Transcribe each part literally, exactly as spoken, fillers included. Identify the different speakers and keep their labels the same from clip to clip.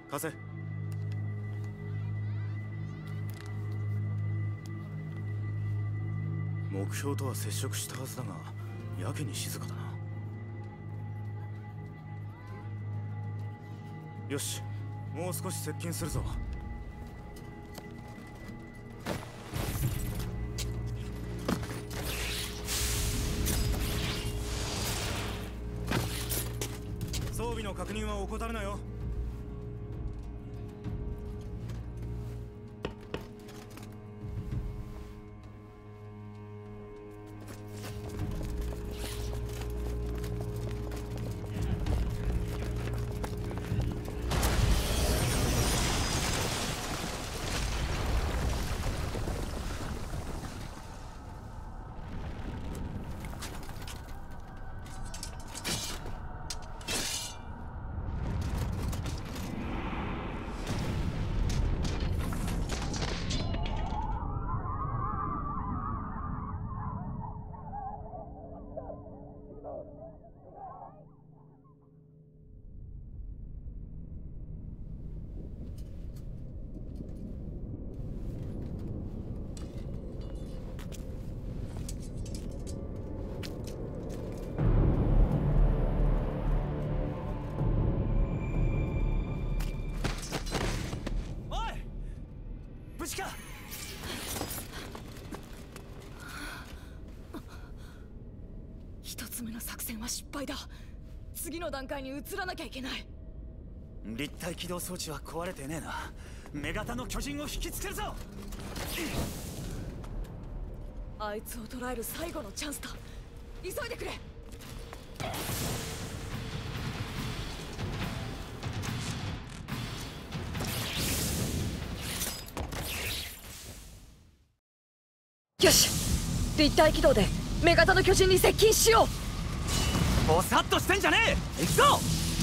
Speaker 1: 貸せ。目標とは接触したはずだが、やけに静かだな。よし、もう少し接近するぞ。装備の確認は怠るなよ。無事か。
Speaker 2: 一つ目の作戦は失敗だ。次の段階に移らなきゃいけない。
Speaker 3: 立体起動装置は壊れてねえな。女型の巨人を引きつけるぞ。
Speaker 2: あいつを捕らえる最後のチャンスだ。急いでくれ。よし、立体起動で女型の巨人に接近しよ
Speaker 3: う。ぼさっとしてんじゃねえ。行くぞ。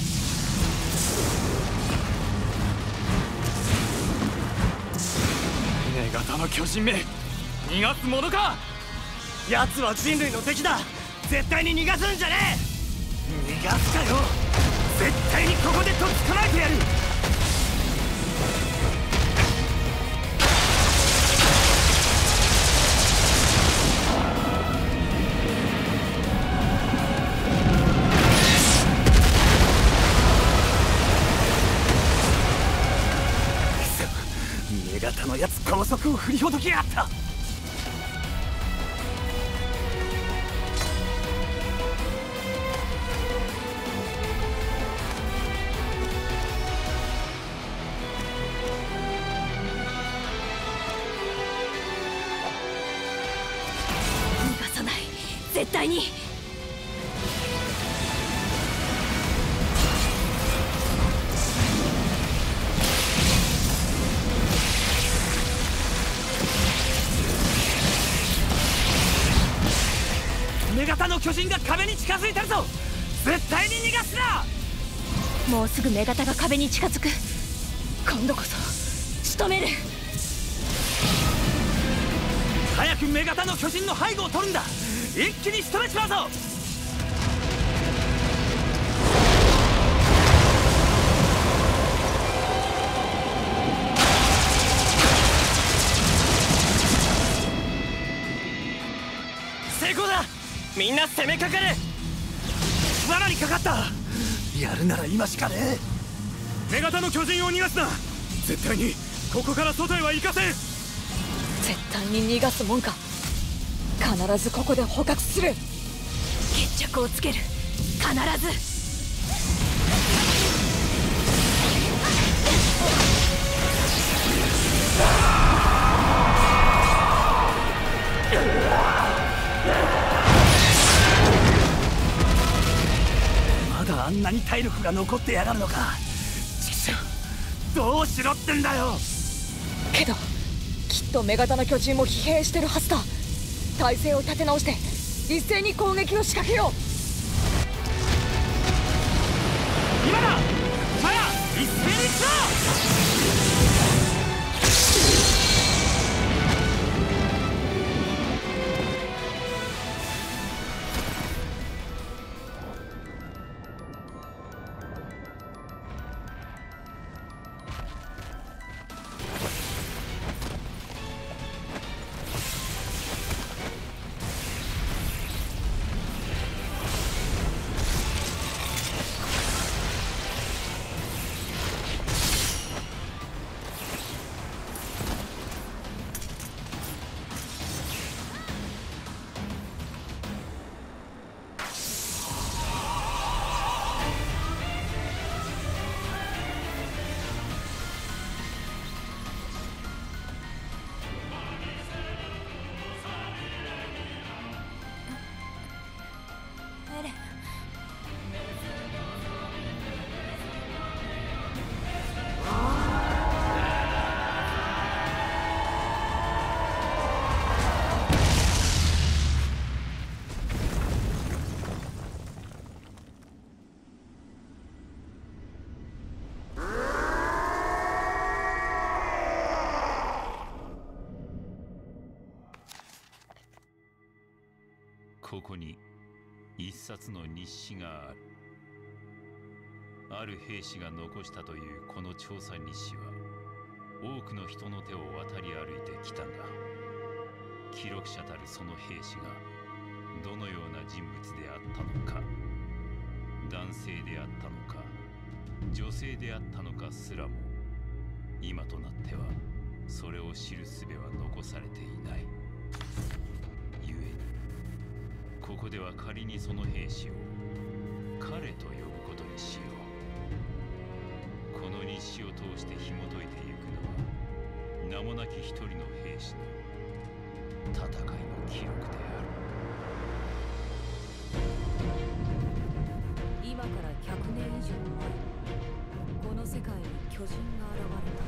Speaker 3: 女型の巨人め、逃がすものか。奴は人類の敵だ。絶対に逃がすんじゃねえ。逃がすかよ。絶対にここでとっ捕まえてやる。女型のやつ高速を振りほどきやがった。
Speaker 2: 逃がさない、絶対に。
Speaker 3: 女型の巨人が壁に近づいてるぞ。絶対に逃がすな。
Speaker 2: もうすぐ女型が壁に近づく。今度こそ仕留める。
Speaker 3: 早く女型の巨人の背後を取るんだ。一気に仕留めちまうぞ。成功だ。みんな攻めかかる。罠にかかった。やるなら今しかねえ。女型の巨人を逃がすな。絶対にここから外へは行かせん。
Speaker 2: 絶対に逃がすもんか。必ずここで捕獲する。決着をつける。必ず。
Speaker 3: まだあんなに体力が残ってやがるのか。ちくしょう、どうしろってんだよ。
Speaker 2: けどきっと女型の巨人も疲弊してるはずだ。体勢を立て直して一斉に攻撃を仕掛けよう。
Speaker 3: 今だ。まや一斉に行くぞ。
Speaker 4: ここに一冊の日誌がある。ある兵士が残したというこの調査日誌は多くの人の手を渡り歩いてきたが、記録者たるその兵士がどのような人物であったのか、男性であったのか女性であったのかすらも今となってはそれを知る術は残されていない。故にここでは仮にその兵士を彼と呼ぶことにしよう。この日誌を通して紐解いていくのは名もなき一人の兵士の戦いの記録である。
Speaker 2: 今からひゃくねん以上前、この世界に巨人が現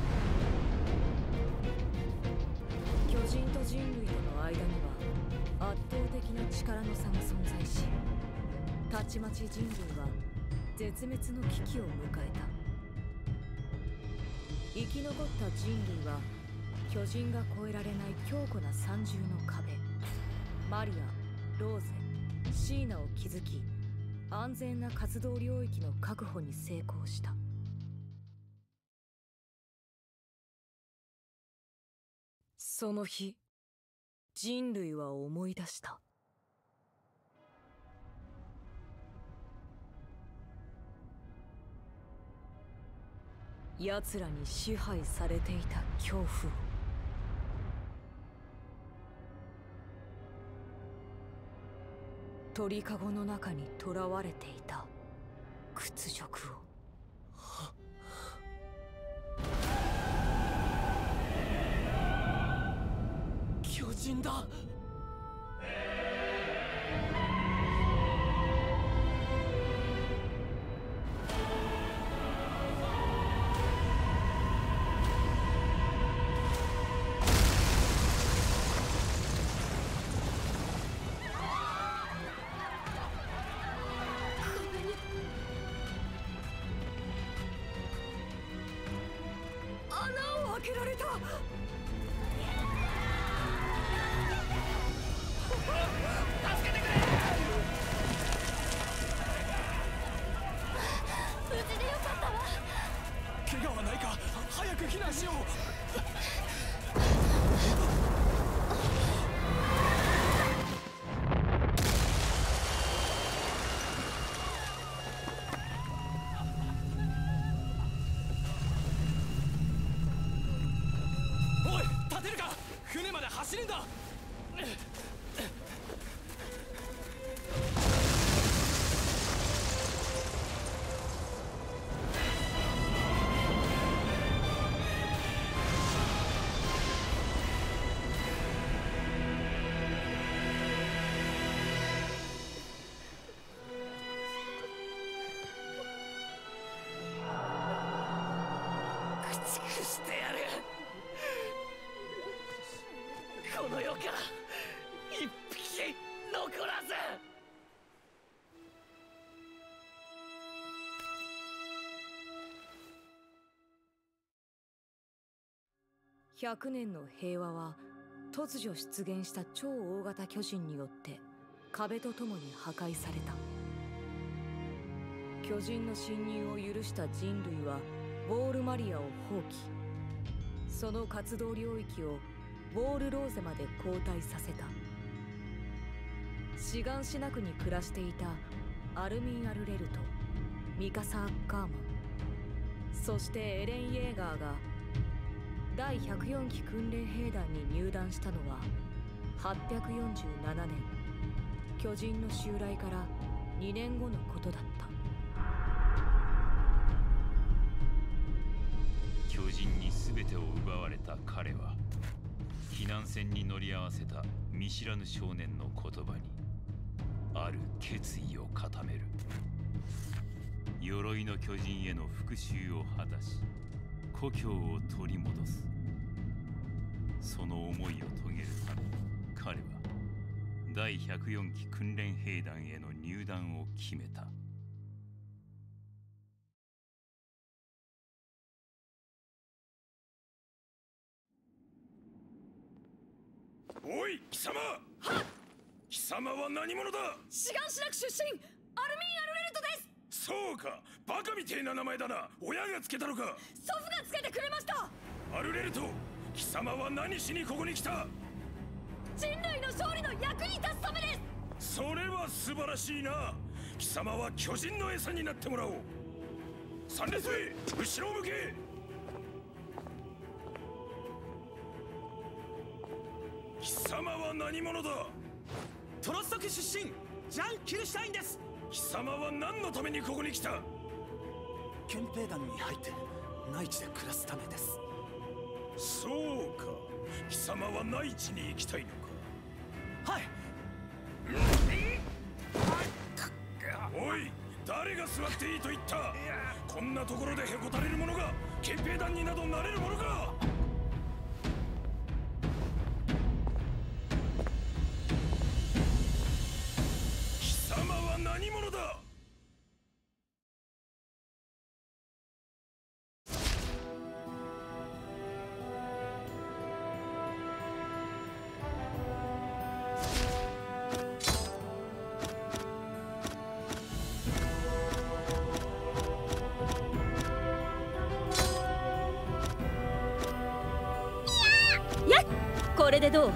Speaker 2: れた。巨人と人類との間には圧倒的な力の差が存在したちまち人類は絶滅の危機を迎えた。生き残った人類は巨人が越えられない強固な三重の壁、マリア、ローゼ、シーナを築き、安全な活動領域の確保に成功した。その日、人類は思い出した。奴らに支配されていた恐怖を。鳥かごの中に囚われていた屈辱を。
Speaker 3: 巨人だ。
Speaker 2: 開けられた。
Speaker 3: 助けてくれ。
Speaker 2: 無事でよかったわ。
Speaker 3: 怪我はないか。早く避難しよう。船まで走るんだ。駆逐してやる。この世から一匹残らず。
Speaker 2: ひゃくねんの平和は突如出現した超大型巨人によって壁とともに破壊された。巨人の侵入を許した人類はウォールマリアを放棄。その活動領域をウォールローゼまで後退させた。シガンシナ区に暮らしていたアルミン・アルレルとミカサ・アッカーマン、そしてエレン・イェーガーがだいひゃくよんき訓練兵団に入団したのははっぴゃくよんじゅうななねん、巨人の襲来からにねんごのことだった。
Speaker 4: 巨人に全てを奪われた彼は避難船に乗り合わせた見知らぬ少年の言葉にある決意を固める。鎧の巨人への復讐を果たし故郷を取り戻す。その思いを遂げるため彼はだいひゃくよんき訓練兵団への入団を決めた。
Speaker 3: おい貴様、はっ貴様は何者だ。
Speaker 2: シガンシラク出身アルミン・アルレルトです。
Speaker 3: そうか、バカみてえな名前だな。親がつけたのか。
Speaker 2: 祖父がつけてくれました。
Speaker 3: アルレルト、貴様は何しにここに来た。
Speaker 2: 人類の勝利の役に立つためです。
Speaker 3: それは素晴らしいな。貴様は巨人の餌になってもらおう。三列目、後ろを向け。貴様は何者だ。
Speaker 1: トロストク出身ジャン・キルシュタインです。
Speaker 3: 貴様は何のためにここに来た。
Speaker 1: 憲兵団に入って内地で暮らすためです。
Speaker 3: そうか、貴様は内地に行きたいのか。
Speaker 1: はい。
Speaker 3: おい、誰が座っていいと言った。こんなところでへこたれる者が憲兵団になどなれるものか。貴様は何者だ。
Speaker 2: これでどう。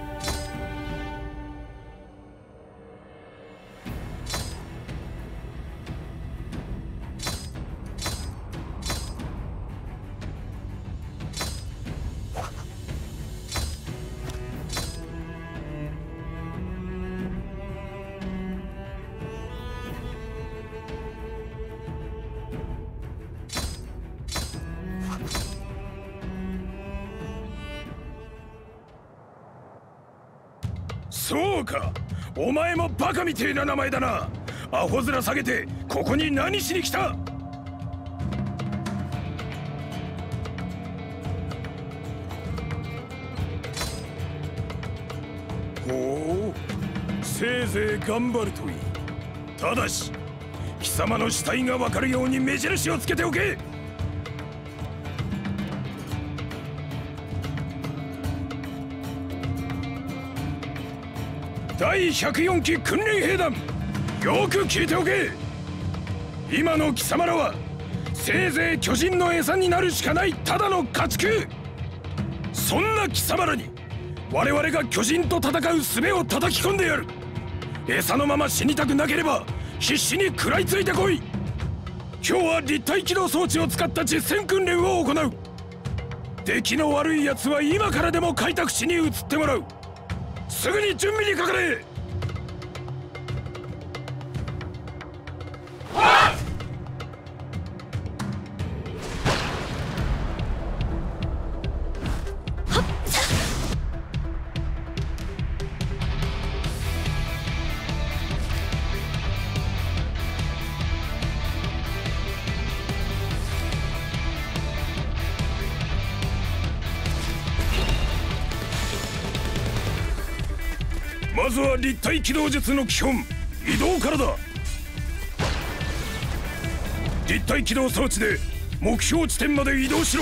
Speaker 3: そうか、お前もバカみてえな名前だな。アホ面下げてここに何しに来た。ほう、せいぜい頑張るといい。ただし貴様の死体が分かるように目印をつけておけ。だいひゃくよんき訓練兵団、よく聞いておけ。今の貴様らはせいぜい巨人の餌になるしかないただの家畜。そんな貴様らに我々が巨人と戦う術を叩き込んでやる。餌のまま死にたくなければ必死に食らいついてこい。今日は立体機動装置を使った実戦訓練を行う。出来の悪いやつは今からでも開拓地に移ってもらう。すぐに準備にかかれ。まずは立体機動術の基本、移動からだ。立体機動装置で目標地点まで移動しろ。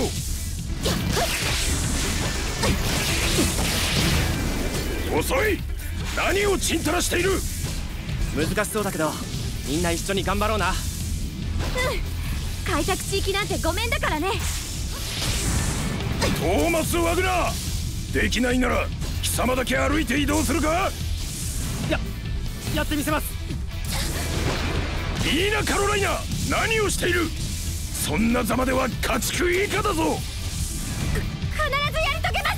Speaker 3: 遅い。何をちんたらしている。
Speaker 1: 難しそうだけどみんな一緒に頑張ろうな。
Speaker 2: うん、開拓地域なんてごめんだからね。
Speaker 3: トーマス・ワグナー、できないなら貴様だけ歩いて移動するか。
Speaker 1: ややってみせます。
Speaker 3: いいなカロライナ、何をしている。そんなざまでは家畜以下だぞ。
Speaker 2: 必ずやり遂げます。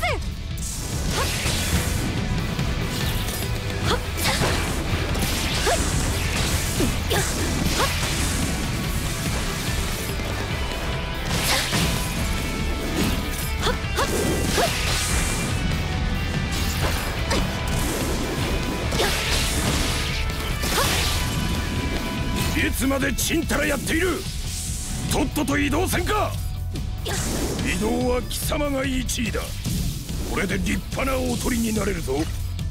Speaker 3: いつまでちんたらやっている。とっとと移動せんか。移動は貴様がいちいだ。これで立派なおとりになれるぞ。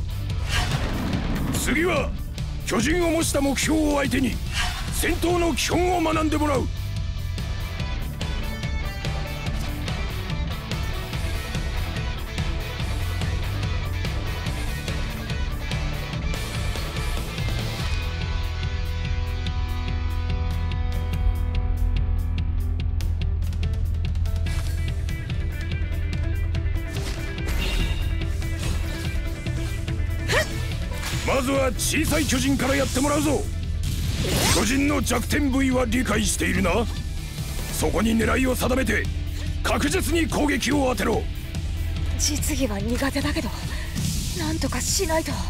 Speaker 3: 次は巨人を模した目標を相手に戦闘の基本を学んでもらう。
Speaker 5: まずは小さい巨人からやってもらうぞ。巨人の弱点部位は理解しているな。そこに狙いを定めて確実に攻撃を当てろ。
Speaker 2: 実技は苦手だけどなんとかしないと。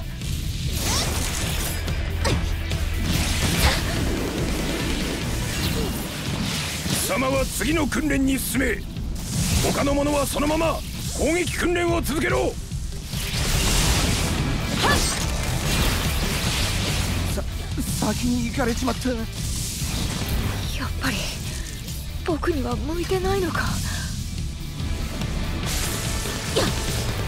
Speaker 5: 貴様は次の訓練に進め。他の者はそのまま攻撃訓練を続けろ。
Speaker 1: さ先に行かれちまった。
Speaker 2: やっぱり僕には向いてないのか。やっ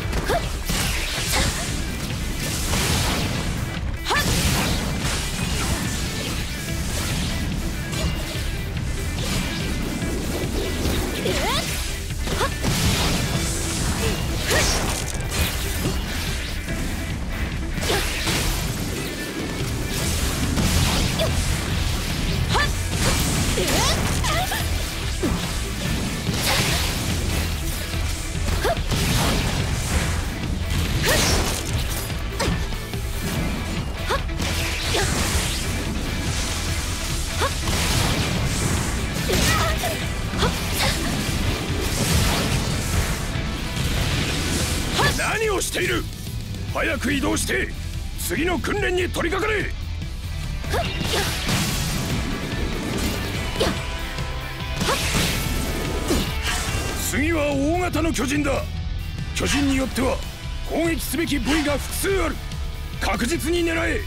Speaker 5: 何をしている。早く移動して次の訓練に取り掛かれ。次は大型の巨人だ。巨人によっては攻撃すべき部位が複数ある。確実に狙え。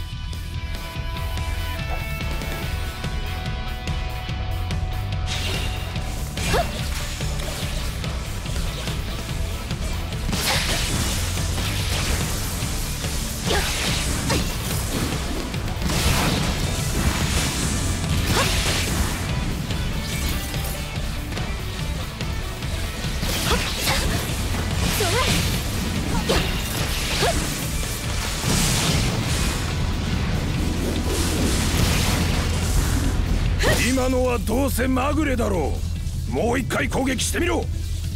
Speaker 5: 今のはどうせまぐれだろう。もう一回攻撃してみろ。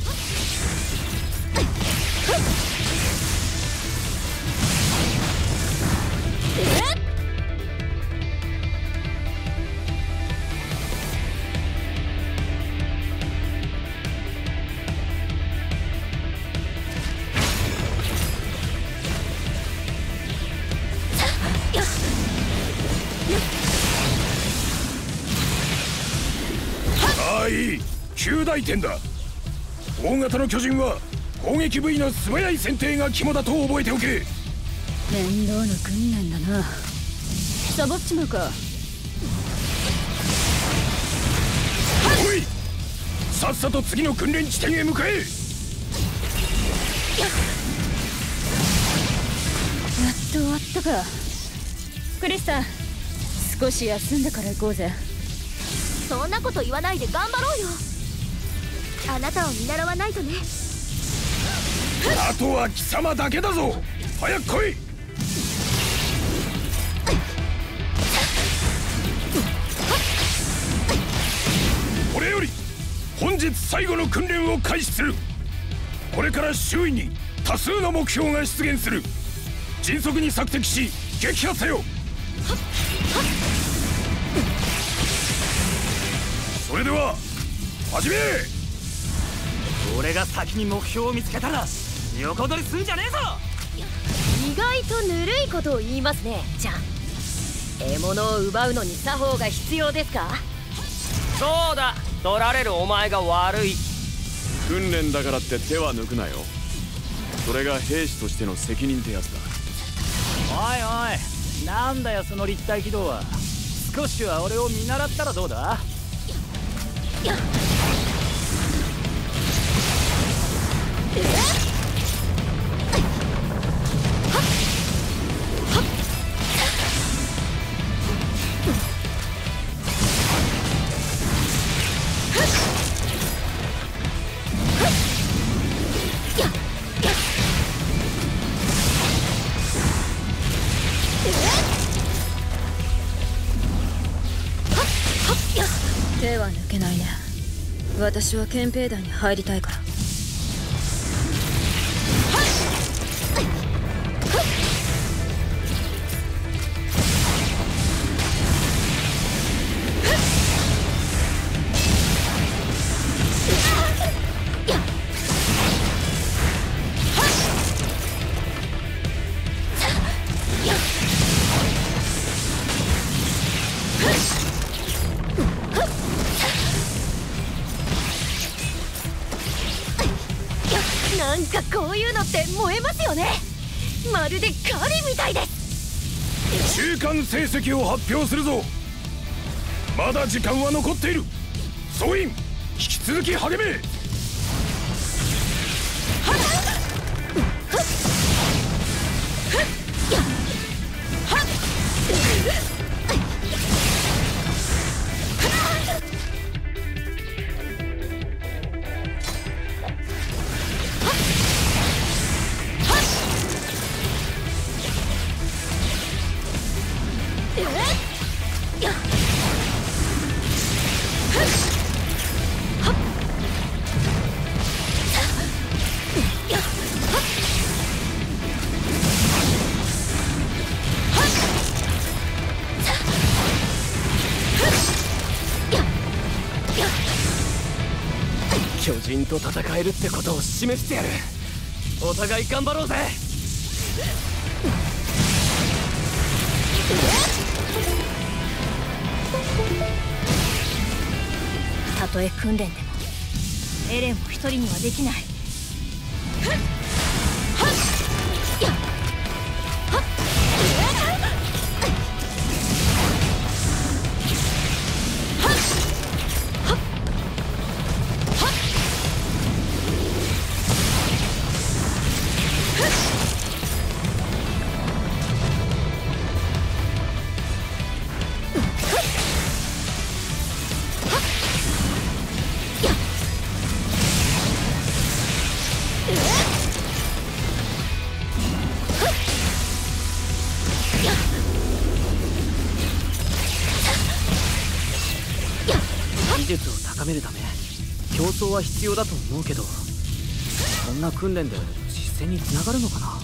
Speaker 5: ああ、いい。及第点だ。大型の巨人は攻撃部位の素早い選定が肝だと覚えておけ。
Speaker 6: 面倒な訓練だな。サボっちまうか。
Speaker 5: おい、さっさと次の訓練地点へ向かえ。
Speaker 6: やっと終わったか。クリスさん、少し休んでから行こうぜ。
Speaker 2: そんなこと言わないで頑張ろうよ。あなたを見習わないとね。
Speaker 5: あとは貴様だけだぞ。早く来い。これより本日最後の訓練を開始する。これから周囲に多数の目標が出現する。迅速に索敵し撃破せよ。それでは始め。
Speaker 3: 俺が先に目標を見つけたら横取りすんじゃねえぞ。
Speaker 2: 意外とぬるいことを言いますね、ちゃん。獲物を奪うのに作法が必要ですか。
Speaker 3: そうだ、取られるお前が悪い。
Speaker 7: 訓練だからって手は抜くなよ。それが兵士としての責任ってやつだ。
Speaker 1: おいおい、なんだよその立体軌道は。少しは俺を見習ったらどうだ。
Speaker 2: やっ
Speaker 6: 手は抜けないね。私は憲兵団に入りたいから。 って燃えますよね。まるで狩りみたいです。
Speaker 5: 中間成績を発表するぞ。まだ時間は残っている。総員引き続き励め。
Speaker 3: 巨人と戦えるってことを示してやる。お互い頑張ろうぜ。
Speaker 6: たとえ訓練でもエレンを一人にはできない。
Speaker 3: 技術を高めるため競争は必要だと思うけど、こんな訓練で実践につながるのかな。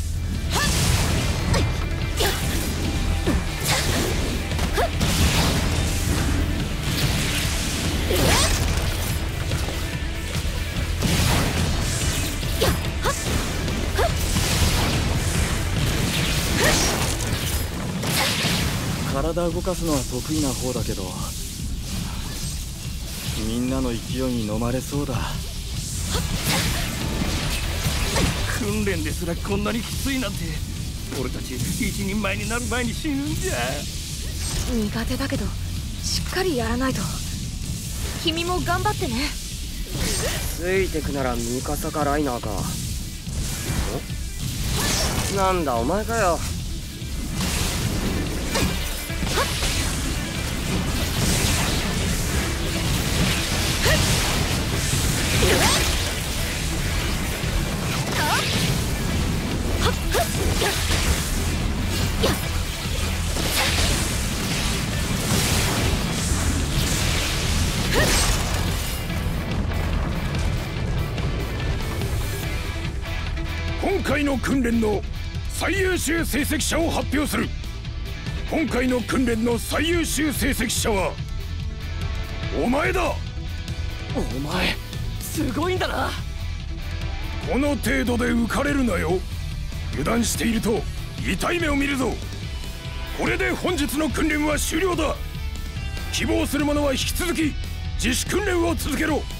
Speaker 3: 体動かすのは得意な方だけど、みんなの勢いに飲まれそうだ。
Speaker 5: 訓練ですらこんなにきついなんて、俺たち一人前になる前に死ぬんじゃ。
Speaker 2: 苦手だけどしっかりやらないと。君も頑張ってね。
Speaker 3: ついてくならミカサかライナーか。おなんだお前かよ。
Speaker 5: 今回の訓練の最優秀成績者を発表する。今回の訓練の最優秀成績者はお前だ。
Speaker 3: お前すごいんだな。
Speaker 5: この程度で浮かれるなよ。油断していると痛い目を見るぞ。これで本日の訓練は終了だ。希望する者は引き続き自主訓練を続けろ。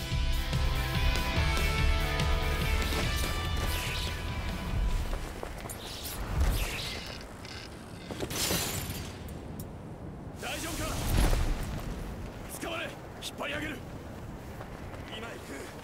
Speaker 5: 大丈夫か。捕まれ。引っ張り上げる。今行く。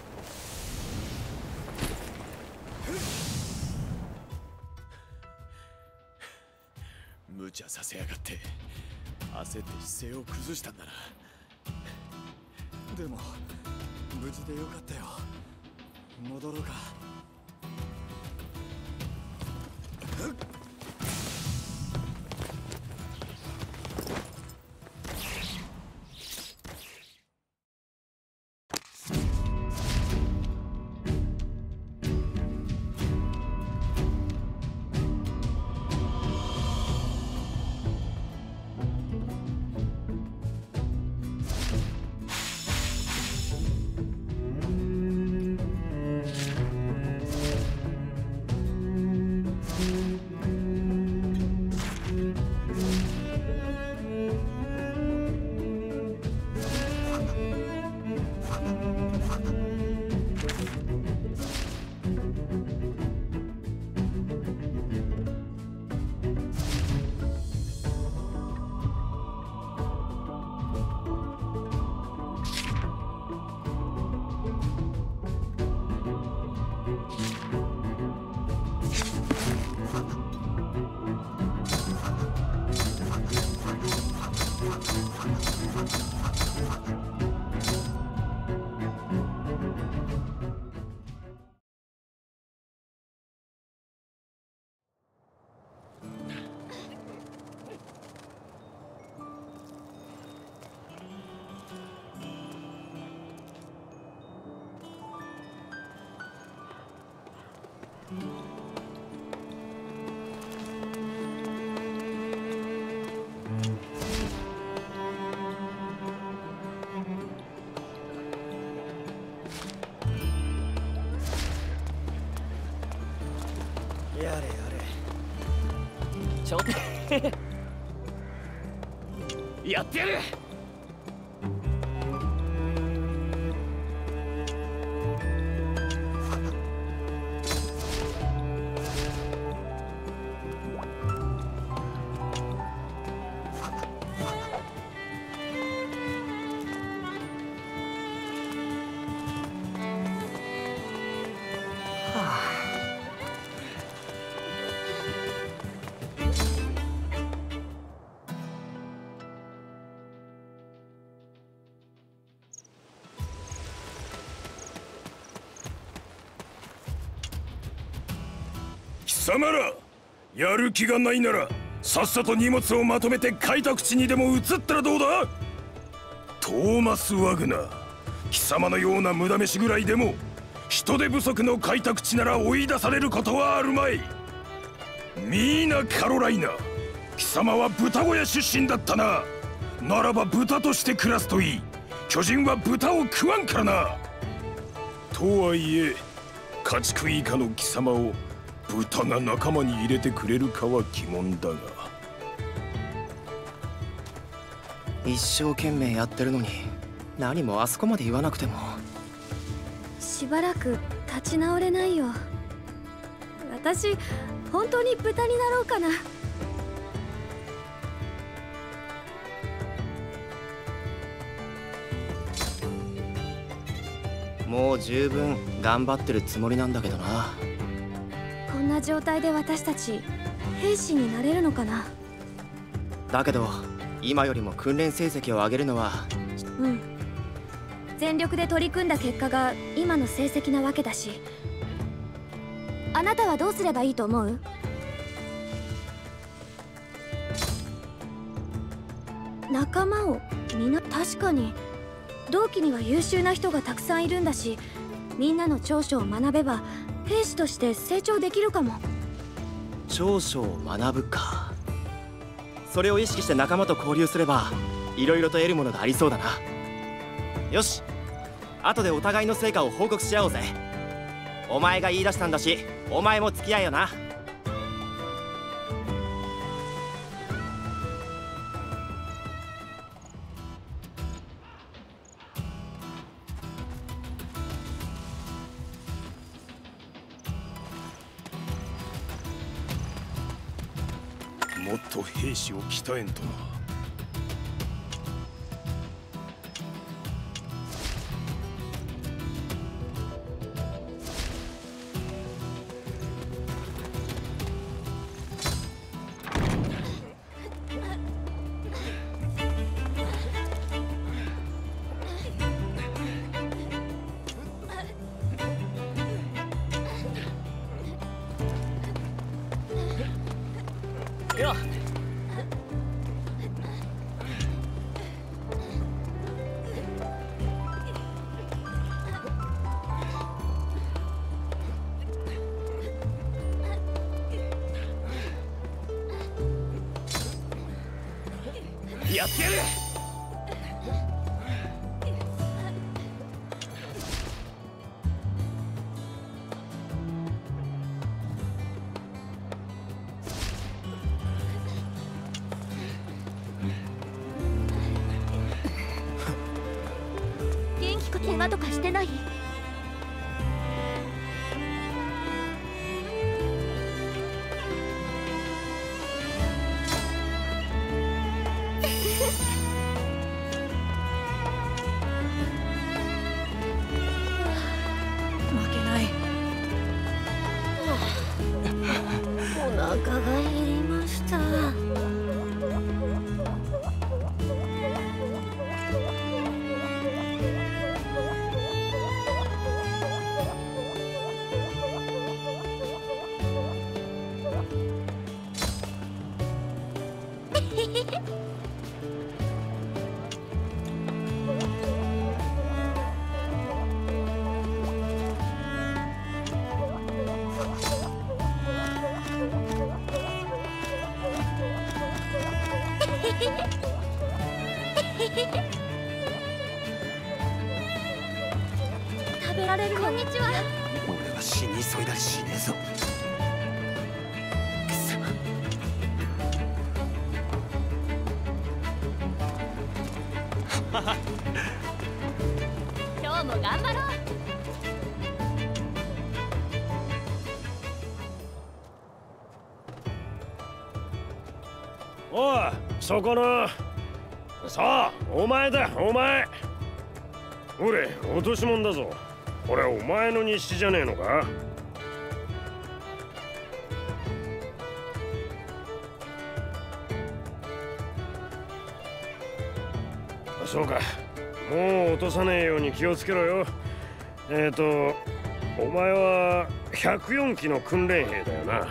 Speaker 5: 無茶させやがって。焦って姿勢を崩したんだな。でも無事でよかったよ。戻ろうか。
Speaker 3: やれやれ。ちょっとやってやる。
Speaker 5: 貴様ら、やる気がないならさっさと荷物をまとめて開拓地にでも移ったらどうだ。トーマス・ワグナー、貴様のような無駄飯ぐらいでも人手不足の開拓地なら追い出されることはあるまい。ミーナ・カロライナ、貴様は豚小屋出身だったな。ならば豚として暮らすといい。巨人は豚を食わんからな。とはいえ家畜以下の貴様を豚が仲間に入れてくれるかは疑問だが。
Speaker 8: 一生懸命やってるのに何もあそこまで言わなくても。
Speaker 9: しばらく立ち直れないよ。私本当に豚になろうかな。
Speaker 8: もう十分頑張ってるつもりなんだけどな。
Speaker 9: こんな状態で私たち兵士になれるのかな。
Speaker 8: だけど今よりも訓練成績を上げるのは。
Speaker 9: うん、全力で取り組んだ結果が今の成績なわけだし。あなたはどうすればいいと思う？仲間をみんな。確かに同期には優秀な人がたくさんいるんだし、みんなの長所を学べば兵士として成長できるかも。
Speaker 8: 長所を学ぶか。それを意識して仲間と交流すればいろいろと得るものがありそうだな。よし、後でお互いの成果を報告し合おうぜ。お前が言い出したんだしお前も付き合えよな。
Speaker 5: もっと兵士を鍛えんとな。
Speaker 3: よっ、やってやる。
Speaker 9: 元気か？怪我とかしてない？負けない。お腹が減りました。 食べられる。こんにちは。
Speaker 3: 俺は死に急いだりしねえぞ。くそ。
Speaker 6: 今日も頑張ろう。
Speaker 10: おい、そこの。さあ、お前だ、お前。俺、落とし物だぞ。これお前の日誌じゃねえのか？そうか。もう落とさねえように気をつけろよ。えっと、お前はひゃくよんきの訓練兵だよな。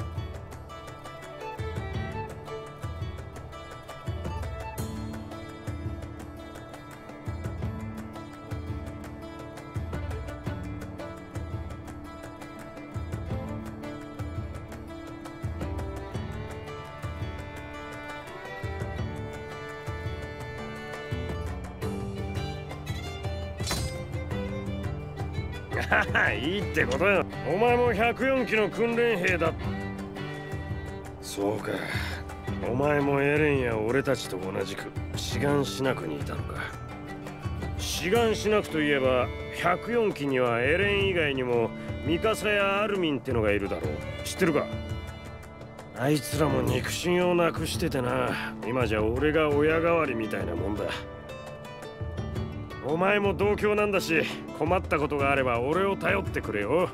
Speaker 10: いいってことよ。お前もひゃくよんきの訓練兵だ。そうか。お前もエレンや俺たちと同じく志願しなくにいたのか。志願しなくといえばひゃくよんきにはエレン以外にもミカサやアルミンってのがいるだろう。知ってるか？あいつらも肉親をなくしててな。今じゃ俺が親代わりみたいなもんだ。お前も同郷なんだし、困ったことがあれば俺を頼ってくれよ。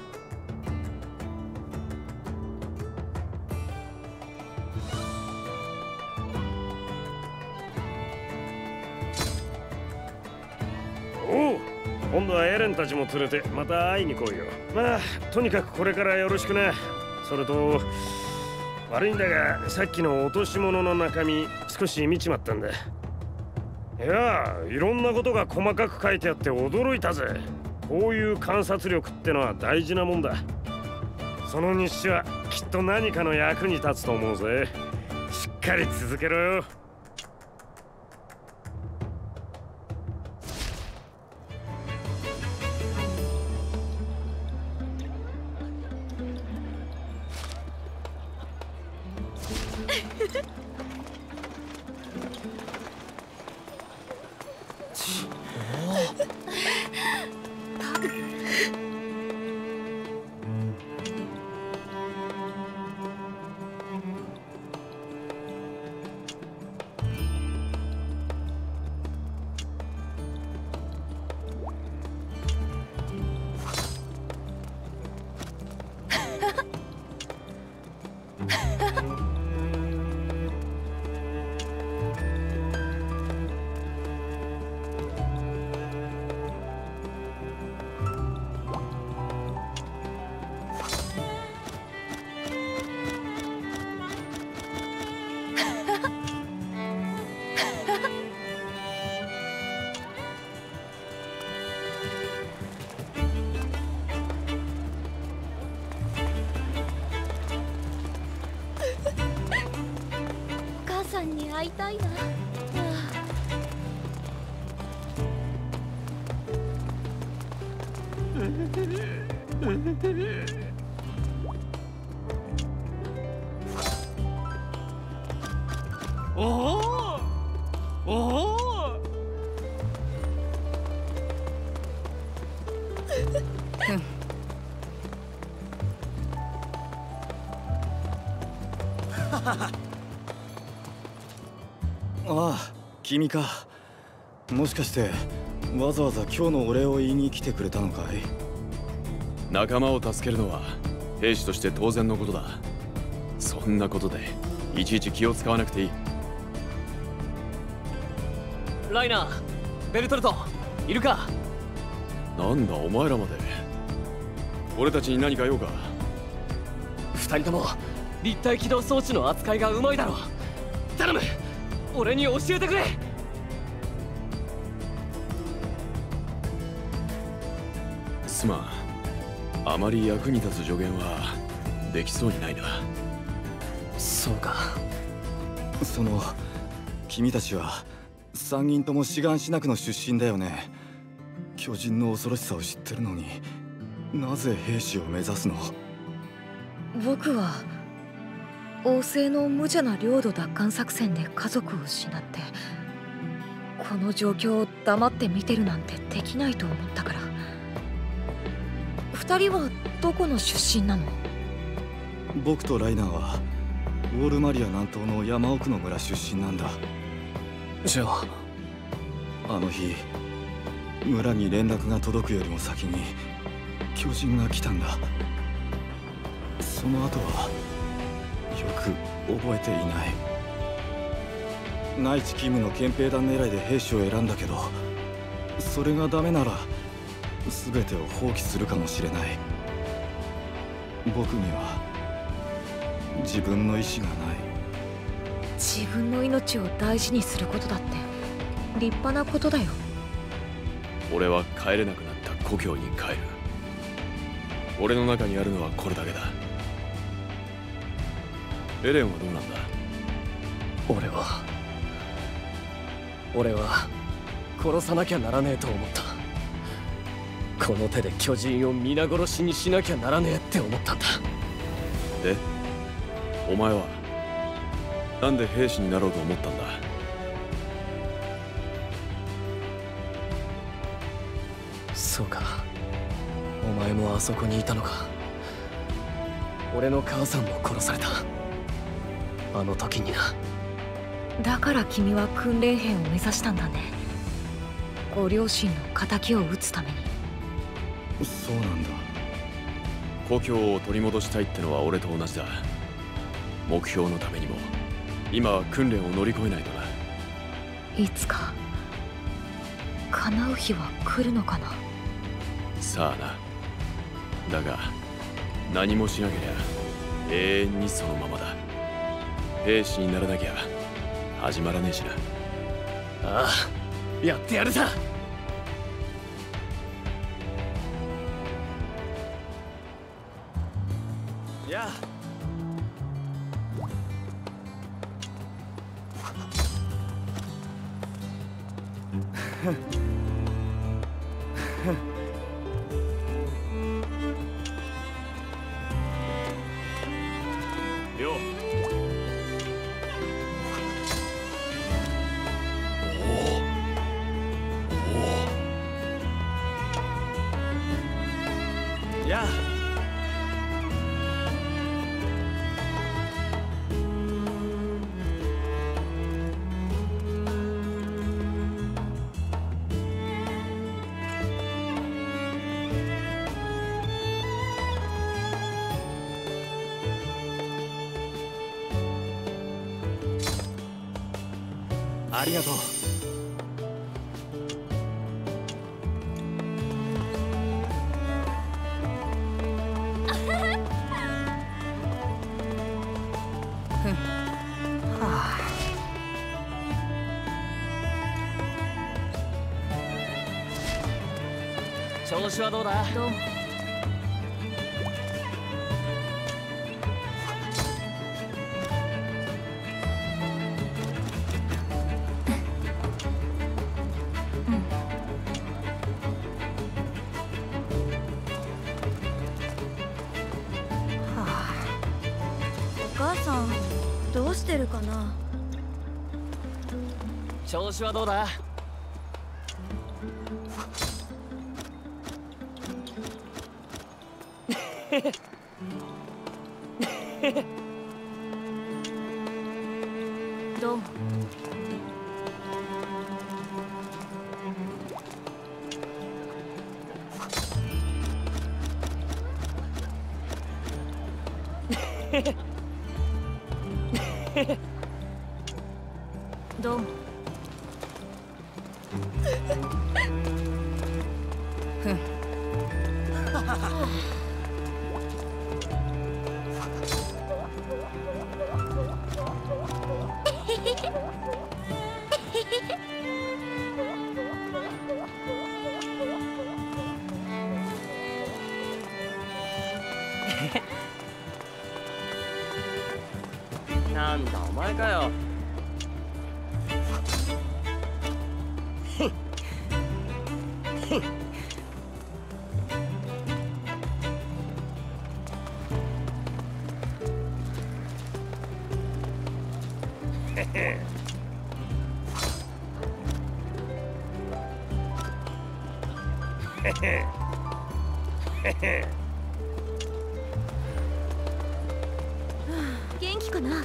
Speaker 10: おう、今度はエレンたちも連れてまた会いに来いよ。まあとにかくこれからよろしくな。それと悪いんだが、さっきの落とし物の中身少し見ちまったんだ。いやあ、いろんなことが細かく書いてあって驚いたぜ。こういう観察力ってのは大事なもんだ。その日誌はきっと何かの役に立つと思うぜ。しっかり続けろよ。
Speaker 9: 会いたいな。
Speaker 3: おおおお
Speaker 1: ああ、君か。もしかしてわざわざ今日のお礼を言いに来てくれたのかい？
Speaker 7: 仲間を助けるのは兵士として当然のことだ。そんなことでいちいち気を使わなくていい。
Speaker 3: ライナー、ベルトルト、いるか？
Speaker 7: なんだお前らまで。俺たちに何か用か？
Speaker 3: 二人とも立体起動装置の扱いがうまいだろう。頼む、俺に教えてくれ。
Speaker 7: すまん、あまり役に立つ助言はできそうにないな。
Speaker 3: そうか。
Speaker 1: その君たちはさんにんともシガンシナ区の出身だよね。巨人の恐ろしさを知ってるのになぜ兵士を目指すの？
Speaker 2: 僕は王政の無茶な領土奪還作戦で家族を失って、この状況を黙って見てるなんてできないと思ったから。二人はどこの出身なの？
Speaker 1: 僕とライナーはウォルマリア南東の山奥の村出身なんだ。
Speaker 3: じゃあ
Speaker 1: あの日村に連絡が届くよりも先に巨人が来たんだ。その後はよく覚えていない。内地勤務の憲兵団狙いで兵士を選んだけど、それがダメなら全てを放棄するかもしれない。僕には自分の意志がない。
Speaker 2: 自分の命を大事にすることだって立派なことだよ。
Speaker 7: 俺は帰れなくなった故郷に帰る。俺の中にあるのはこれだけだ。エレンはどうなんだ？
Speaker 3: 俺は俺は殺さなきゃならねえと思った。この手で巨人を皆殺しにしなきゃならねえって思ったんだ。
Speaker 7: で、お前はなんで兵士になろうと思ったんだ？
Speaker 3: そうか、お前もあそこにいたのか。俺の母さんも殺された、あの時にな。
Speaker 2: だから君は訓練兵を目指したんだね。ご両親の仇を討つために。
Speaker 1: そうなんだ。
Speaker 7: 故郷を取り戻したいってのは俺と同じだ。目標のためにも今は訓練を乗り越えないとな。
Speaker 2: いつか叶う日は来るのかな。
Speaker 7: さあな。だが何もしなけりゃ永遠にそのままだ。兵士にならなきゃ始まらねえしな。
Speaker 3: ああ、やってやるさ。
Speaker 8: やあ。
Speaker 7: よ
Speaker 8: やあ。
Speaker 1: ありがとう。
Speaker 3: 調子はどうだ？
Speaker 2: どうも。
Speaker 9: お母さんどうしてるかな？
Speaker 3: 調子はどうだ？
Speaker 2: どうも。どうも。ふん。
Speaker 3: なんだお前かよ。
Speaker 9: 元気かな？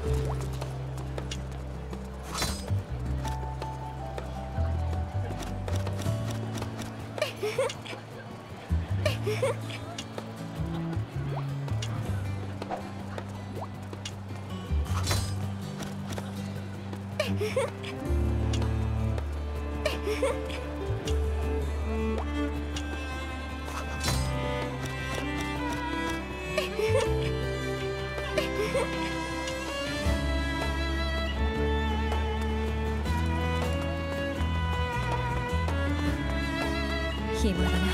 Speaker 2: 暇だね。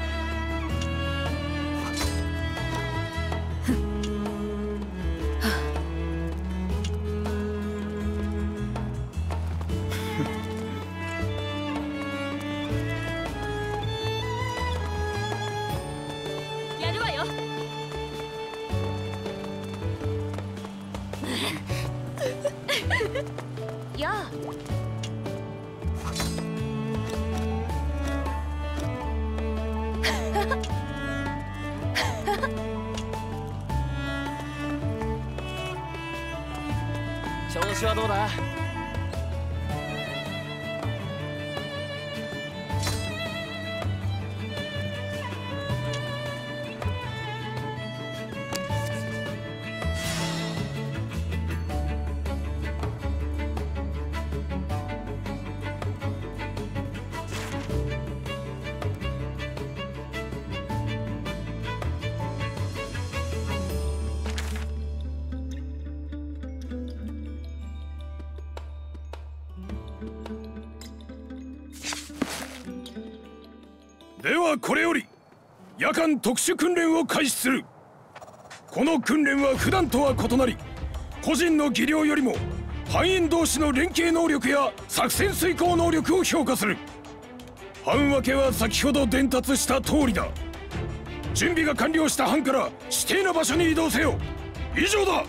Speaker 6: やるわよ。
Speaker 9: やあ。
Speaker 8: 調子はどうだ？
Speaker 5: ではこれより夜間特殊訓練を開始する。この訓練は普段とは異なり、個人の技量よりも班員同士の連携能力や作戦遂行能力を評価する。班分けは先ほど伝達した通りだ。準備が完了した班から指定の場所に移動せよ。以上だ。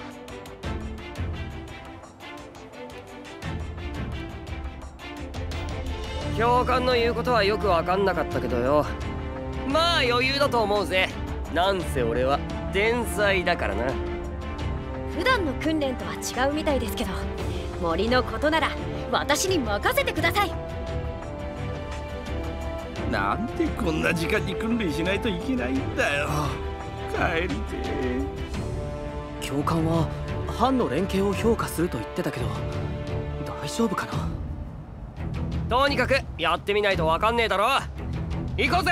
Speaker 11: 教官の言うことはよく分かんなかったけどよ。まあ余裕だと思うぜ。なんせ俺は天才だからな。
Speaker 6: 普段の訓練とは違うみたいですけど、森のことなら私に任せてください。
Speaker 12: なんでこんな時間に訓練しないといけないんだよ。帰りてえ。
Speaker 8: 教官は班の連携を評価すると言ってたけど、大丈夫かな？
Speaker 11: とにかくやってみないと分かんねえだろ。行こうぜ。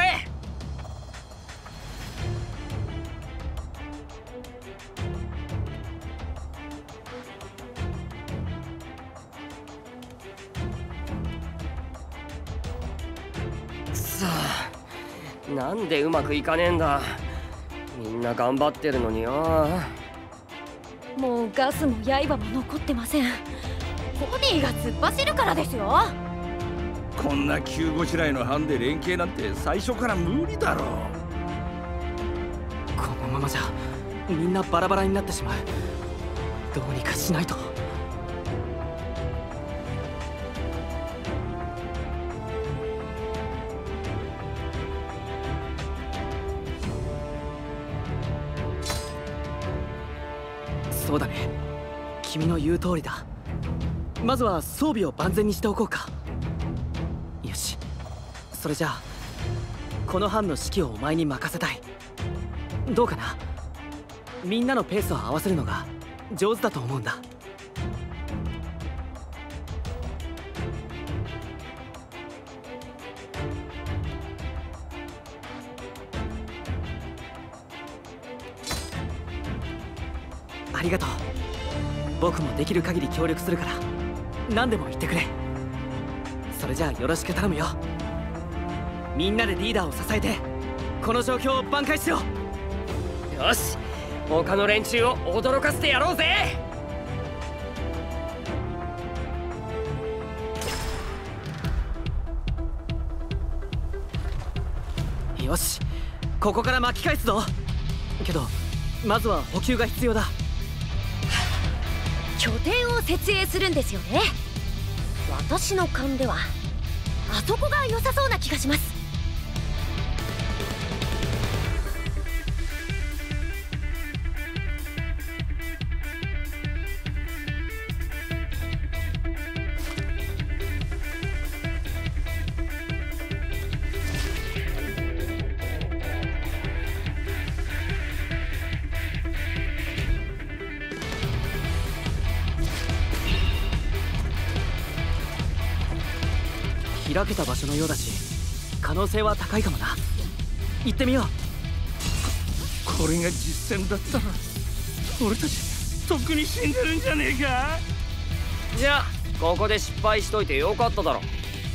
Speaker 11: くそ、なんでうまくいかねえんだ。みんな頑張ってるのによ。
Speaker 6: もうガスも刃も残ってません。ボディが突っ走るからですよ。
Speaker 12: こんな急ごしらえの班で連携なんて最初から無理だろう。
Speaker 8: このままじゃみんなバラバラになってしまう。どうにかしないと。そうだね、君の言う通りだ。まずは装備を万全にしておこうか。よし、それじゃあこの班の指揮をお前に任せたい。どうかな？みんなのペースを合わせるのが上手だと思うんだ。ありがとう。僕もできる限り協力するから何でも言ってくれ。それじゃあよろしく頼むよ。みんなでリーダーを支えてこの状況を挽回しろ。
Speaker 11: よし、他の連中を驚かせてやろうぜ。
Speaker 13: よし、ここから巻き返すぞ。けどまずは補給が必要だ。
Speaker 6: 拠点を設営するんですよね。私の勘ではあそこが良さそうな気がします。
Speaker 13: 開けた場所のようだし、可能性は高いかもな。行ってみよう。
Speaker 12: これが実戦だったら俺たちとっくに死んでるんじゃねえか。
Speaker 11: じゃあここで失敗しといてよかっただろ。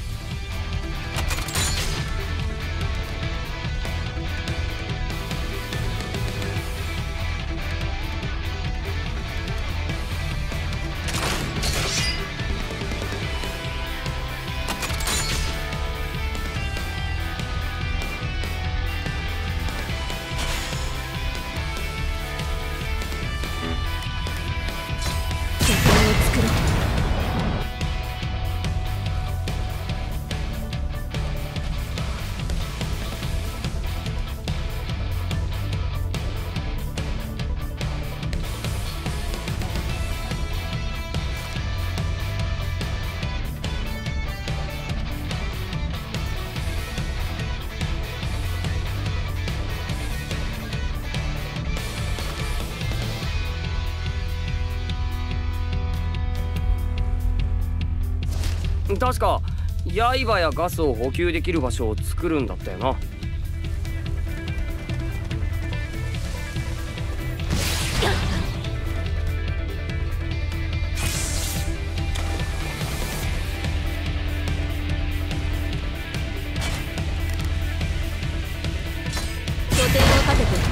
Speaker 11: 確か刃やガスを補給できる場所を作るんだったよな。
Speaker 6: 拠点を立てて。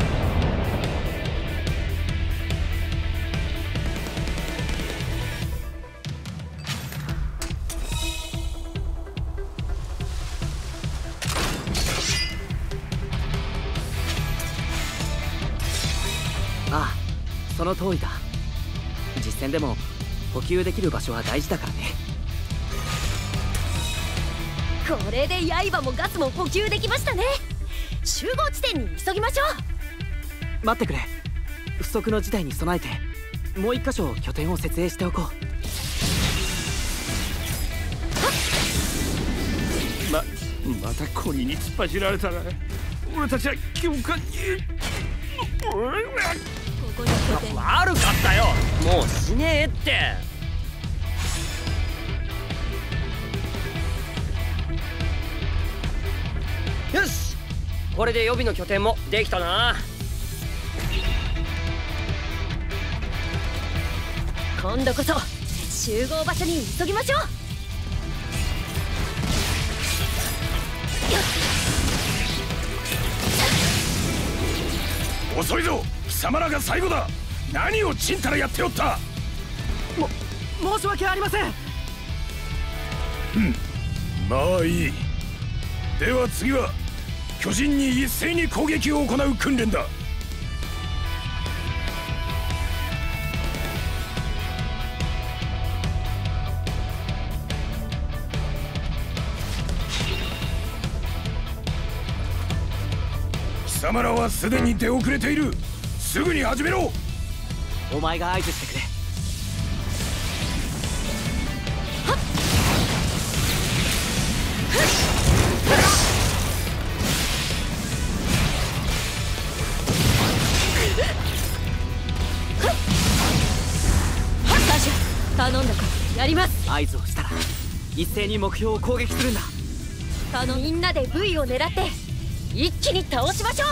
Speaker 13: ああ、その通りだ。実戦でも補給できる場所は大事だからね。
Speaker 6: これで刃もガスも補給できましたね。集合地点に急ぎましょ
Speaker 13: う。待ってくれ。不測の事態に備えてもう一箇所拠点を設営しておこう。
Speaker 12: ままたコニーに突っ走られたら俺たちは教官に。
Speaker 11: ここに拠点。悪かったよ。もう死ねえって。よし、これで予備の拠点もできたな。
Speaker 6: 今度こそ集合場所に急ぎましょ
Speaker 5: う。遅いぞ、貴様らが最後だ。何をちんたらやっておった。
Speaker 13: も申し訳ありません。
Speaker 5: うんまあいい。では次は巨人に一斉に攻撃を行う訓練だ。貴様らはすでに出遅れている。すぐに始めろ。
Speaker 13: お前が合図してくれ。
Speaker 6: 頼んだからやります。
Speaker 13: 合図をしたら一斉に目標を攻撃するんだ。
Speaker 6: 頼みんなで ブイ を狙って一気に倒しましょう。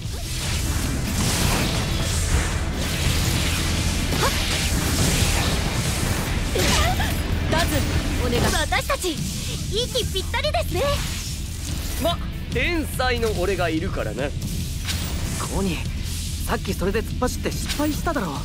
Speaker 6: ダズお願い。私たち息ぴったりですね。
Speaker 11: ま、天才の俺がいるからな。
Speaker 13: コニー、さっきそれで突っ走って失敗しただろう。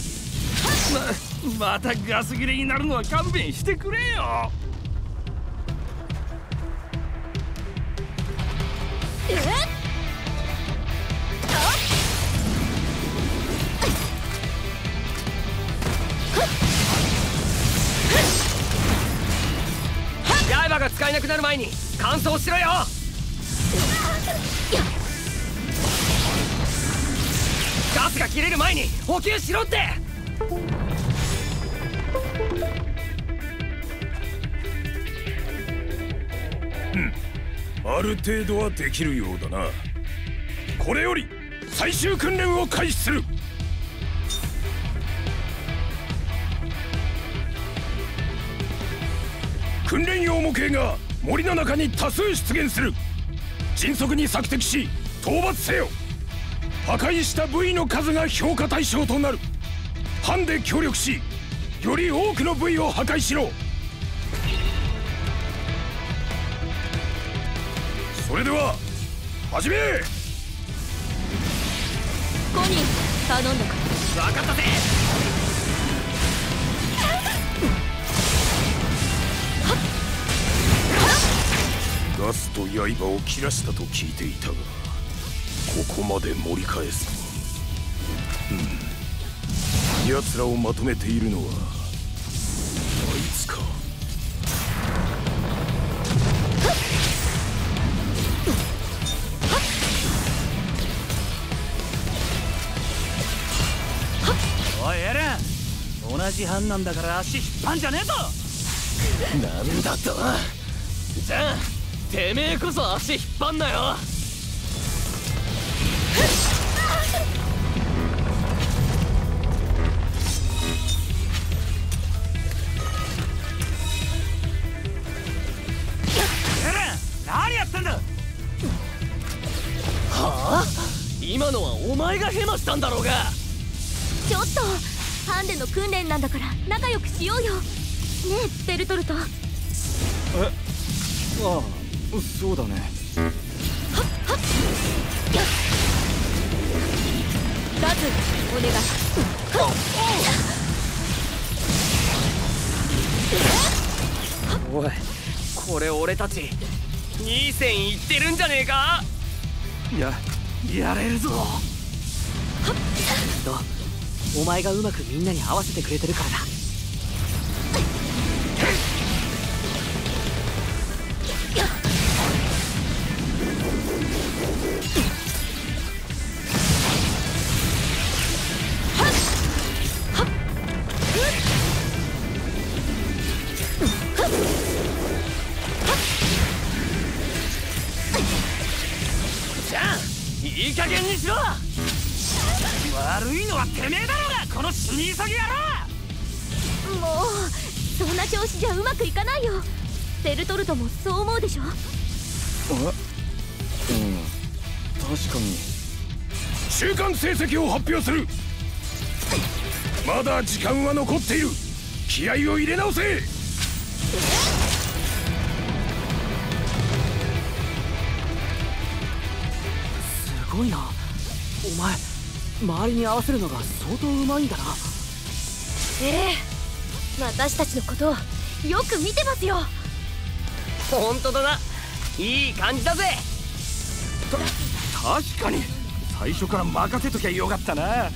Speaker 12: ままたガス切れになるのは勘弁してくれよ。
Speaker 11: 刃が使えなくなる前に完走しろよ。ガスが切れる前に補給しろって。
Speaker 5: ある程度はできるようだな。これより最終訓練を開始する。訓練用模型が森の中に多数出現する。迅速に索敵し討伐せよ。破壊した部位の数が評価対象となる。班で協力しより多くの部位を破壊しろ。それでは始め。
Speaker 2: コニー頼んだから。
Speaker 11: 分かったぜ。
Speaker 5: ガスと刃を切らしたと聞いていたが、ここまで盛り返すとは。うん、奴らをまとめているのはあいつか。
Speaker 12: おいエレン、同じ班なんだから足引っ張んじゃねえぞ。
Speaker 11: なんだと。じゃあてめえこそ足引っ張んなよ。
Speaker 12: エレン、何やってんだ。は
Speaker 11: あ、今のはお前がヘマしたんだろうが。
Speaker 9: ちょっとハンデの訓練なんだから仲良くしようよ。ねえベルトルト。
Speaker 1: え、ああ、そうだね。
Speaker 2: ダズお願い。
Speaker 11: おい、これ俺たちに戦いってるんじゃねえか。
Speaker 12: ややれるぞ。
Speaker 13: きっとお前がうまくみんなに合わせてくれてるからだ。
Speaker 11: じゃあいい加減にしろ。
Speaker 12: 悪いのはてめえだろうが、この死に急ぎ野郎。
Speaker 9: もうそんな調子じゃうまくいかないよ。ベルトルトもそう思うでしょ。
Speaker 1: え、うん、確かに。
Speaker 5: 中間成績を発表する。まだ時間は残っている。気合を入れ直せ。
Speaker 13: すごいな、お前周りに合わせるのが相当うまいんだな。
Speaker 6: ええ、私たちのことをよく見てますよ。
Speaker 11: 本当だな、いい感じだぜ。
Speaker 12: た確かに最初から任せときゃよかったな。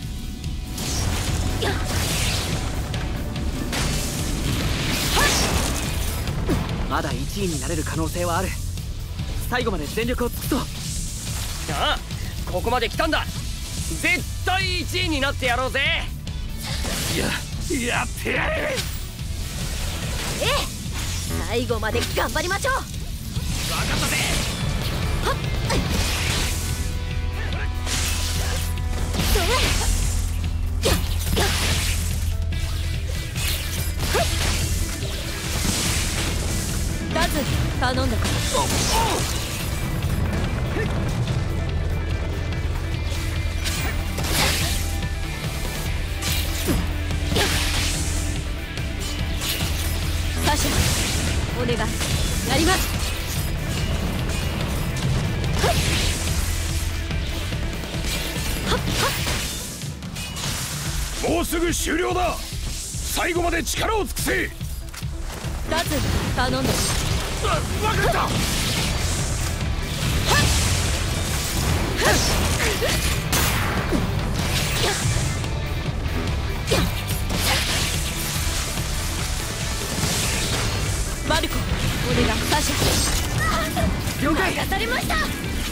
Speaker 13: まだいちいになれる可能性はある。最後まで全力を尽くそう。
Speaker 11: ああ、ここまで来たんだ。絶対いちいになってやろうぜ。
Speaker 12: いや、やってやれ。
Speaker 6: ええ、最後まで頑張りましょう。
Speaker 11: 分かったぜ。
Speaker 6: はっ、
Speaker 2: ダズ頼んだから。サシャお願い、やります。
Speaker 5: もうすぐ終了だ。最後まで力を尽くせ。
Speaker 2: ダズ頼んだ。
Speaker 12: わかった。
Speaker 2: マルコ、俺が感謝する。了解。任されました。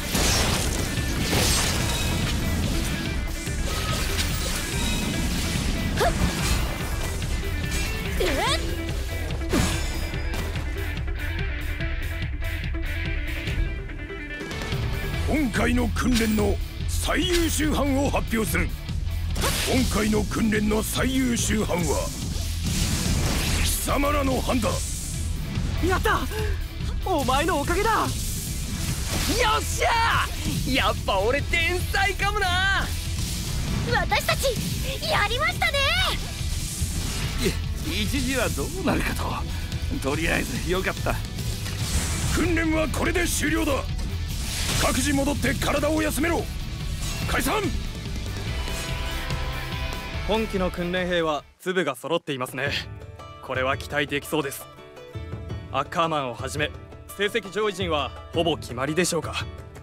Speaker 5: 今回の訓練の最優秀班を発表する。今回の訓練の最優秀班は貴様らの班だ。
Speaker 11: やった、お前のおかげだ。よっしゃー、やっぱ俺天才かもな。
Speaker 9: 私たちやりましたね。
Speaker 12: 一時はどうなるかと。とりあえずよかった。
Speaker 5: 訓練はこれで終了だ。各自戻って体を休めろ。解散。
Speaker 14: 今期の訓練兵は粒が揃っていますね。これは期待できそうです。アッカーマンをはじめ成績上位陣はほぼ決まりでしょうか。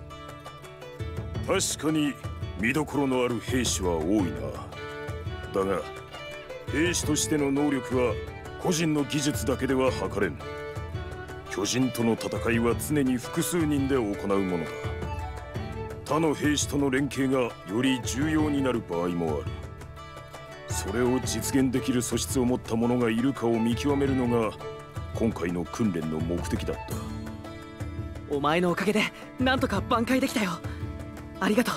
Speaker 5: 確かに見どころのある兵士は多いな。だが兵士としての能力は個人の技術だけでは測れん。巨人との戦いは常に複数人で行うものだ。他の兵士との連携がより重要になる場合もある。それを実現できる素質を持った者がいるかを見極めるのが今回の訓練の目的だった。
Speaker 13: お前のおかげでなんとか挽回できたよ。ありがとう。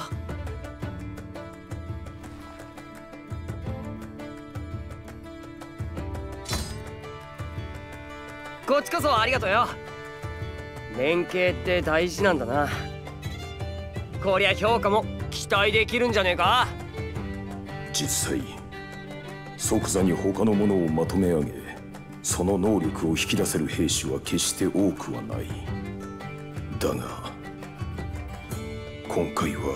Speaker 11: こっちこそありがとうよ。連携って大事なんだな。こりゃ評価も期待できるんじゃねえか。
Speaker 5: 実際即座に他の者をまとめ上げ、その能力を引き出せる兵士は決して多くはない。だが今回は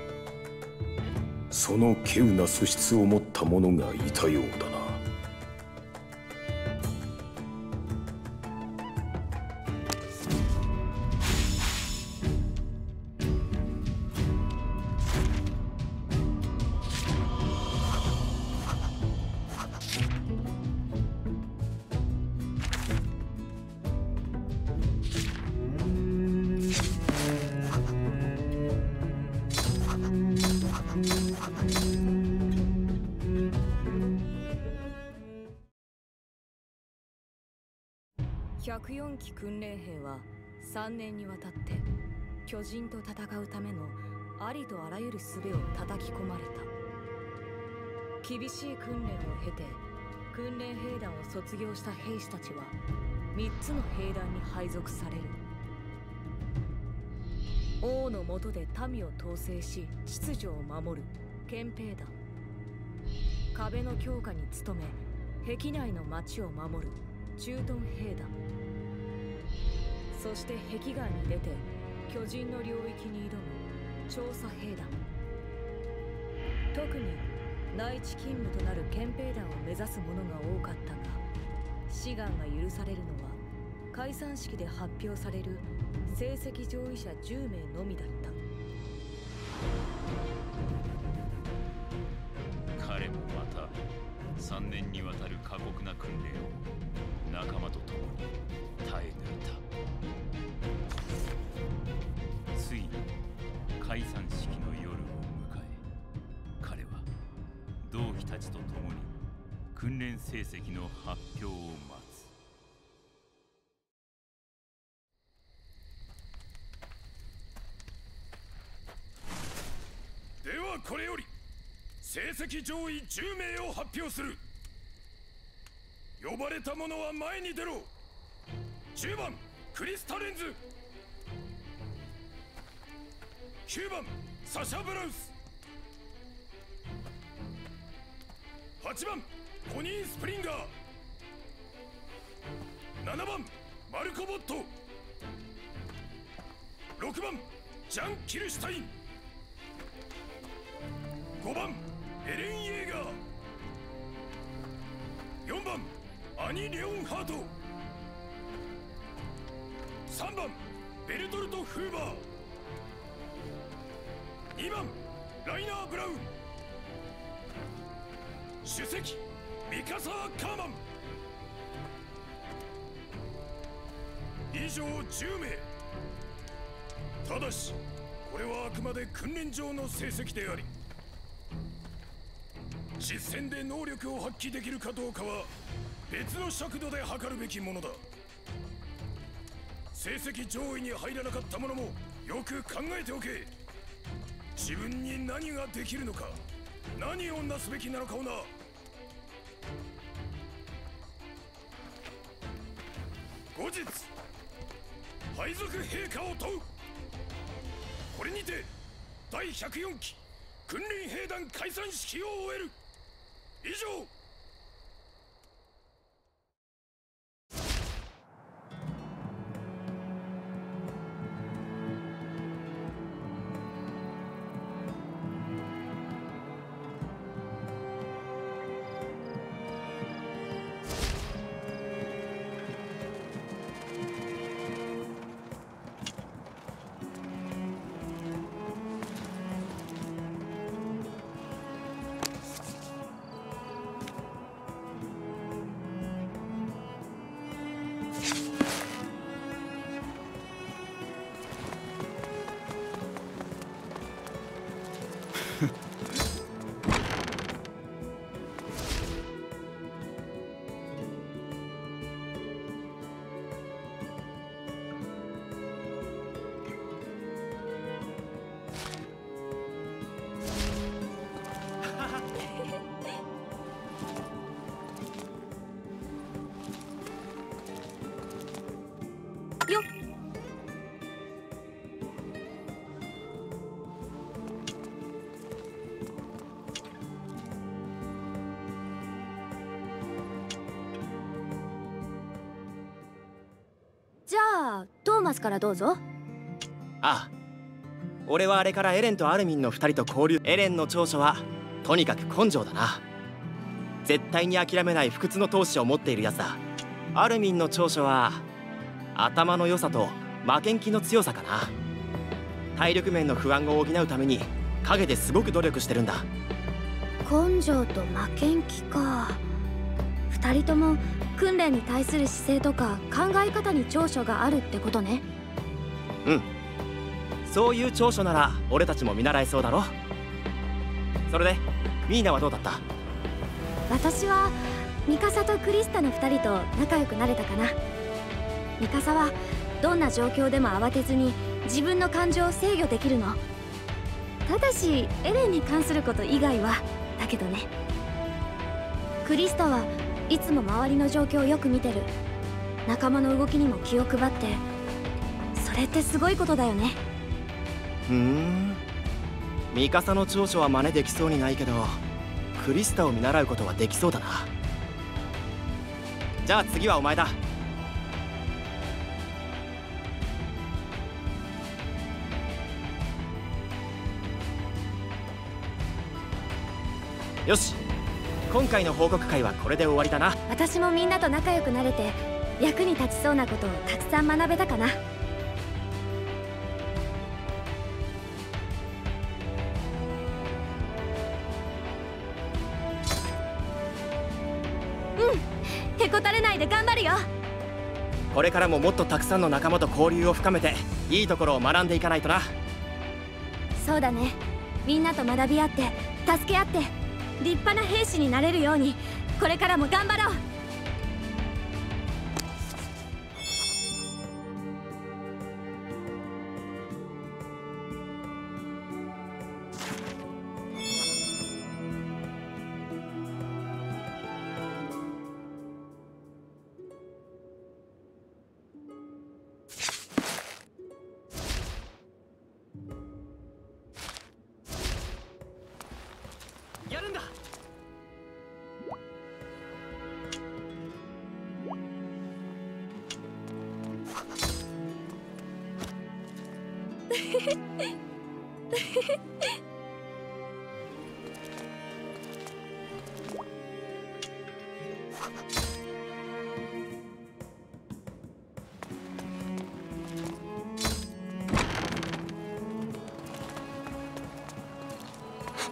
Speaker 5: その稀有な素質を持った者がいたようだな。
Speaker 2: ひゃくよんき訓練兵はさんねんにわたって巨人と戦うためのありとあらゆる術を叩き込まれた。厳しい訓練を経て訓練兵団を卒業した兵士たちはみっつの兵団に配属される。王の下で民を統制し秩序を守る憲兵団、壁の強化に努め壁内の町を守る駐屯兵団、そして壁外に出て巨人の領域に挑む調査兵団。特に内地勤務となる憲兵団を目指す者が多かったが、志願が許されるのは解散式で発表される成績上位者じゅうめいのみだった。
Speaker 4: 彼もまたさんねんにわたる過酷な訓練を仲間と共に耐え抜いた。ついに解散式の夜を迎え、彼は同期たちと共に訓練成績の発表を待つ。
Speaker 5: ではこれより成績上位じゅうめいを発表する。呼ばれた者は前に出ろ。じゅうばんクリスタレンズ、きゅうばんサシャ・ブラウス、はちばんコニー・スプリンガー、ななばんマルコ・ボット、ろくばんジャン・キルシュタイン、ごばんエレン・イェーガー、よんばんアニ・レオンハート、さんばんベルトルト・フーバー、 にばんライナー・ブラウン、首席ミカサ・カーマン。以上じゅうめい。ただしこれはあくまで訓練上の成績であり、実戦で能力を発揮できるかどうかは別の尺度で測るべきものだ。成績上位に入らなかった者もよく考えておけ。自分に何ができるのか、何をなすべきなのかをな。後日配属陛下を問う。これにてだいひゃくよんき訓練兵団解散式を終える。以上。
Speaker 9: よっ。じゃあトーマスからどうぞ。
Speaker 8: ああ、俺はあれからエレンとアルミンのふたりと交流。エレンの長所はとにかく根性だな。絶対に諦めない不屈の闘志を持っているやつだ。アルミンの長所は頭の良さと負けん気の強さかな。体力面の不安を補うために陰ですごく努力してるんだ。
Speaker 9: 根性と負けん気か。二人とも訓練に対する姿勢とか考え方に長所があるってことね。
Speaker 8: うん、そういう長所なら俺たちも見習えそうだろ。それでミーナはどうだった？
Speaker 9: 私はミカサとクリスタのふたりと仲良くなれたかな。ミカサはどんな状況でも慌てずに自分の感情を制御できるの。ただしエレンに関すること以外はだけどね。クリスタはいつも周りの状況をよく見てる。仲間の動きにも気を配って。それってすごいことだよね。
Speaker 8: ふーん、ミカサの長所は真似できそうにないけどクリスタを見習うことはできそうだな。じゃあ次はお前だ。よし、今回の報告会はこれで終わりだな。
Speaker 9: 私もみんなと仲良くなれて役に立ちそうなことをたくさん学べたかな。うん、へこたれないで頑張るよ。
Speaker 8: これからももっとたくさんの仲間と交流を深めていいところを学んでいかないとな。
Speaker 9: そうだね。みんなと学び合って助け合って立派な兵士になれるようにこれからも頑張ろう。
Speaker 13: やるんだ。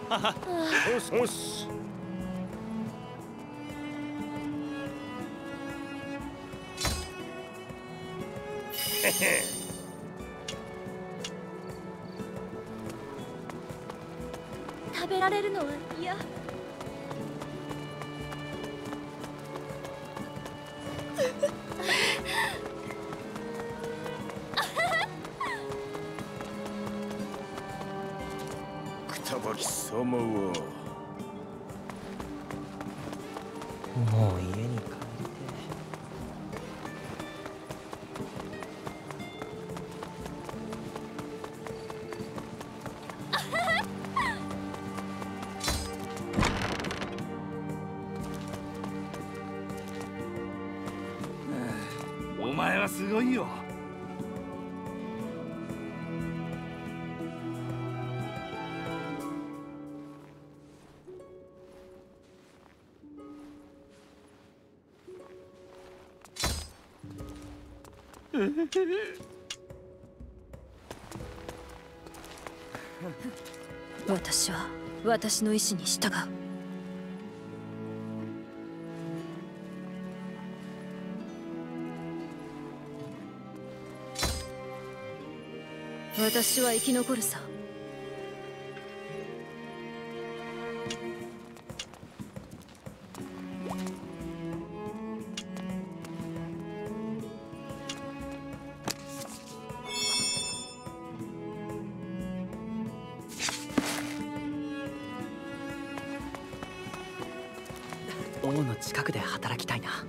Speaker 10: よしよし。へへ。
Speaker 9: 食べられるのは嫌。
Speaker 5: くたばき様は
Speaker 11: もう家に帰りて
Speaker 12: お前はすごいよ。
Speaker 2: 私は私の意志に従う。私は生き残るさ。
Speaker 13: 王の近くで働きたいな。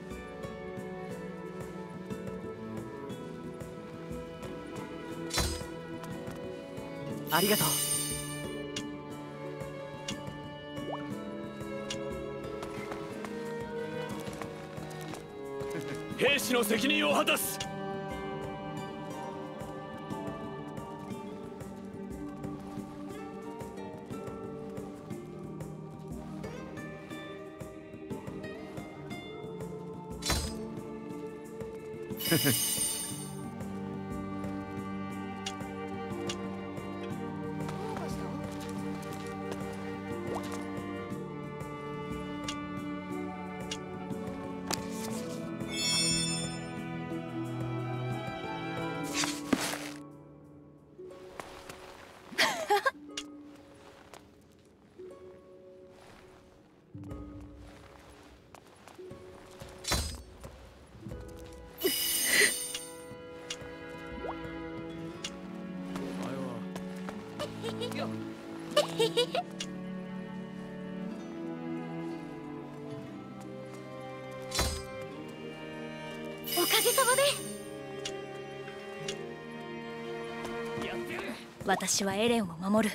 Speaker 13: ありがとう。
Speaker 7: 兵士の責任を果たす。
Speaker 9: おかげさまで。
Speaker 2: 私はエレンを守る。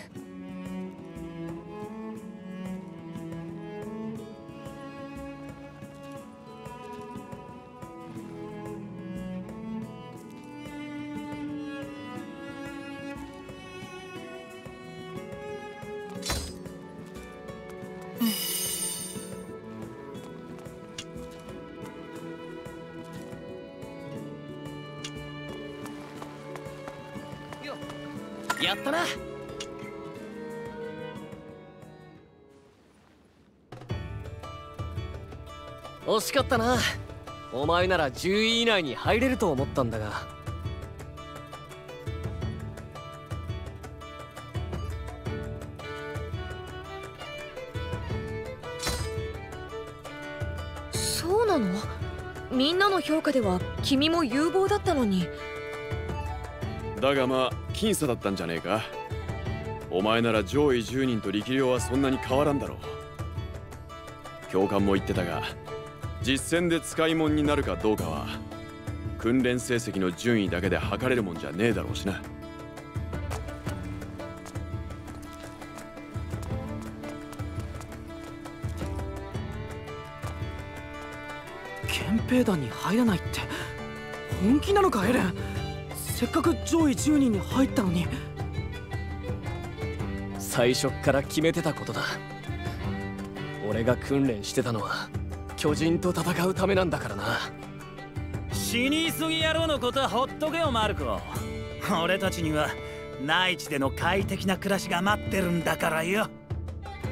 Speaker 11: やったな。惜しかったな。お前ならじゅうい以内に入れると思ったんだが。
Speaker 2: そうなの？みんなの評価では君も有望だったのに。
Speaker 7: だがまあ僅差だったんじゃねえか。お前なら上位じゅうにんと力量はそんなに変わらんだろう。教官も言ってたが、実戦で使い物になるかどうかは訓練成績の順位だけで測れるもんじゃねえだろうしな。
Speaker 13: 憲兵団に入らないって本気なのかエレン。せっかく上位じゅうにんに入ったのに。
Speaker 11: 最初から決めてたことだ。俺が訓練してたのは巨人と戦うためなんだからな。
Speaker 3: 死に急ぎ野郎のことはほっとけよマルコ。俺たちには内地での快適な暮らしが待ってるんだからよ。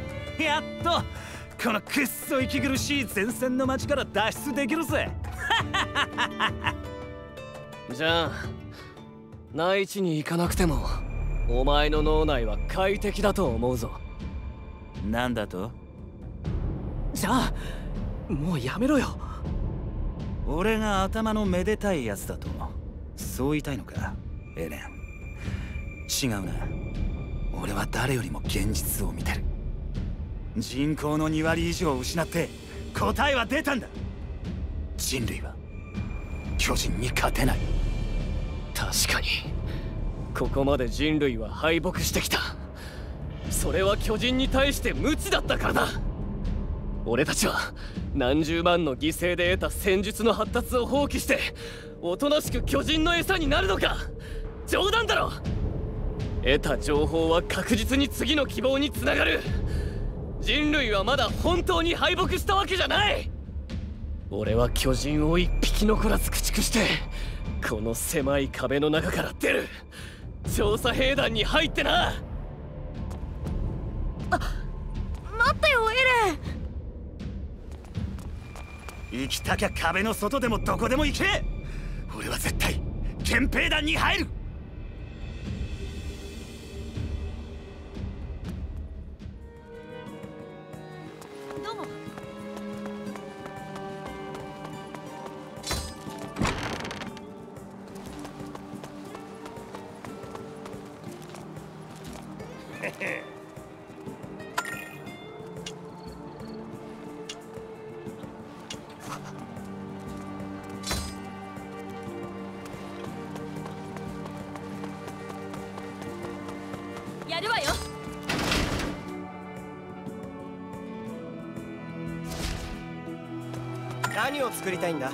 Speaker 3: やっとこのくっそ息苦しい前線の町から脱出できるぜ。
Speaker 11: じゃあ内地に行かなくてもお前の脳内は快適だと思うぞ。
Speaker 3: なんだと？
Speaker 13: じゃあもうやめろよ。
Speaker 3: 俺が頭のめでたいやつだとそう言いたいのかエレン。違うな、俺は誰よりも現実を見てる。人口のに割以上を失って答えは出たんだ。人類は巨人に勝てない。
Speaker 11: 確かにここまで人類は敗北してきた。それは巨人に対して無知だったからだ。俺たちは何十万の犠牲で得た戦術の発達を放棄しておとなしく巨人の餌になるのか。冗談だろ。得た情報は確実に次の希望につながる。人類はまだ本当に敗北したわけじゃない。俺は巨人を一匹残らず駆逐してこの狭い壁の中から出る。調査兵団に入ってな。
Speaker 9: あ、待ってよエレン。
Speaker 3: 行きたきゃ壁の外でもどこでも行け。俺は絶対憲兵団に入る。
Speaker 9: どうも。やるわよ。
Speaker 8: 何を作りたいんだ？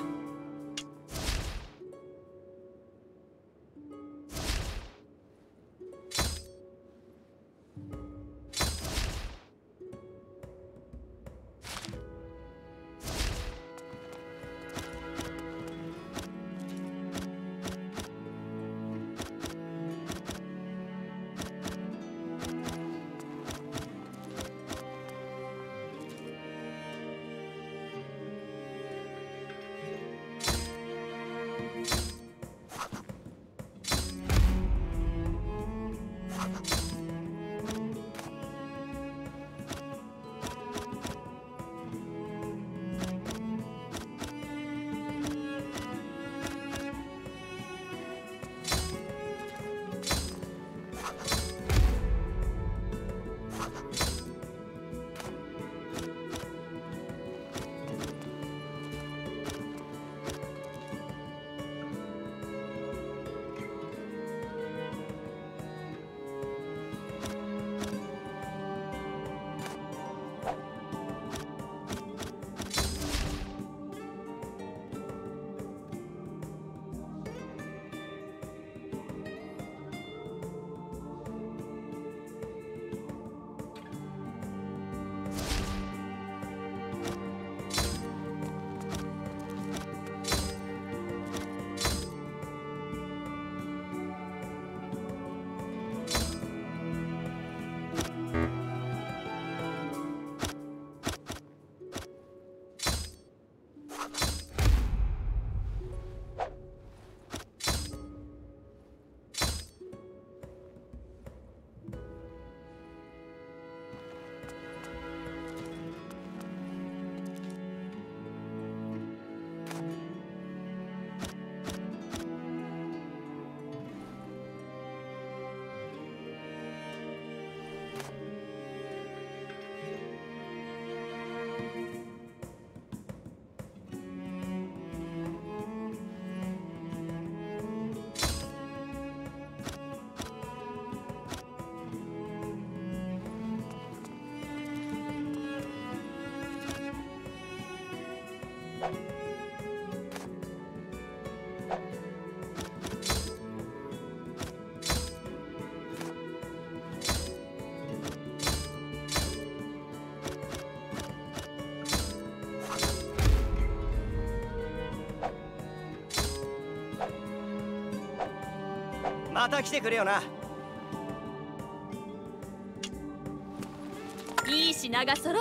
Speaker 8: また来てくれよな。
Speaker 9: いい品が揃って。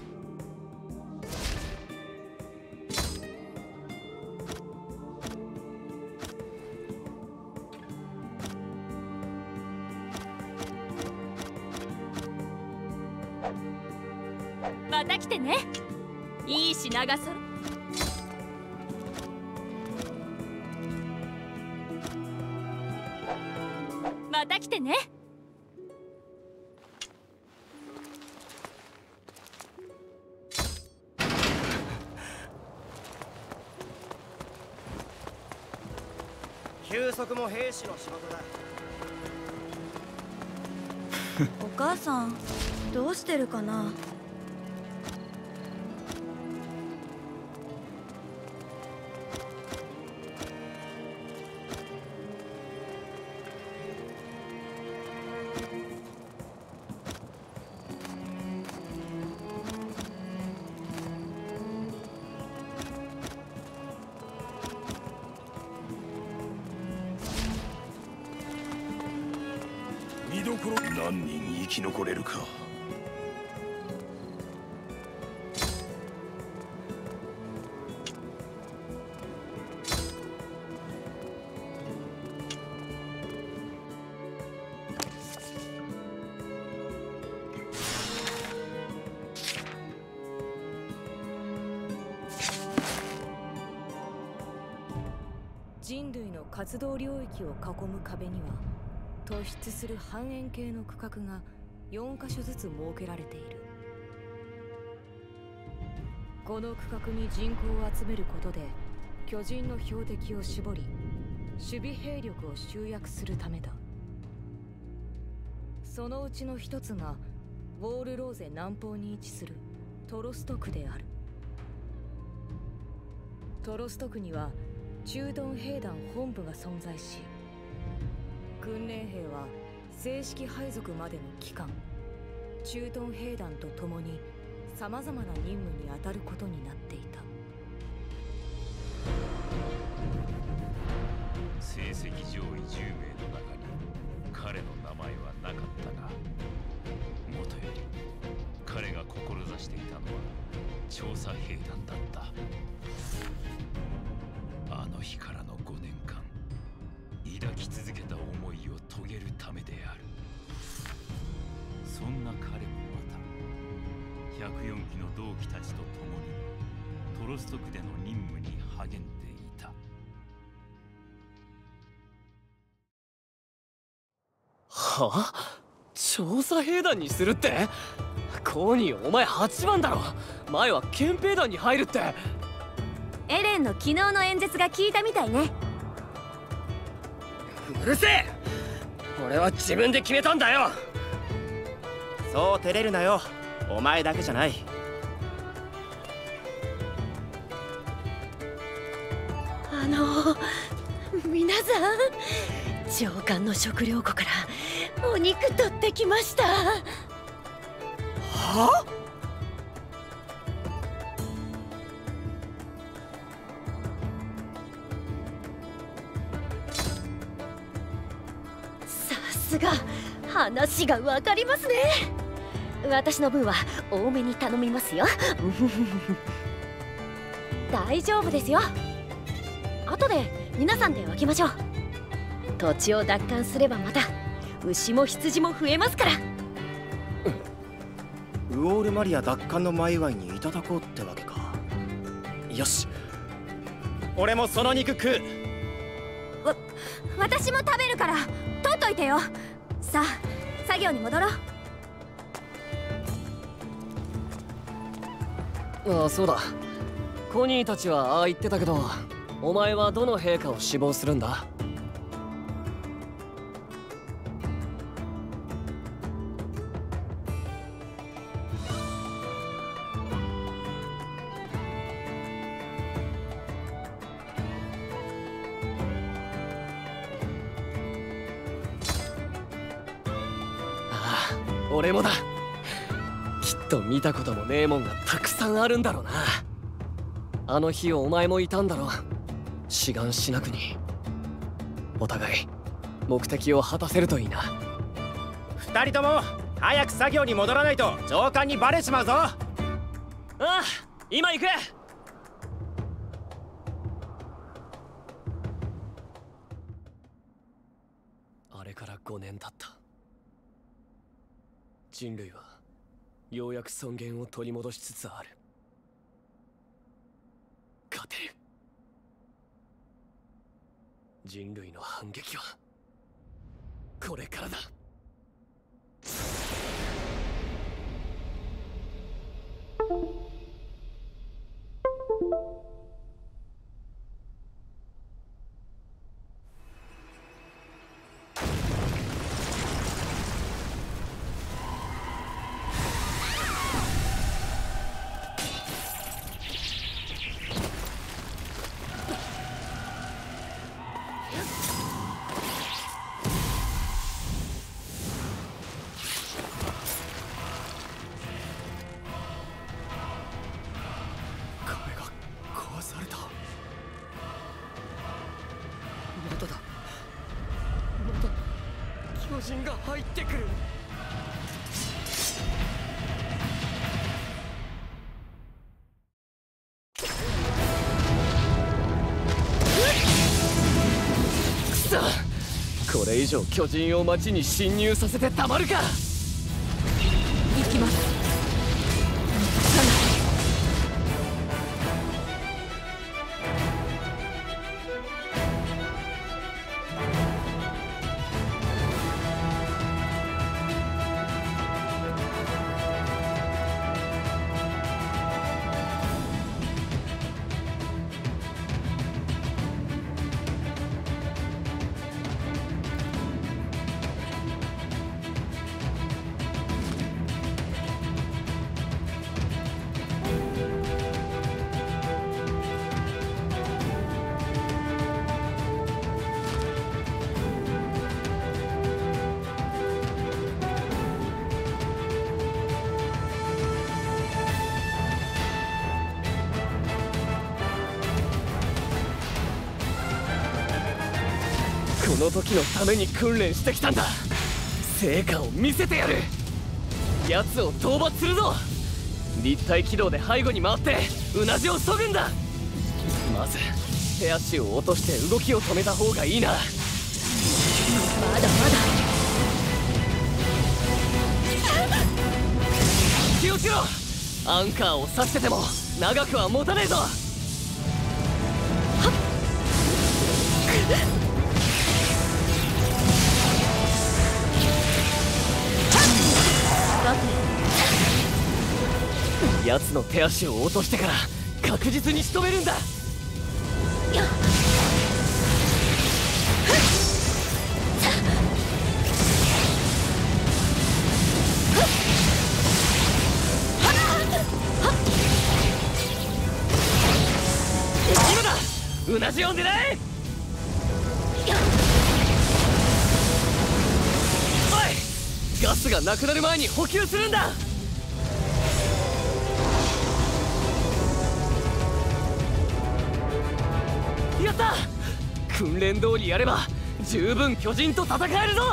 Speaker 9: また来てね。いい品が揃っ。また来てね。
Speaker 8: 休息も兵士の仕事だ。
Speaker 9: お母さんどうしてるかな。
Speaker 5: 見どころ何人生き残れるか。
Speaker 2: 人類の活動領域を囲む壁には突出する半円形の区画がよんか所ずつ設けられている。この区画に人口を集めることで巨人の標的を絞り守備兵力を集約するためだ。そのうちの一つがウォールローゼ南方に位置するトロスト区である。トロスト区には駐屯兵団本部が存在し、訓練兵は正式配属までの期間、駐屯兵団と共にさまざまな任務に当たることになっていた。
Speaker 4: 成績上位じゅうめいの中に彼の名前はなかったが、もとより彼が志していたのは調査兵団だった。あの日からのごねんかん、抱き続けた思いを遂げるためである。そんな彼もまたひゃくよんきの同期たちと共にトロスト区での任務に励んでいた。
Speaker 11: はあ？調査兵団にするって？コーニー、お前はちばんだろ。前は憲兵団に入るって。
Speaker 6: エレンの昨日の演説が効いたみたいね。
Speaker 10: うるせえ！俺は自分で決めたんだよ。
Speaker 8: そう照れるなよ。お前だけじゃない。
Speaker 6: あの皆さん、長官の食料庫からお肉取ってきました。は
Speaker 10: あ？
Speaker 6: さすが話がわかりますね。私の分は多めに頼みますよ。大丈夫ですよ。後で皆さんで分けましょう。土地を奪還すればまた牛も羊も増えますから。
Speaker 8: ウォールマリア奪還の前祝いにいただこうってわけか。よし、俺もその肉食う。
Speaker 9: わ私も食べるから取っといてよ。さあ作業に戻ろう。
Speaker 11: ああ、そうだ。コニーたちはああ言ってたけど、お前はどの陛下を志望するんだ？ああ、俺もだ。きっと見たこともねえもんがたくさんあるんだろうな。あの日お前もいたんだろ。志願しなくに。お互い目的を果たせるといいな。
Speaker 8: 二人とも早く作業に戻らないと上官にバレちまうぞ。あ
Speaker 11: あ、今行く。あれからごねん経った。人類はようやく尊厳を取り戻しつつある。勝てる。人類の反撃はこれからだ。 巨人が入ってくる。くそ、これ以上巨人を町に侵入させてたまるか。
Speaker 2: 行きます。
Speaker 11: この時のために訓練してきたんだ。成果を見せてやる。奴を討伐するぞ。立体軌道で背後に回ってうなじを削ぐんだ。まず手足を落として動きを止めた方がいいな。まだまだ気をつけろ。アンカーを刺してても長くは持たねえぞ。はっ奴の手足を落としてから確実に仕留めるんだ。今だ、うなじを狙え。おい、ガスがなくなる前に補給するんだ。やった！訓練通りやれば十分巨人と戦えるぞ。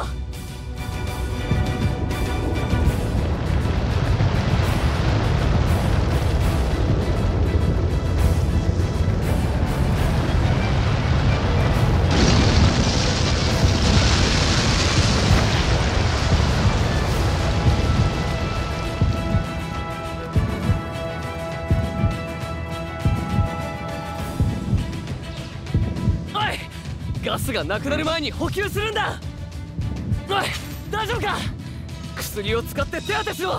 Speaker 11: ガスがなくなる前に補給するんだ。おい、大丈夫か。薬を使って手当てしろ。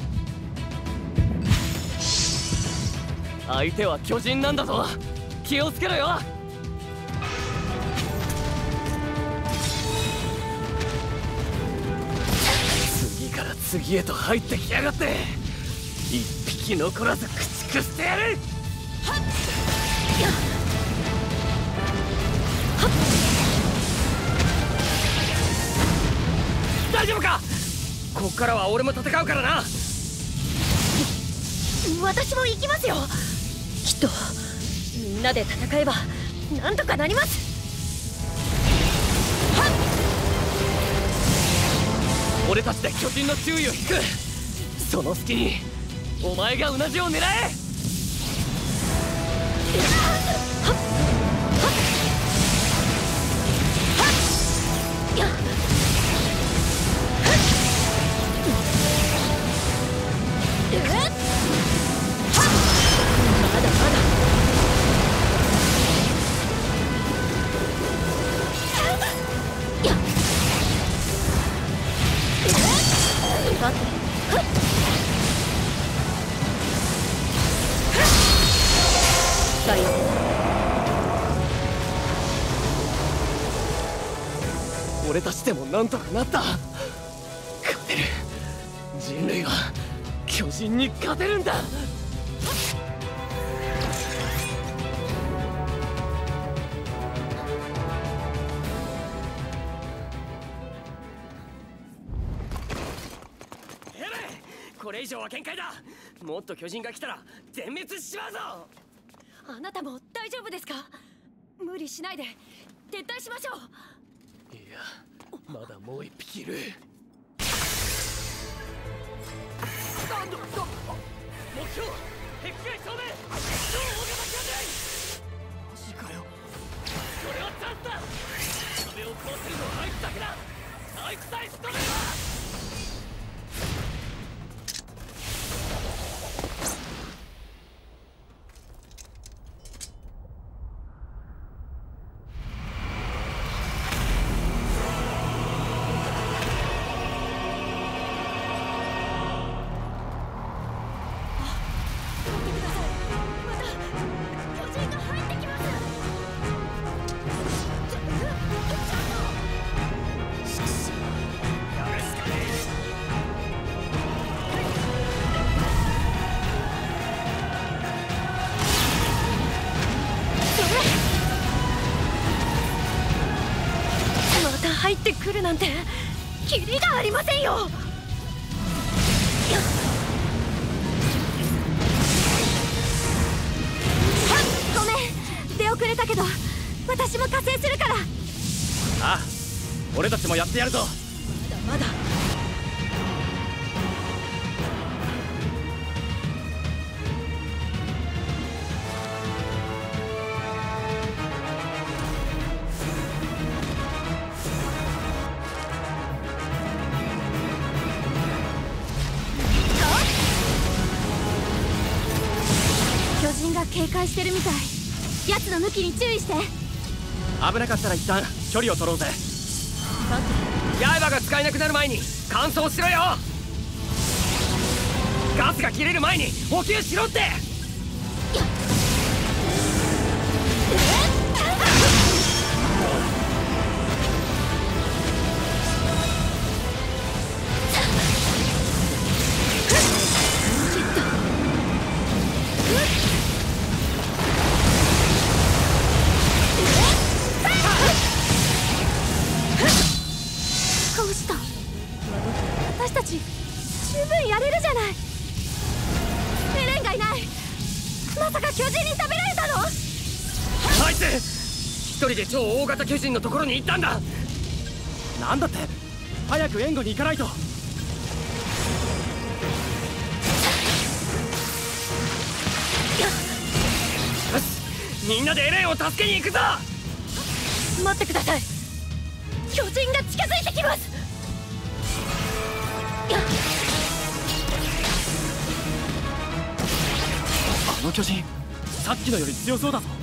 Speaker 11: 相手は巨人なんだぞ。気をつけろよ。次から次へと入ってきやがって、一匹残らず駆逐してやる。はっ大丈夫か。こっからは俺も戦うからな。
Speaker 6: 私も行きますよ。きっとみんなで戦えばなんとかなります。はっ
Speaker 11: 俺たちで巨人の注意を引く。その隙にお前がうなじを狙え。俺たちでもなんとかなった。勝てる。人類は巨人に勝てるんだ。これ以上は限界だ。もっと巨人が来たら全滅しちまうぞ。
Speaker 6: あなたも大丈夫ですか？無理しないで撤退しましょう。
Speaker 11: いや、まだもう一匹いる。なんだ、目標壁外正面超大型巨人。マジかよ。これはチャンスだ。壁を壊せるのはあいつだけだ。あいつさえ仕留めれば。
Speaker 6: 入ってくるなんてキリがありませんよ。ごめん、出遅れたけど私も加勢するから。
Speaker 8: ああ、俺たちもやってやるぞ。
Speaker 6: まだまだ。警戒してるみたい。奴の抜きに注意して。
Speaker 8: 危なかったら一旦距離を取ろうぜ。
Speaker 11: 刃が使えなくなる前に乾燥しろよ。ガスが切れる前に補給しろって。
Speaker 6: 私たち十分やれるじゃない。エレンがいない。まさか巨人に食べられたの？
Speaker 11: あいつ一人で超大型巨人のところに行ったんだ。
Speaker 8: なんだって、早く援護に行かないと。よ
Speaker 11: し、みんなでエレンを助けに行くぞ。
Speaker 6: 待ってください。巨人が近づいてきます。
Speaker 8: あの巨人、さっきのより強そうだぞ。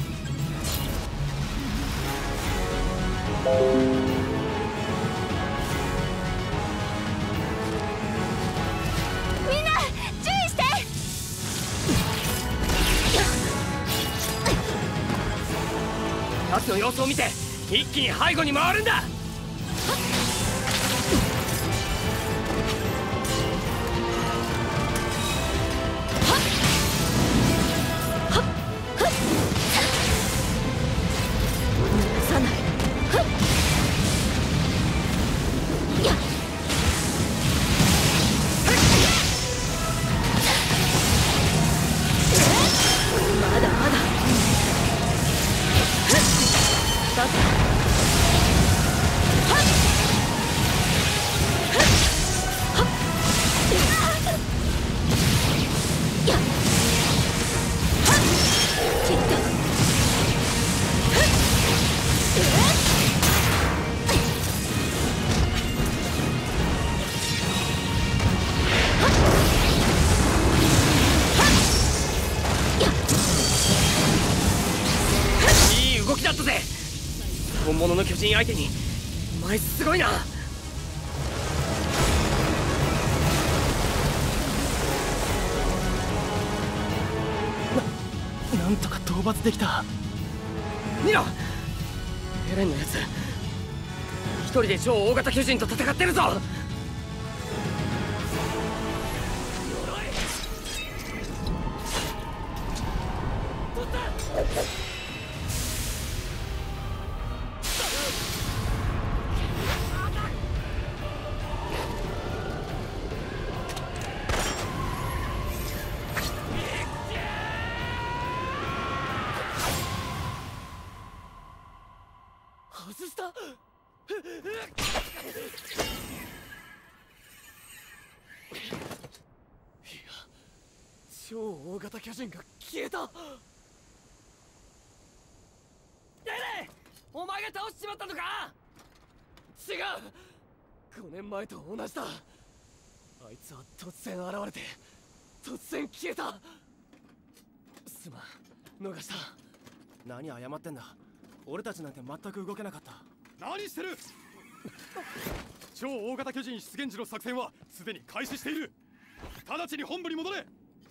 Speaker 6: みんな注意して。
Speaker 11: 奴の様子を見て一気に背後に回るんだ。 だったぜ。本物の巨人相手にお前すごいな。
Speaker 8: な、なんとか討伐できた。
Speaker 11: 見ろ、エレンのやつ一人で超大型巨人と戦ってるぞ。外した。いや、超大型巨人が消えた。エレン、お前が倒しちまったのか。違う、ごねんまえと同じだ。あいつは突然現れて突然消えた。すまん、逃した。
Speaker 8: 何謝ってんだ。俺たちなんて全く動けなかった。
Speaker 5: 何してる。超大型巨人出現時の作戦はすでに開始している。直ちに本部に戻れ。はっ。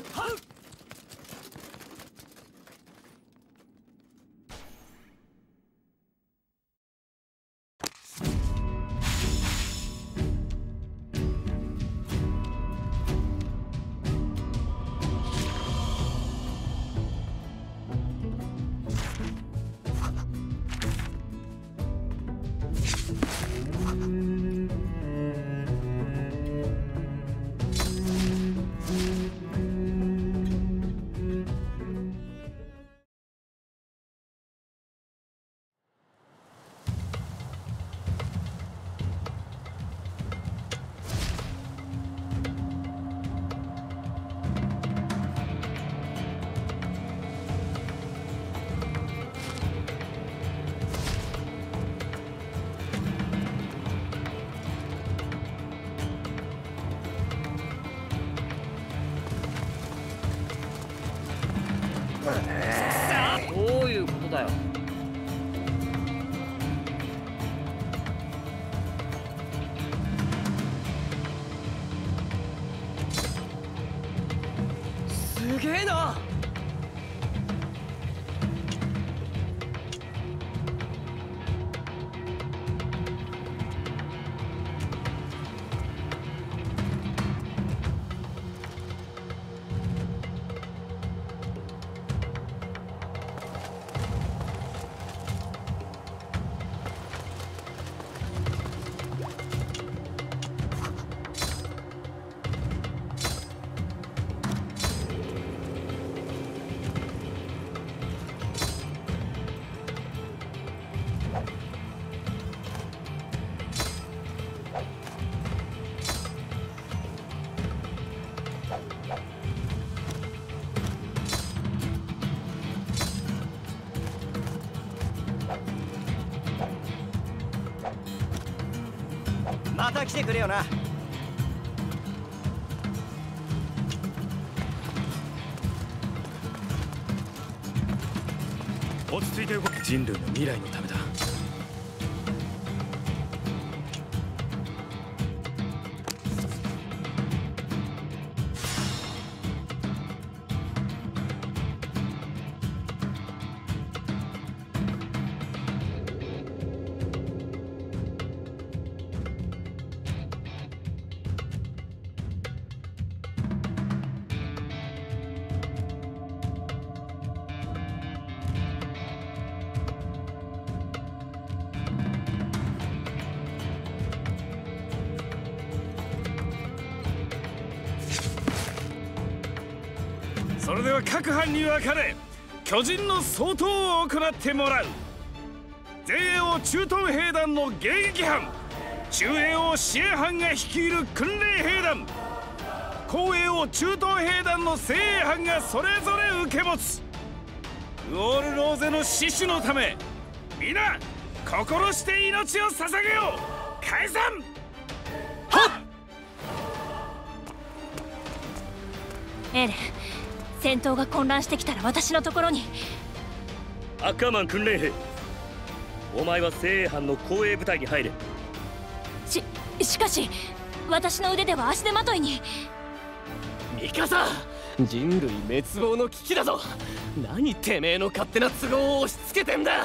Speaker 11: どういうことだよ。すげえな。
Speaker 8: また来てくれよな。
Speaker 5: 落ち着いて動く。人類の未来のためだ。
Speaker 12: それでは各班に分かれ巨人の掃討を行ってもらう。前衛を駐屯兵団の迎撃班、中衛を支援班が率いる訓練兵団、後衛を駐屯兵団の精鋭班がそれぞれ受け持つ。ウォールローゼの死守のため皆心して命を捧げよう。解散。はっ。
Speaker 15: エレン、戦闘が混乱してきたら私のところに。
Speaker 10: アッカーマン訓練兵、 お前は精鋭班の後衛部隊に入れ。
Speaker 15: ししかし私の腕では足手まといに。
Speaker 11: ミカサ、人類滅亡の危機だぞ。何てめえの勝手な都合を押し付けてんだ。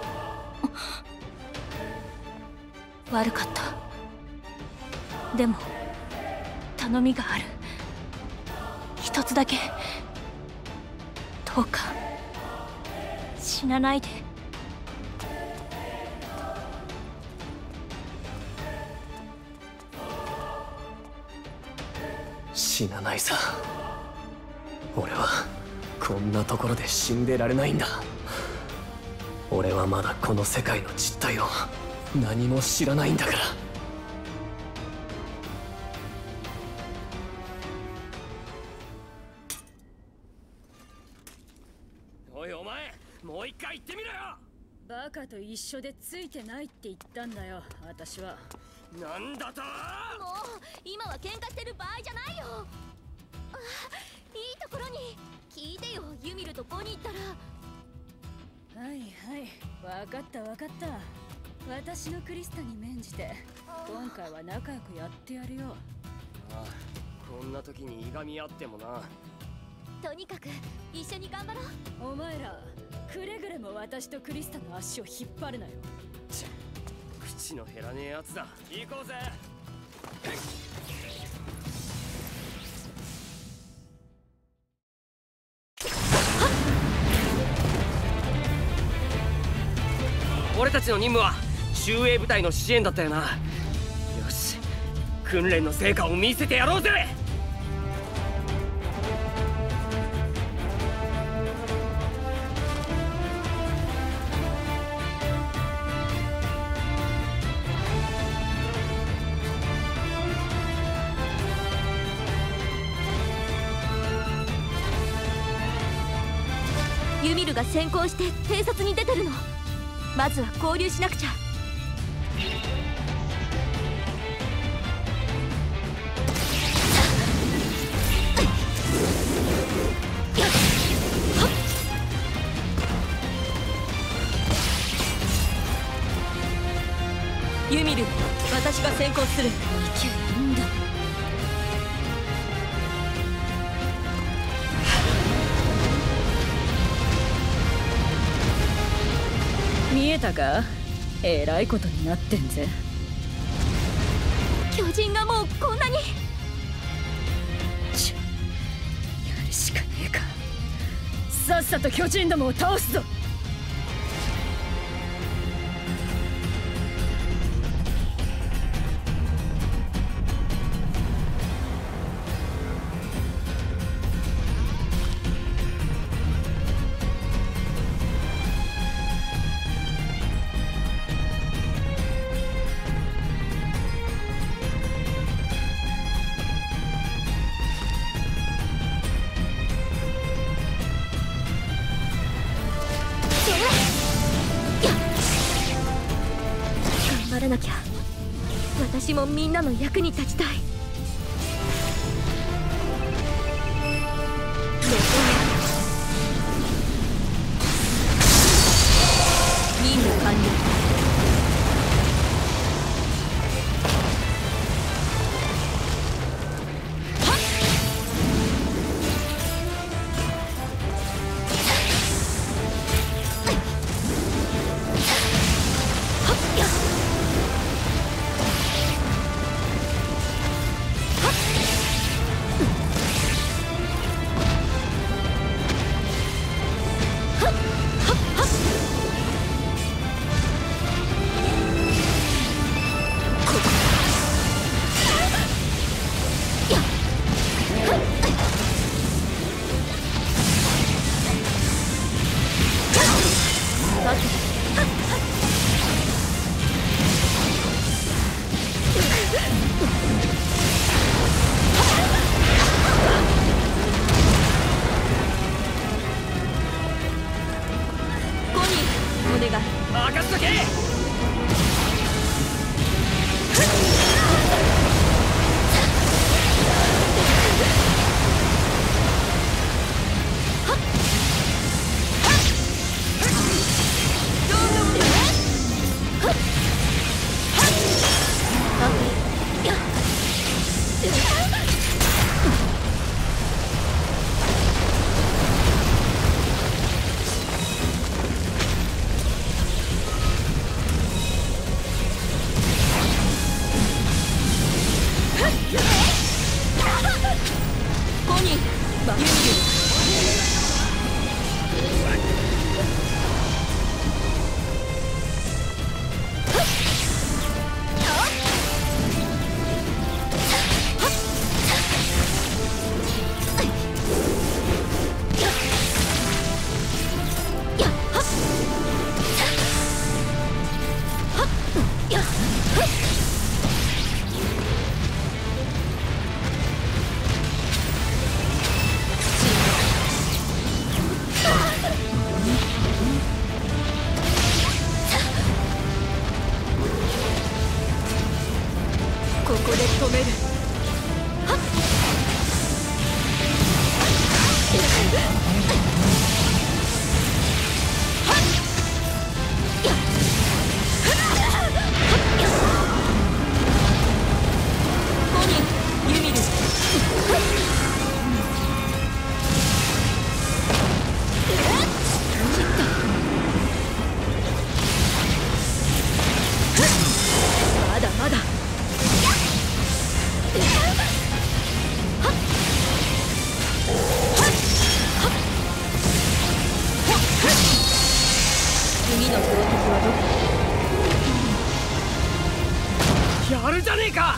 Speaker 15: 悪かった。でも頼みがある。一つだけどうか死なないで。
Speaker 11: 死なないさ。俺はこんなところで死んでられないんだ。俺はまだこの世界の実態を何も知らないんだから。おいお前、もう一回言ってみろよ。
Speaker 2: バカと一緒でついてないって言ったんだよ、私は。
Speaker 11: なんだと。
Speaker 6: もう今は喧嘩してる場合じゃないよ。あ、いいところに聞いてよ。ユミルとボニーったら。
Speaker 2: はいはい、分かった分かった。私のクリスタに免じて今回は仲良くやってやるよ。
Speaker 11: ああ、こんな時にいがみ合ってもな。
Speaker 6: とにかく一緒に頑張ろう。
Speaker 2: お前らくれぐれも私とクリスタの足を引っ張るなよ。
Speaker 11: 口の減らねえやつだ。行こうぜ。俺たちの任務は中衛部隊の支援だったよな。よし、訓練の成果を見せてやろうぜ。
Speaker 6: ユミルが先行して偵察に出てるの。まずは合流しなくちゃ。
Speaker 2: ユミル、私が先行する。行けいいんだ。見えたか？えらいことになってんぜ。
Speaker 6: 巨人がもうこんなに。
Speaker 2: ちょ、やるしかねえか。さっさと巨人どもを倒すぞ。
Speaker 6: 頑張らなきゃ。私もみんなの役に立ちたい。
Speaker 2: 任務完了。 こで止める。はっまだまだ。次の標的はどこ？
Speaker 11: やるじゃねえか。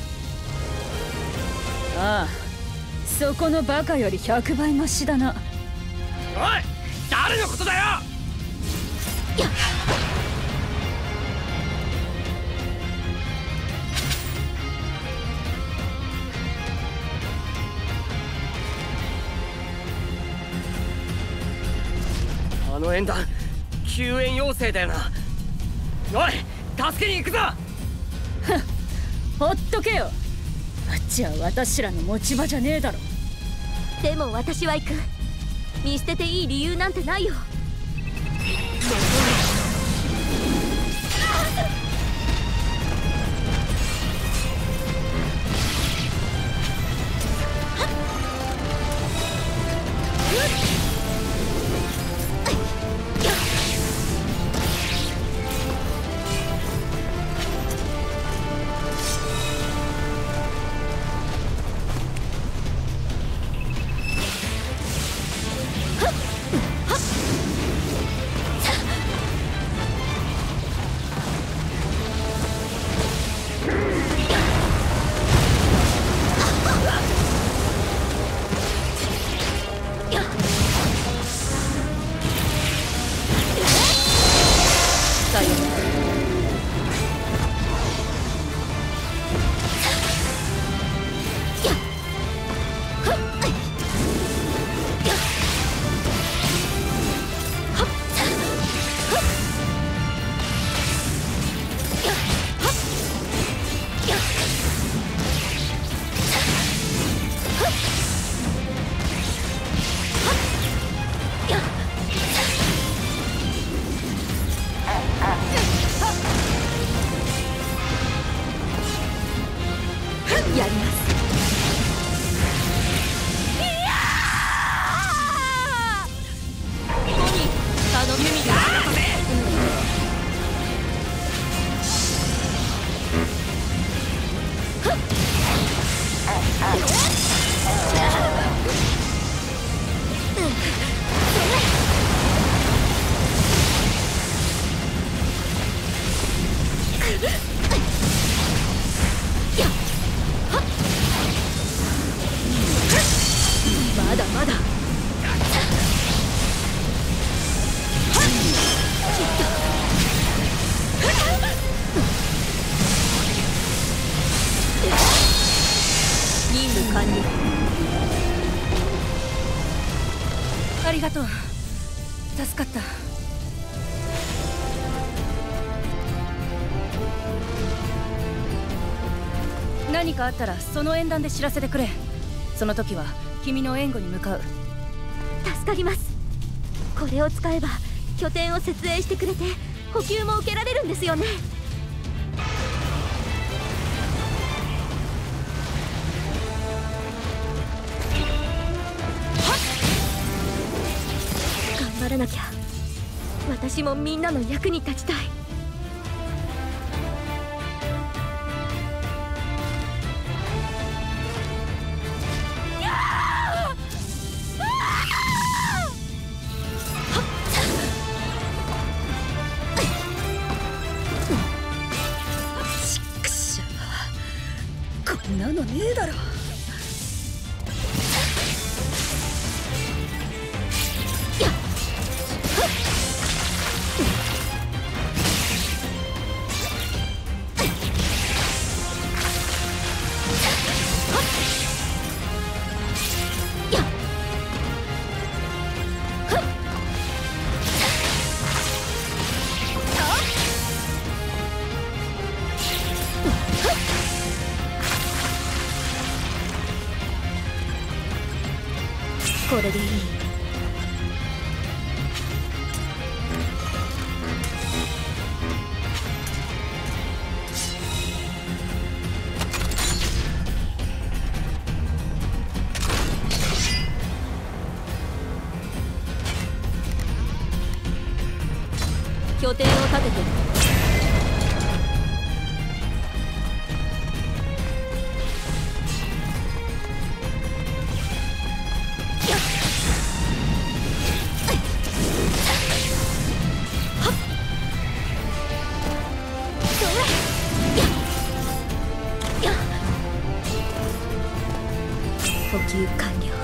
Speaker 15: ああ、そこのバカよりひゃくばいマシだな。
Speaker 11: おい、誰のことだよ。あの縁談、救援要請だよな。おい、助けに行くぞ。
Speaker 15: ほっとけよ。あっちは私らの持ち場じゃねえだろ。
Speaker 6: でも私は行く。見捨てていい理由なんてないよ。やります。いやー！ゴニ、あの弓が離せ。まだまだ。任務完了。
Speaker 15: ありがとう。助かった。何かあったらその縁談で知らせてくれ。その時は君の援護に向かう。
Speaker 6: 助かります。これを使えば拠点を設営してくれて補給も受けられるんですよね。頑張らなきゃ。私もみんなの役に立ちたい。
Speaker 15: こんなのねえだろ。
Speaker 9: これでいい。
Speaker 2: 拠点を立ててる。
Speaker 9: 補給完了。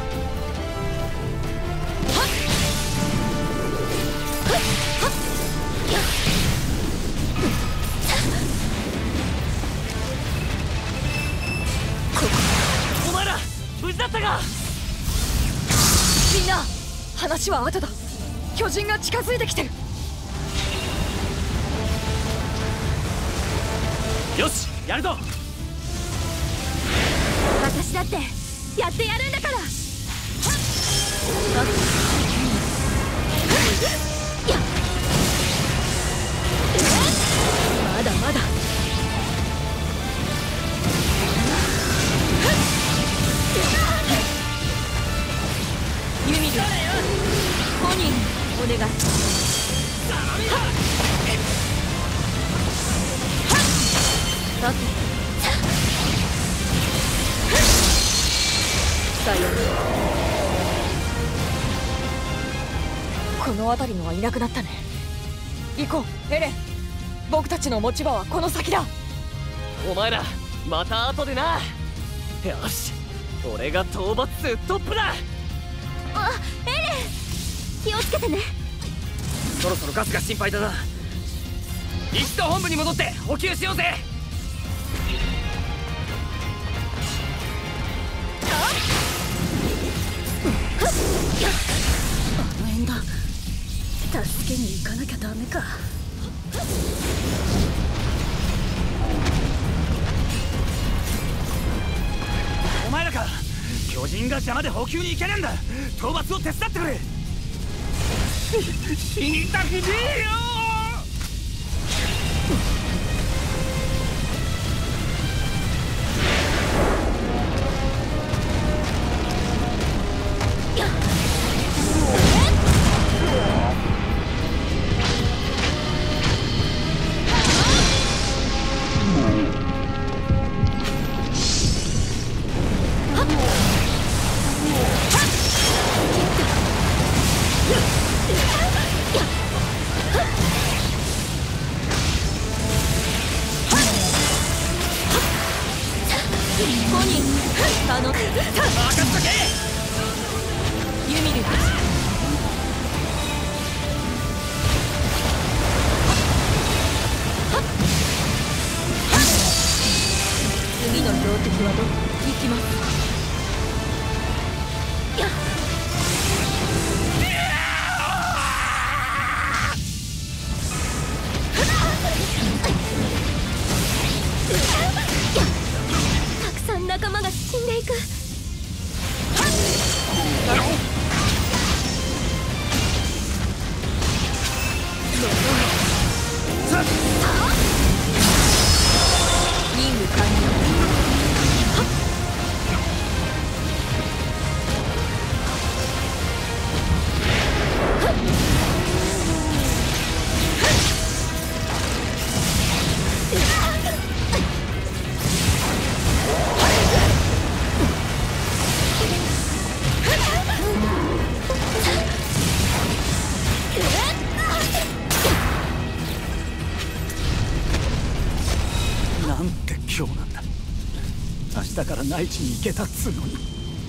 Speaker 11: お前ら無事だったか。
Speaker 2: みんな話は後だ。巨人が近づいてきてる。
Speaker 11: よしやるぞ。
Speaker 9: 私だってやってやるんだから。
Speaker 2: まだまだ。ユミル、コニーお願い。だってさようなら。この辺りのはいなくなったね。行こうエレン。僕たちの持ち場はこの先だ。
Speaker 11: お前らまた後でな。よし俺が討伐数トップだ。
Speaker 9: あ、エレン気をつけてね。
Speaker 11: そろそろガスが心配だな。一度本部に戻って補給しようぜ。
Speaker 2: あの縁談助けに行かなきゃダメか。
Speaker 3: お前らか。巨人が邪魔で補給に行けねえんだ。討伐を手伝ってくれ。死にたくねえよ。
Speaker 2: 次の標的はどこ？行きます。
Speaker 9: たくさん仲間が死んでいく。
Speaker 2: 任務完了。
Speaker 3: なんて今日なんだ。明日から内地に行けたっつうのに。
Speaker 2: コ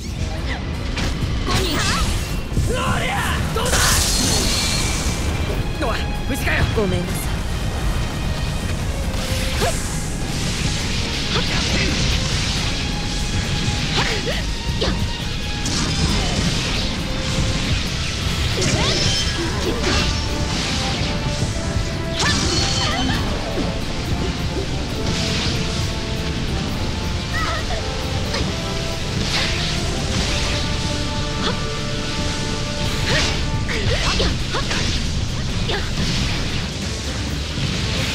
Speaker 2: ニー、
Speaker 11: おりゃどうだ。おい無事かよ。
Speaker 2: ごめんなさい。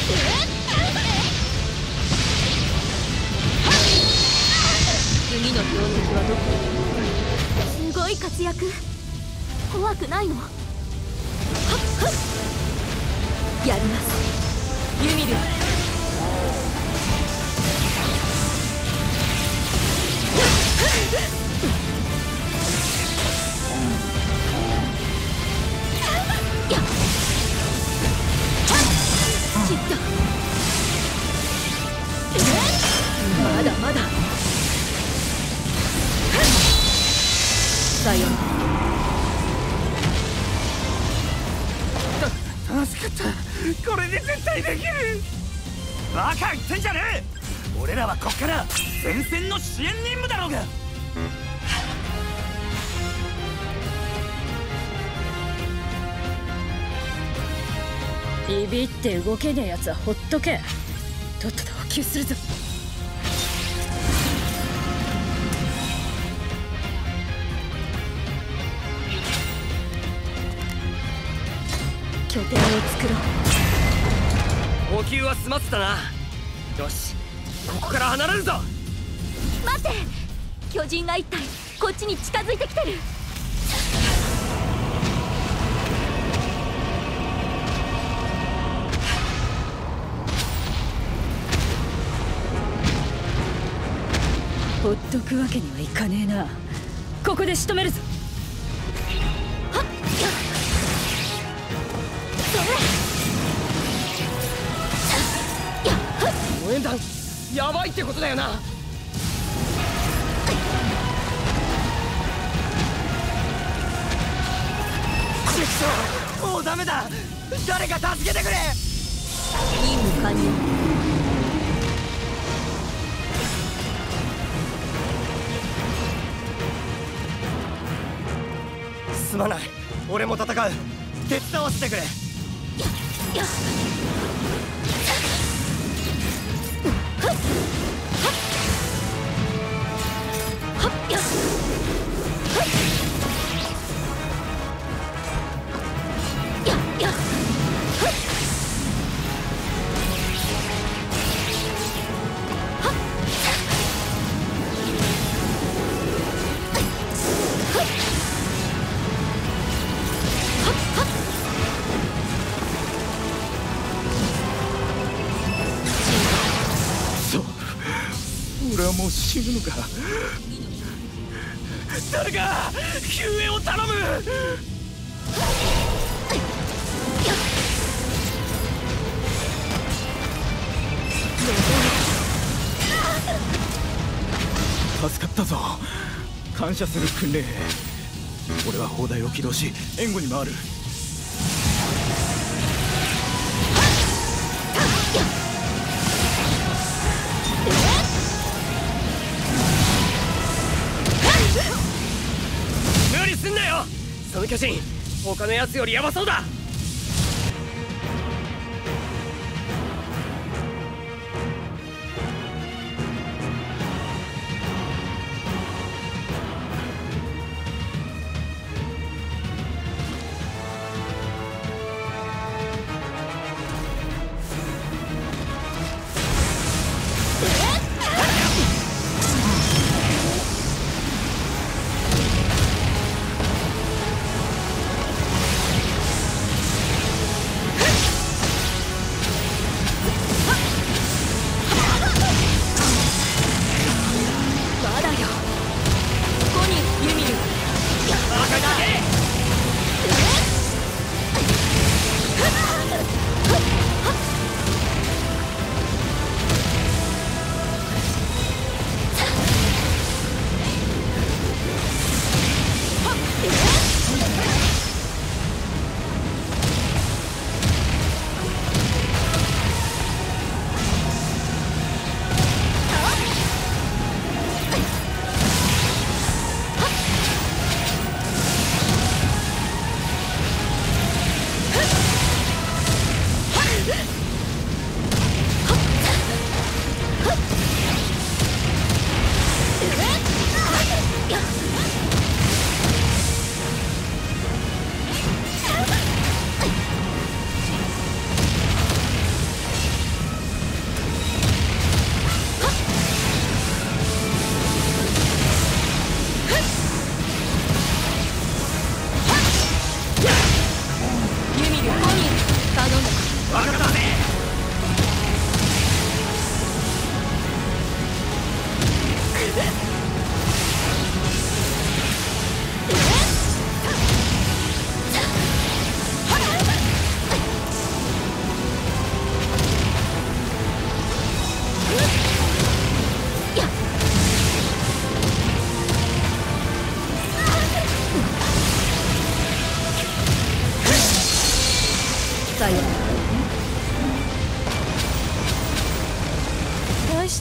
Speaker 6: 次の標的はどこ？
Speaker 9: すごい活躍。怖くないの？はっはっ。
Speaker 6: やります、ユミル。やっきった。まだまだ。さよなら。
Speaker 3: 助かった。これで絶対できる。バカ言ってんじゃねえ。俺らはこっから前線の支援任務だろうが。
Speaker 2: ビビって動けねえやつはほっとけ。とっとと補給するぞ。拠点を作ろ
Speaker 11: う。補給は済ませたな。よし、ここから離れるぞ。
Speaker 9: 待って、巨人が一体こっちに近づいてきてる。
Speaker 2: ほっとくわけにはいかねえな。ここで仕留めるぞ。
Speaker 9: はっ
Speaker 11: 応援団やばいってことだよな。
Speaker 3: くそ、もうダメだ。誰か助けてくれ。
Speaker 6: 任務完了。
Speaker 3: すまない、俺も戦う。手伝わせてくれ。
Speaker 9: やや
Speaker 1: 俺はもう死ぬのか。
Speaker 3: 誰か救援を頼む。
Speaker 1: 助かったぞ。感謝する訓練兵。俺は砲台を起動し援護に回る。
Speaker 11: 無理すんなよ。その巨人他のやつよりヤバそうだ。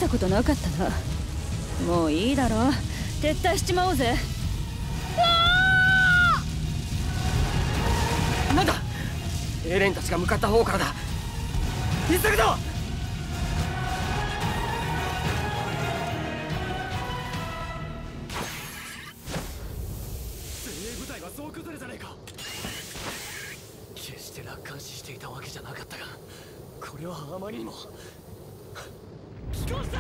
Speaker 2: したことなかったな。もういいだろ、撤退しちまおうぜ。
Speaker 11: なんだ、エレンたちが向かった方からだ。急ぐぞ。
Speaker 3: 精鋭部隊は総崩れじゃねえか。決して楽観視していたわけじゃなかったが、これはあまりにも寄港した。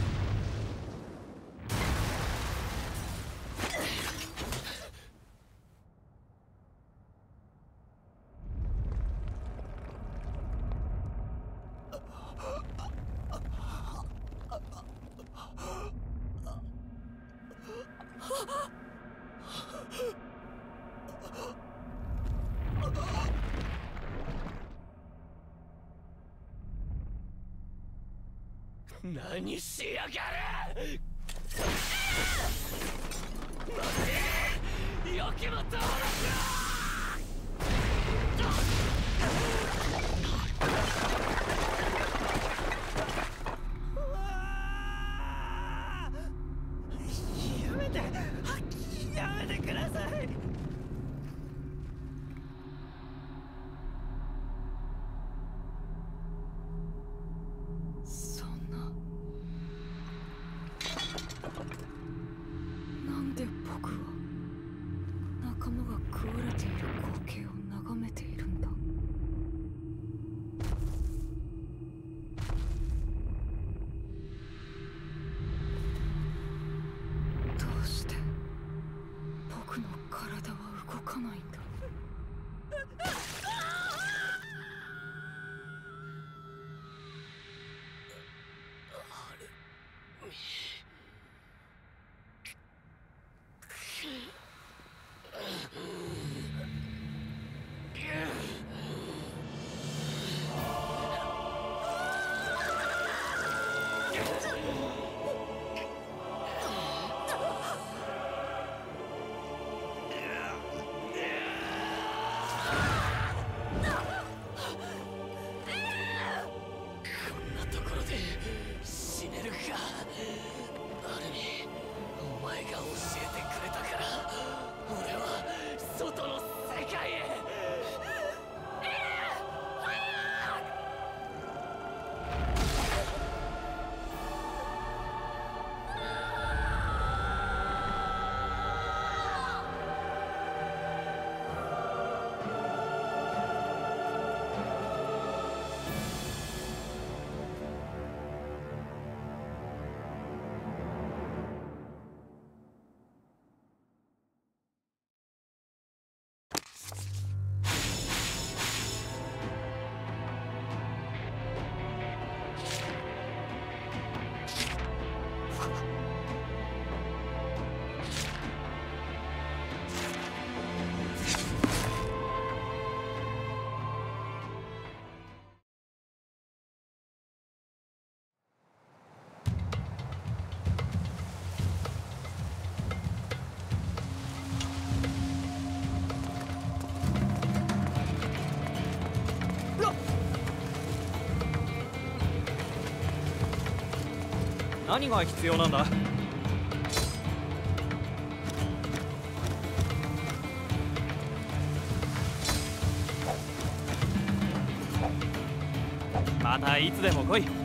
Speaker 3: 何しやがる。待て、よけもとやめて、やめてください。
Speaker 2: なんで僕は仲間が食われている光景を眺めているんだ。どうして僕の体は動かないんだ。
Speaker 14: 何が必要なんだ。またいつでも来い。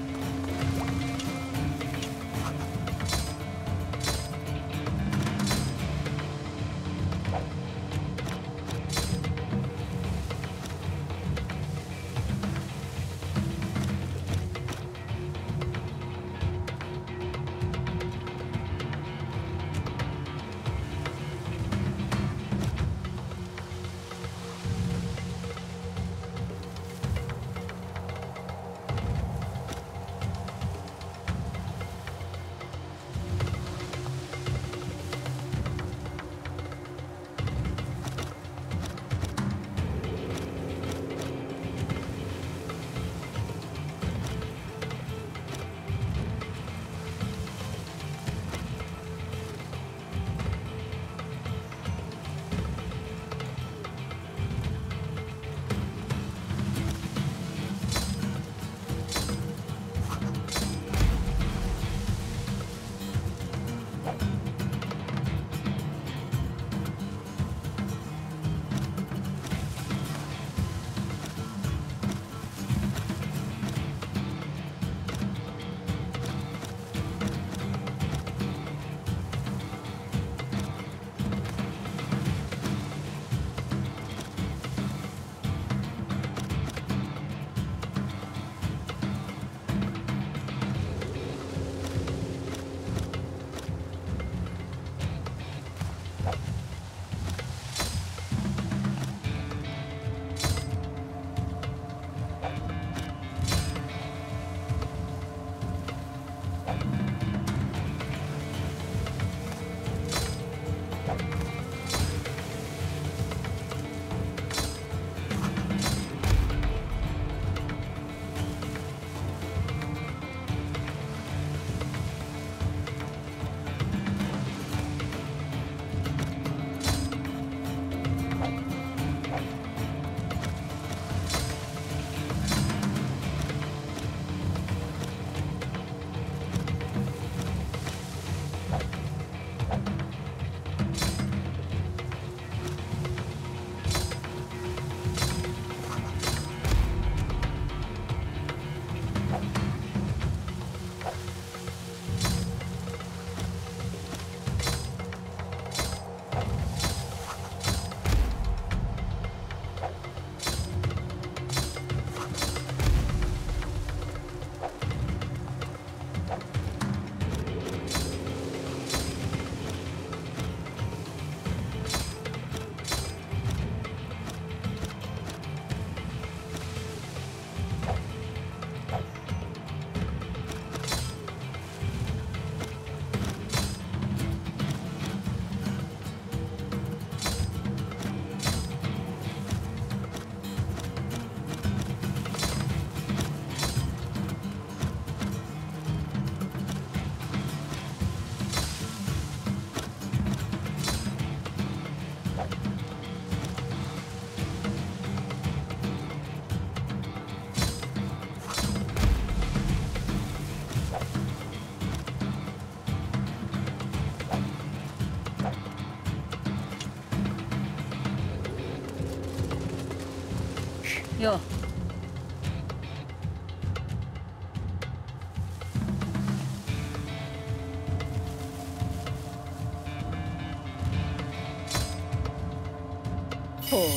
Speaker 2: よ。ほう。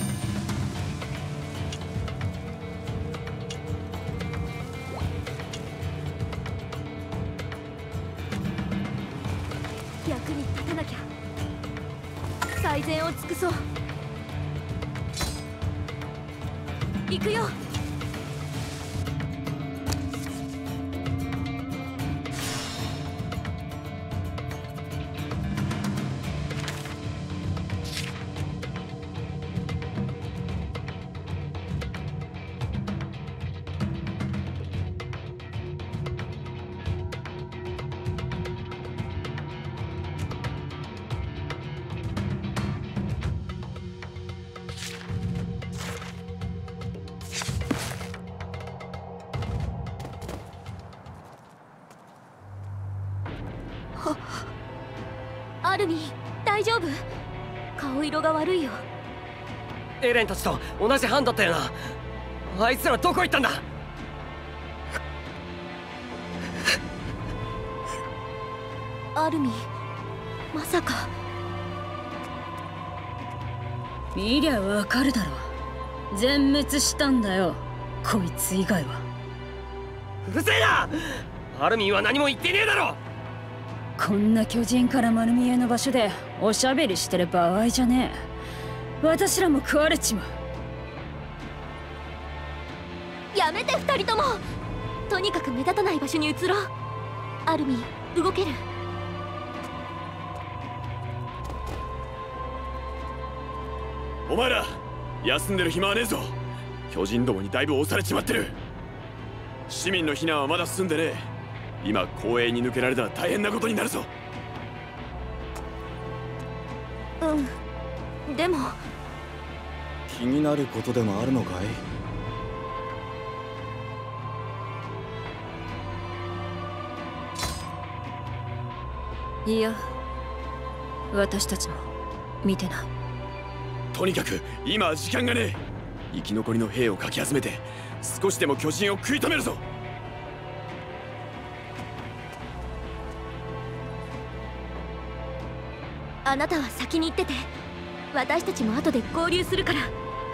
Speaker 9: 役に立たなきゃ。最善を尽くそう。行くよ。アルミン、大丈夫？顔色が悪いよ。
Speaker 11: エレンたちと同じ班だったよな。あいつらどこ行ったんだ？
Speaker 9: アルミン、まさか。
Speaker 2: 見りゃわかるだろ。全滅したんだよ、こいつ以外は。
Speaker 11: うるせえな！アルミンは何も言ってねえだろ。
Speaker 2: こんな巨人から丸見えの場所でおしゃべりしてる場合じゃねえ。私らも食われちまう。
Speaker 9: やめて二人とも。とにかく目立たない場所に移ろう。アルミン、動ける？
Speaker 7: お前ら休んでる暇はねえぞ。巨人どもにだいぶ押されちまってる。市民の避難はまだ進んでねえ。今公営に抜けられたら大変なことになるぞ。
Speaker 9: うん、でも
Speaker 1: 気になることでもあるのか
Speaker 2: い？いや、私たちも見てない。
Speaker 7: とにかく今は時間がねえ。生き残りの兵をかき集めて少しでも巨人を食い止めるぞ。
Speaker 9: あなたは先に行ってて。私たちも後で合流するから。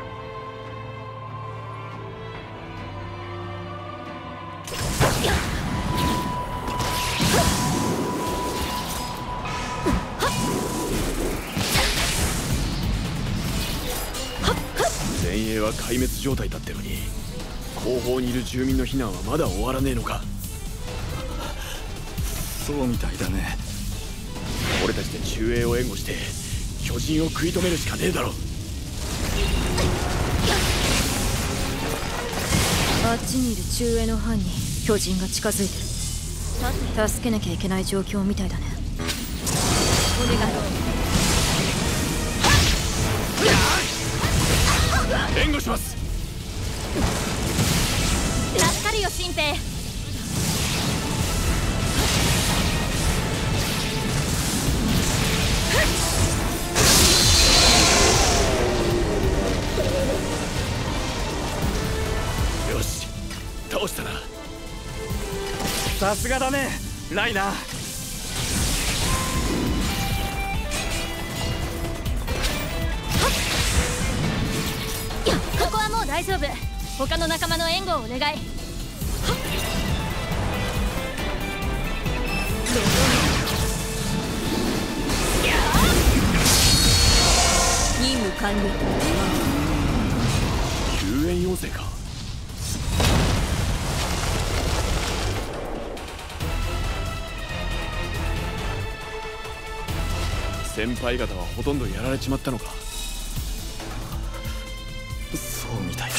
Speaker 7: 前衛は壊滅状態だってのに、後方にいる住民の避難はまだ終わらねえのか。
Speaker 1: そうみたいだね。
Speaker 7: 俺たちで中衛を援護して巨人を食い止めるしかねえだろ。
Speaker 2: あっちにいる中衛の班に巨人が近づいてる。助けなきゃいけない状況みたいだね。お願
Speaker 7: い。援護します。
Speaker 9: 助かるよ、新兵。
Speaker 7: よし、倒したな。
Speaker 14: さすがだね、ライナー。
Speaker 9: ここはもう大丈夫。他の仲間の援護をお願い。
Speaker 2: 任務完了。
Speaker 7: 救援要請か。先輩方はほとんどやられちまったのか。
Speaker 1: そうみたいだ。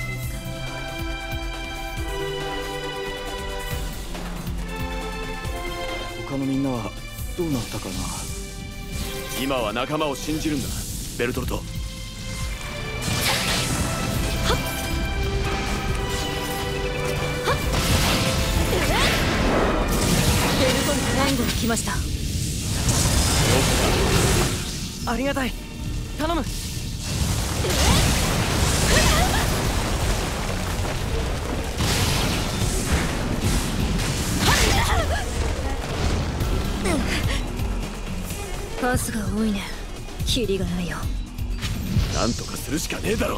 Speaker 1: 他のみんなはどうなったかな。
Speaker 7: 今は仲間を信じるんだ、ベルトルト。
Speaker 2: ベルトに援護が来ました。
Speaker 11: ありがたい。頼む。
Speaker 2: 数が多いね。キリがないよ。
Speaker 7: なんとかするしかねえだろ。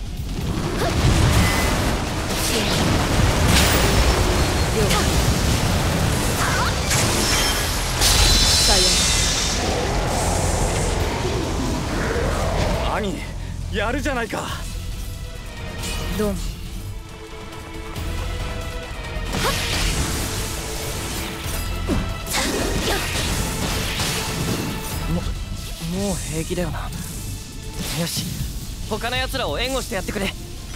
Speaker 1: 兄、やるじゃないか。
Speaker 2: どうも。
Speaker 11: ももう平気だよな。よし、他の奴らを援護してやってくれ。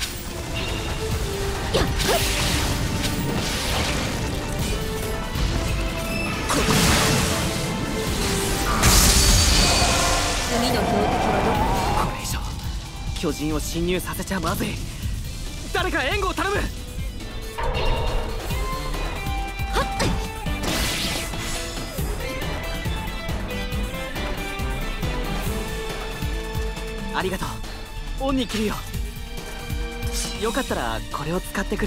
Speaker 2: 次の標的は
Speaker 11: どこ？これ以上巨人を侵入させちゃまずい。誰か援護を頼む。ありがとう。恩に切るよ。よかったらこれを使ってくれ。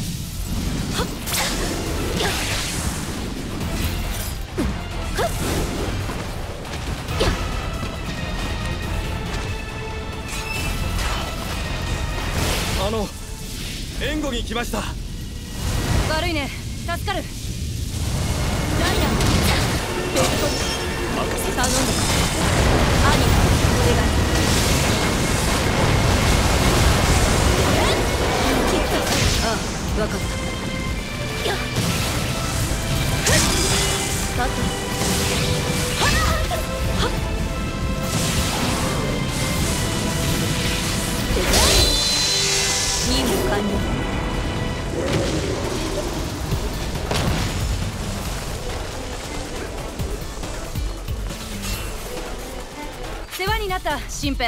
Speaker 1: あの援護に来ました。
Speaker 2: 悪いね、助かる。ライダー、ベルト任せ頼んだ。兄、お願い。切った。ああ、分かった。立った。任務完了。世話になった、新平。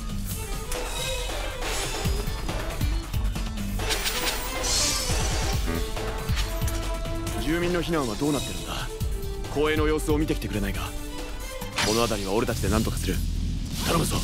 Speaker 7: 住民の避難はどうなってるんだ。公園の様子を見てきてくれないか。この辺りは俺たちで何とかする。頼むぞ。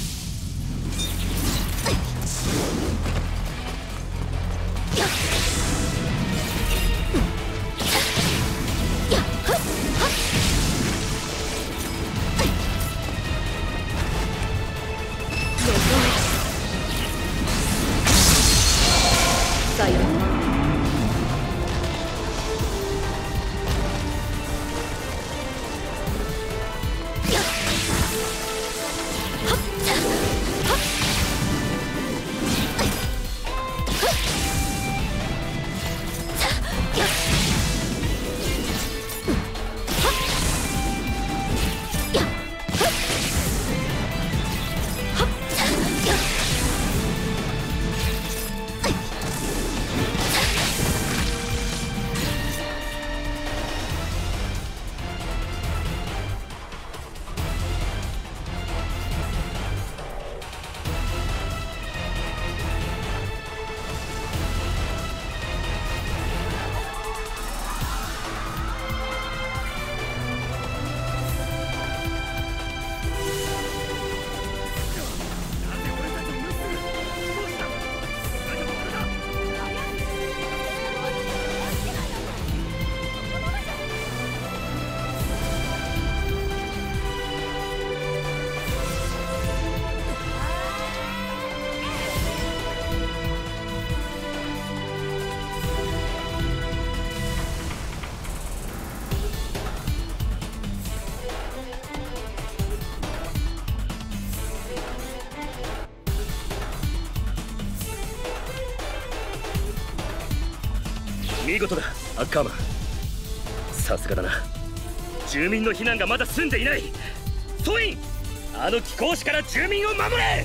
Speaker 10: 見事だ、アッカーマン。さすがだな。住民の避難がまだ済んでいない。ソイン、あの貴公子から住民を守れ。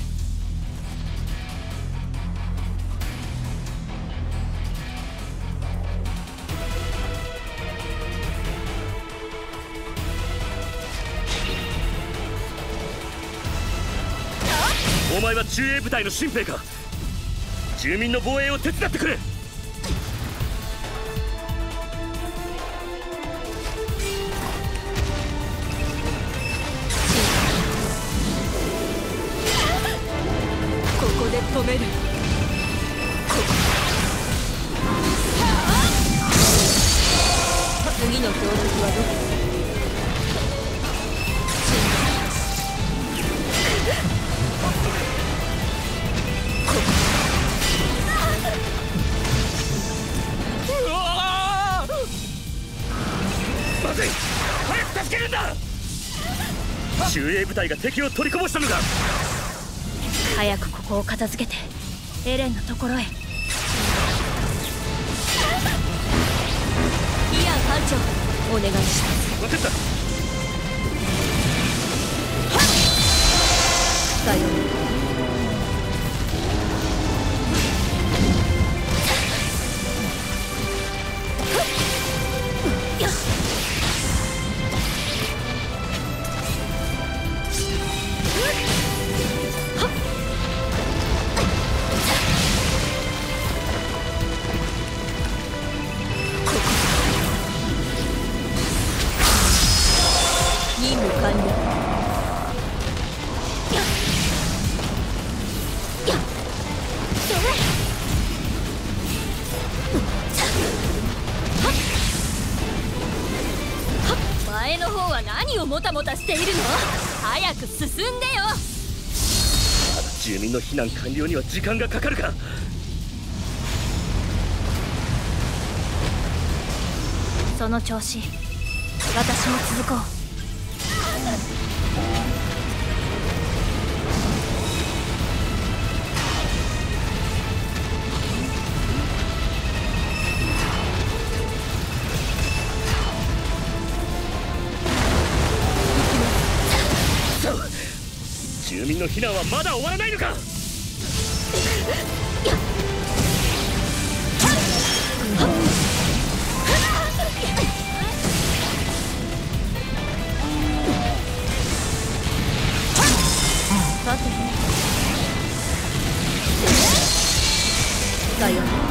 Speaker 10: お前は中衛部隊の新兵か。住民の防衛を手伝ってくれ。
Speaker 2: 止める。次の標的はどこ？
Speaker 3: ずい。早く助けるんだ。中衛部隊が敵を取りこぼしたのだ。
Speaker 15: 早くここを片付けてエレンのところへ。イアン班長、お願いします。
Speaker 3: 分かった。
Speaker 15: さようなら。任務完了。前の方は何をもたもたしているの？早く進んでよ。
Speaker 3: まだ住民の避難完了には時間がかかるか。
Speaker 15: その調子、私も続こう。
Speaker 3: 住民の避難はまだ終わらないのか。
Speaker 15: さて、さようなら。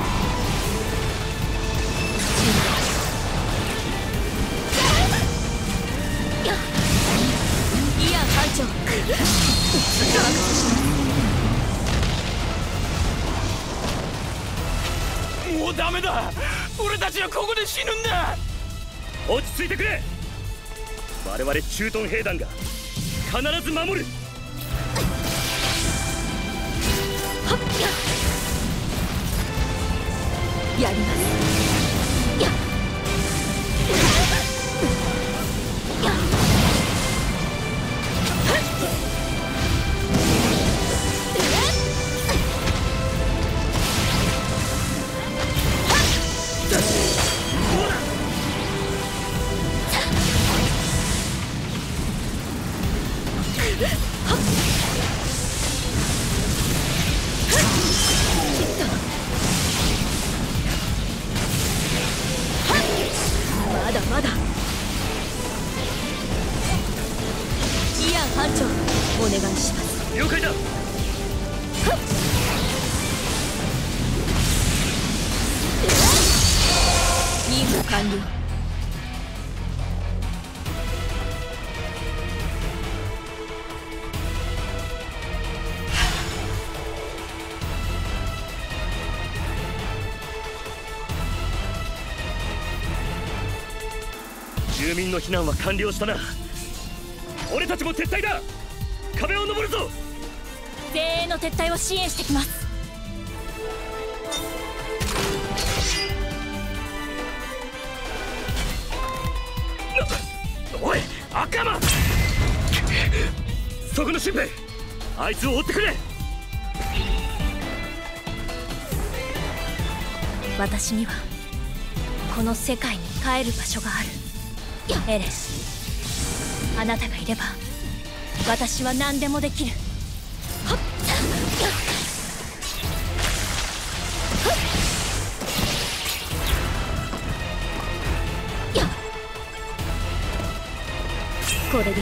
Speaker 15: イアン班長、
Speaker 3: もうダメだ。俺たちはここで死ぬんだ。落ち着いてくれ。我々駐屯兵団が必ず守る。
Speaker 15: やります。まだまだ。イアン班長、お願いします。
Speaker 3: 了解だ。
Speaker 15: 任務完了。
Speaker 3: 住民の避難は完了したな。俺たちも撤退だ。壁を登るぞ。
Speaker 15: 前衛の撤退を支援してきます。
Speaker 3: おい、アッカーマン。そこの新兵、あいつを追ってくれ。
Speaker 15: 私にはこの世界に帰る場所がある。エレン、あなたがいれば私は何でもできる。これでいい。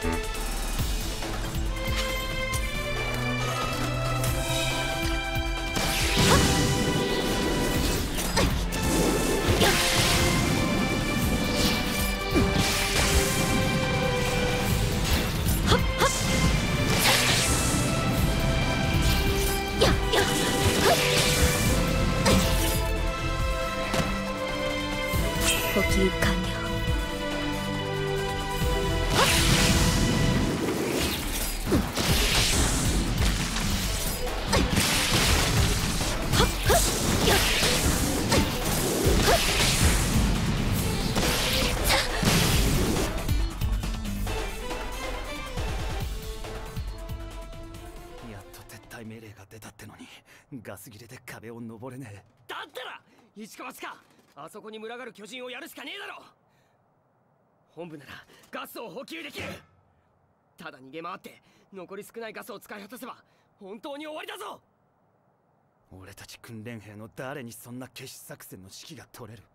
Speaker 15: 呼吸完了。
Speaker 3: ガス切れで壁を登れねえ。
Speaker 11: だったら一か八かあそこに群がる巨人をやるしかねえだろ。本部ならガスを補給できる。ただ逃げ回って残り少ないガスを使い果たせば本当に終わりだぞ。
Speaker 3: 俺たち訓練兵の誰にそんな決死作戦の指揮が取れる。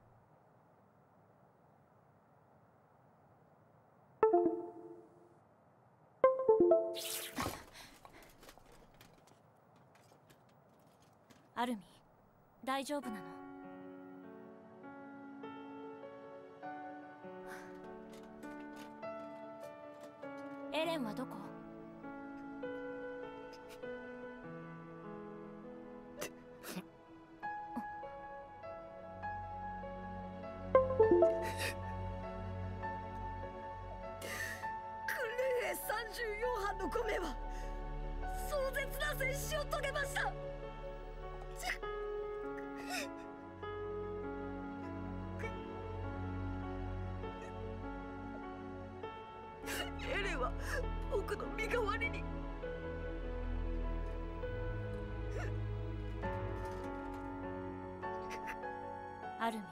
Speaker 15: アルミ、大丈夫なの？エレンはどこ？
Speaker 2: 訓練兵さんじゅうよんはんのごめいは壮絶な戦死を遂げました。エレンは僕の身代わりに。
Speaker 15: アルミ、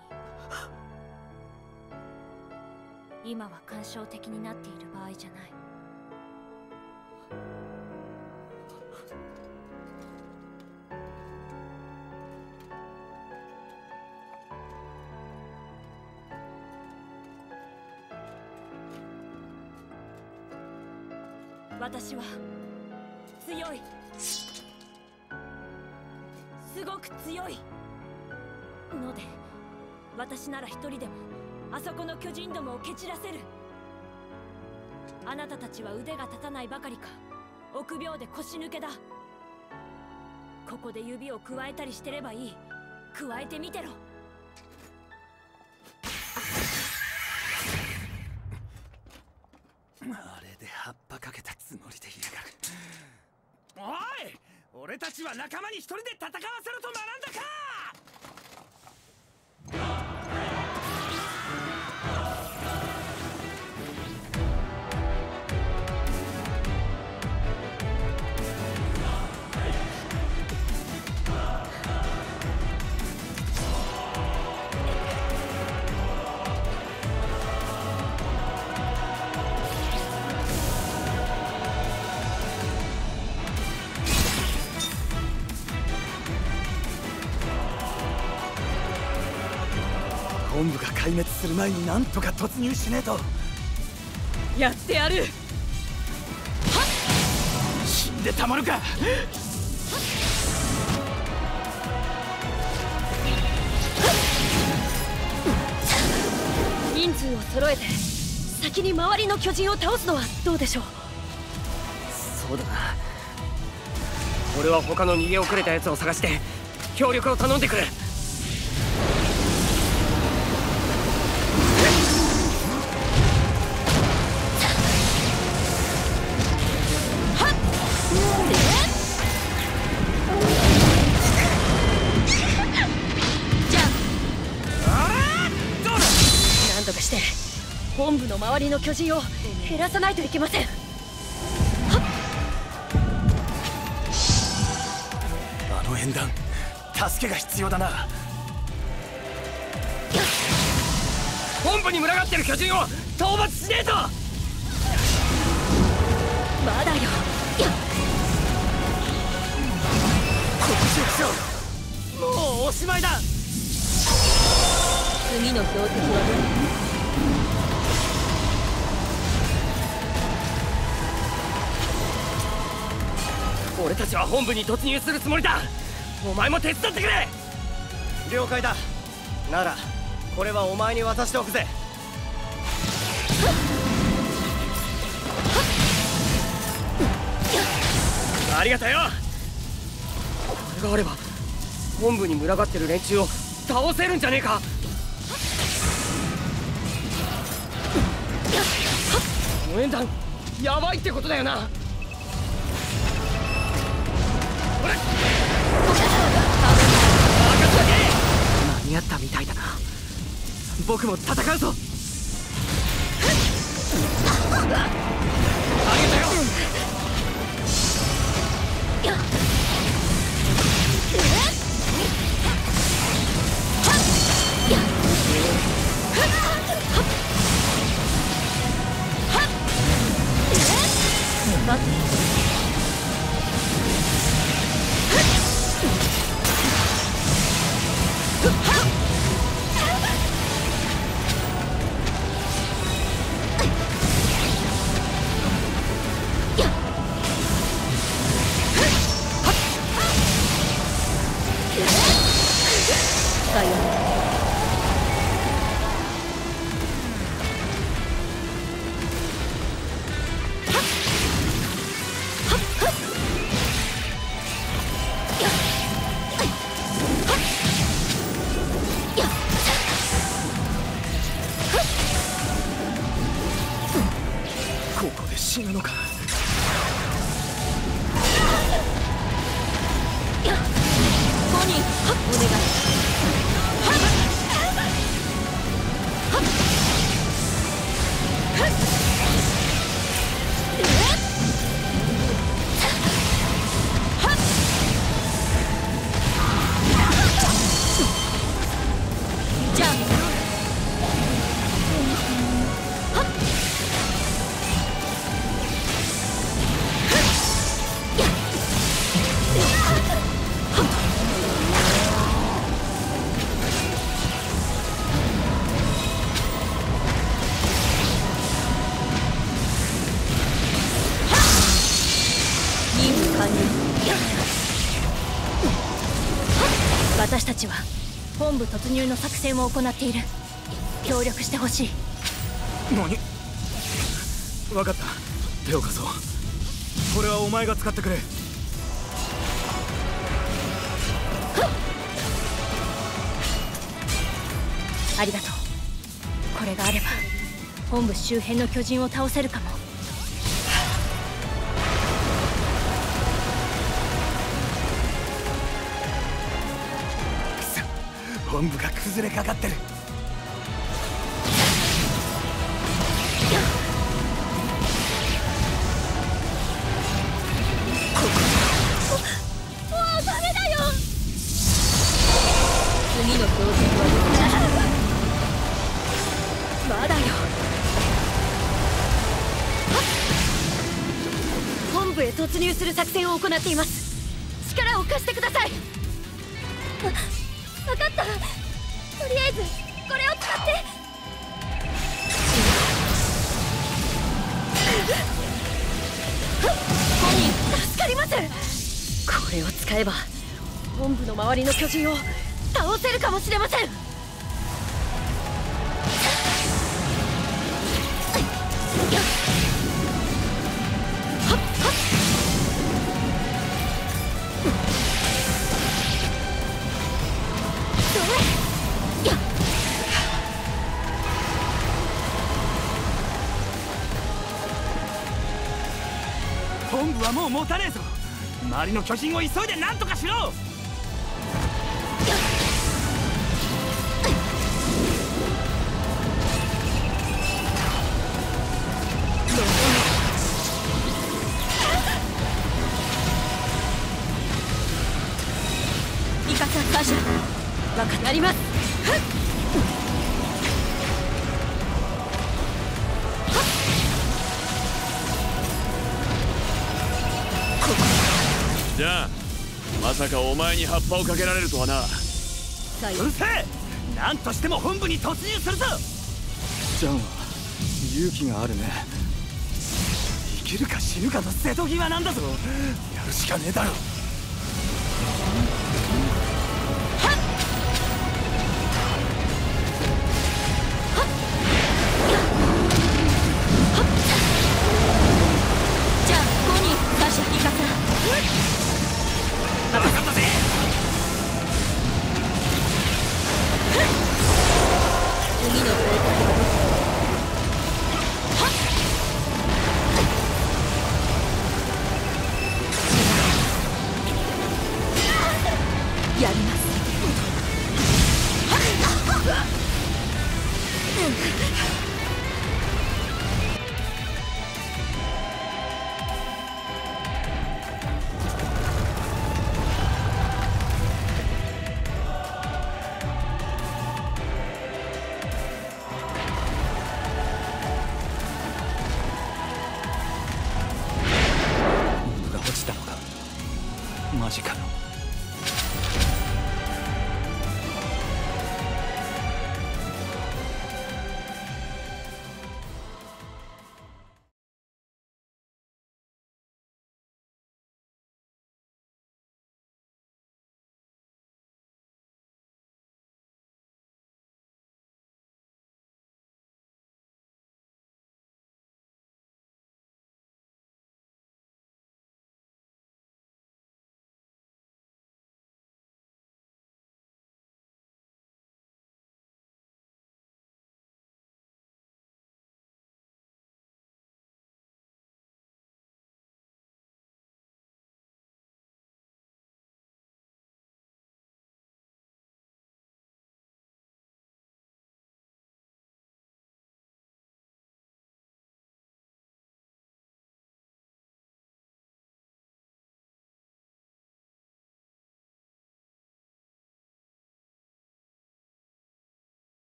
Speaker 15: 今は感傷的になっている場合じゃない。私は強い、すごく強いので、私なら一人でもあそこの巨人どもを蹴散らせる。あなたたちは腕が立たないばかりか臆病で腰抜けだ。ここで指を加えたりしてればいい。加えてみてろ。
Speaker 3: あれで葉っぱかけたつもりでいやがる。おい、俺たちは仲間に一人で戦わせろと学んだか。本部が壊滅する前になんとか突入しねえと。
Speaker 11: やってやる。
Speaker 3: 死んでたまるか。
Speaker 6: 人数を揃えて先に周りの巨人を倒すのはどうでしょう。
Speaker 11: そうだな。俺は他の逃げ遅れたやつを探して協力を頼んでくる。
Speaker 6: 本部の周りの巨人を減らさないといけません。
Speaker 3: あの縁談、助けが必要だな。
Speaker 11: 本部に群がってる巨人を討伐しねえと。
Speaker 6: まだよ。
Speaker 11: こっちをしろ。もうおしまいだ。
Speaker 6: 次の標的はどれ？
Speaker 11: 俺たちは本部に突入するつもりだ。お前も手伝ってくれ。
Speaker 8: 了解だ。ならこれはお前に渡しておくぜ。
Speaker 11: ありがとよ。これがあれば本部に群がってる連中を倒せるんじゃねえか。この縁談やばいってことだよな。間に合ったみたいだな。僕も戦うぞ。あげたよ。
Speaker 6: えっ
Speaker 13: 死ぬのか。
Speaker 6: コニー、お願い。じゃあ任務完了。私たちは本部突入の作戦を行っている。協力してほしい。
Speaker 13: 何？分かった。手を貸そう。これはお前が使ってくれ。
Speaker 6: ありがとう。これがあれば本部周辺の巨人を倒せるかも。
Speaker 13: 本部が崩れかかってる。
Speaker 6: もうダメだよ。次の標準はまだよ。本部へ突入する作戦を行っています。力を貸してください。わかった。とりあえずこれを使って。コニー、助かります。これを使えば本部の周りの巨人を倒せるかもしれません。
Speaker 3: 本部はもう持たねえぞ。周りの巨人を急いで何とかしろ。
Speaker 6: ミカサ感謝。わかやります。
Speaker 7: じゃあまさかお前に葉っぱをかけられるとはな。
Speaker 3: うるせえ。何としても本部に突入するぞ。
Speaker 1: ジャンは勇気があるね。
Speaker 3: 生きるか死ぬかの瀬戸際なんだぞ。やるしかねえだろ。
Speaker 6: じゃあコニー、感謝。ミカサ
Speaker 3: 分かったぜ。
Speaker 6: 次の攻撃はやります。
Speaker 1: 落ちたのか。マジかよ。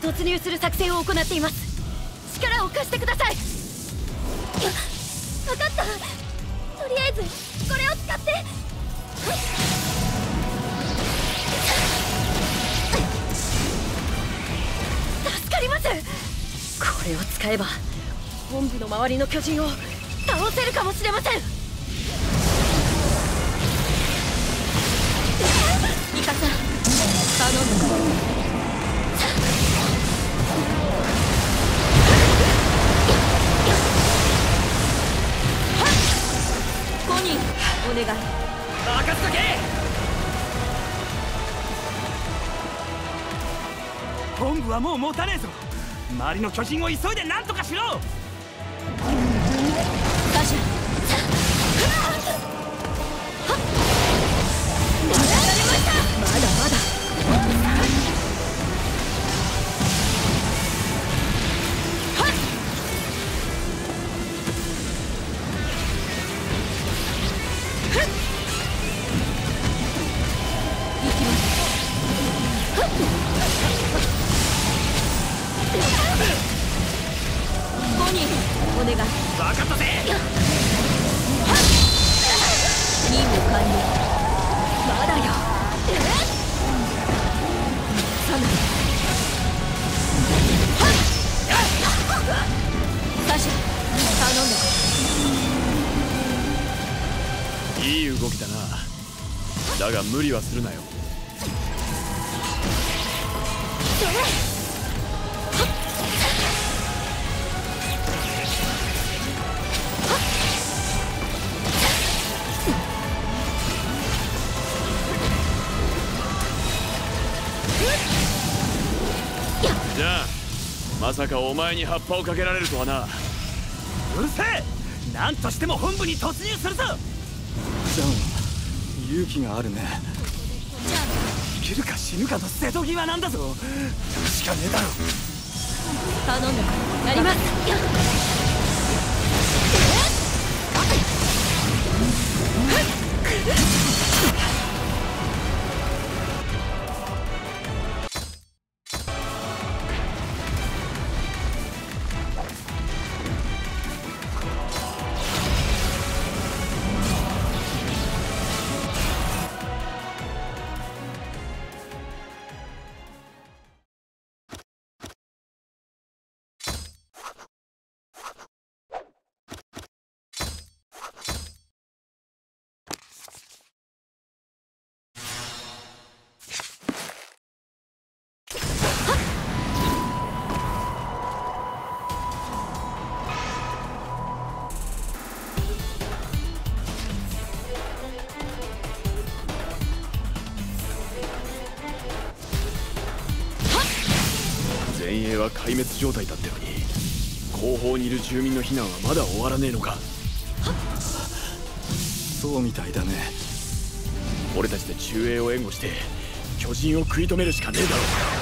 Speaker 6: 突入する作戦を行っています。力を貸してください。分かった。とりあえずこれを使って。助かります。これを使えば本部の周りの巨人を倒せるかもしれません。ミカサ、頼む。コニー、お願い。
Speaker 3: 任せとけ。本部はもう持たねえぞ。周りの巨人を急いで何とかしろ。
Speaker 6: ガシュ。まだまだ。コニー、お願い。分かったぜ。任務完了。まだよ。サナ。サシャ、頼んだ。
Speaker 7: いい動きだな。だが無理はするなよ。じゃあまさかお前に葉っぱをかけられるとはな。
Speaker 3: うるせえ。何としても本部に突入するぞ。
Speaker 1: ジャンは勇気があるね。
Speaker 3: 生きるか死ぬかの瀬戸際なんだぞ。やるしかねえだろ。
Speaker 6: 頼んだ。やります。
Speaker 7: 前衛は壊滅状態だったのに、後方にいる住民の避難はまだ終わらねえのか。
Speaker 1: そうみたいだね。
Speaker 7: 俺たちで中衛を援護して巨人を食い止めるしかねえだ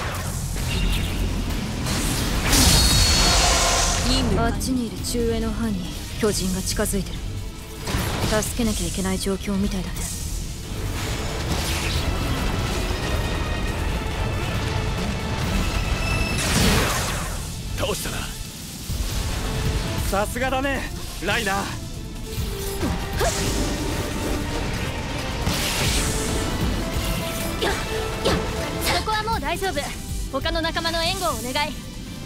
Speaker 7: ろ。
Speaker 6: あっちにいる中衛の班に巨人が近づいてる。助けなきゃいけない状況みたいだね。
Speaker 7: 倒したな。
Speaker 3: さすがだねライナー。
Speaker 15: そこはもう大丈夫。他の仲間の援護をお願い。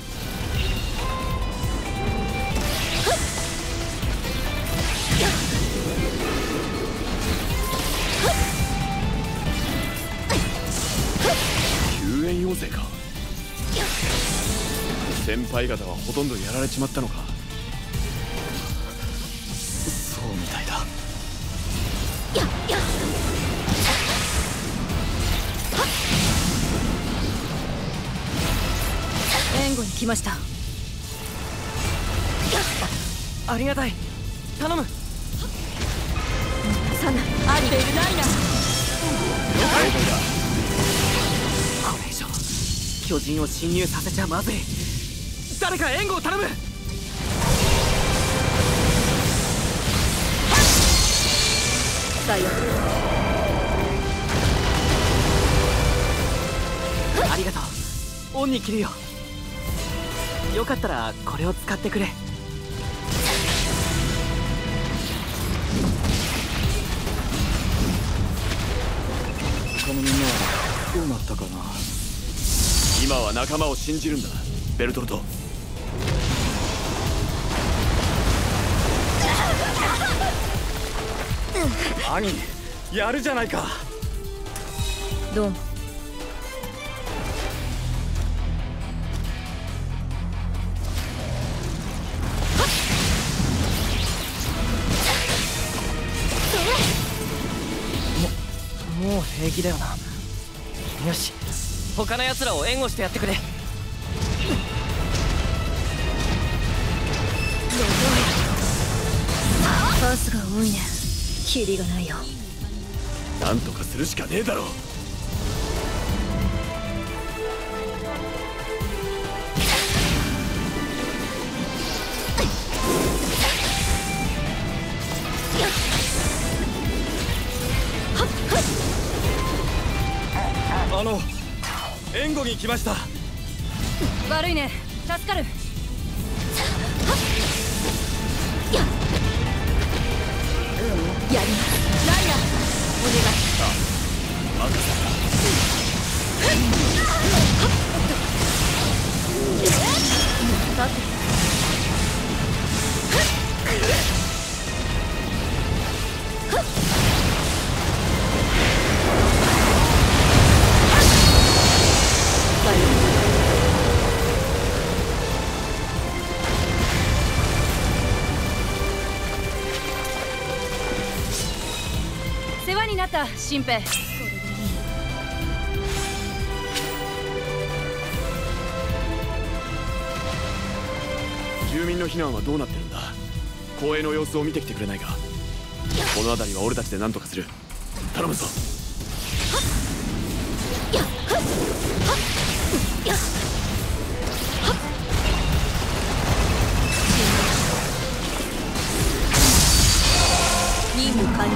Speaker 7: 救援要請か。先輩方はほとんどやられちまったのか。
Speaker 1: そうみたいだ。
Speaker 6: 援護に来ました。
Speaker 13: ありがたい。頼む。
Speaker 6: サナ、アリベルライナー。
Speaker 13: 了解だ。これ以上巨人を侵入させちゃまずい。誰か援護を頼む。
Speaker 6: だよ。
Speaker 13: ありがとう。恩に着るよ。 よかったらこれを使ってくれ。
Speaker 1: 他のみんなはどうなったかな。
Speaker 7: 今は仲間を信じるんだ、ベルトルト。
Speaker 14: 兄、やるじゃないか。
Speaker 2: どうも。
Speaker 13: もう平気だよな。よし、他の奴らを援護してやってくれ。
Speaker 2: 数が多いね。キリがないよ。
Speaker 7: なんとかするしかねえだろう。
Speaker 14: あの、援護に来ました。
Speaker 2: 悪いね、助かる。やります。ライナー、お願い。
Speaker 7: 任せ
Speaker 2: た。だって世話になった、新兵。
Speaker 7: 住民の避難はどうなってるんだ。公営の様子を見てきてくれないか。この辺りは俺たちで何とかする。頼むぞ。
Speaker 2: 任務完了。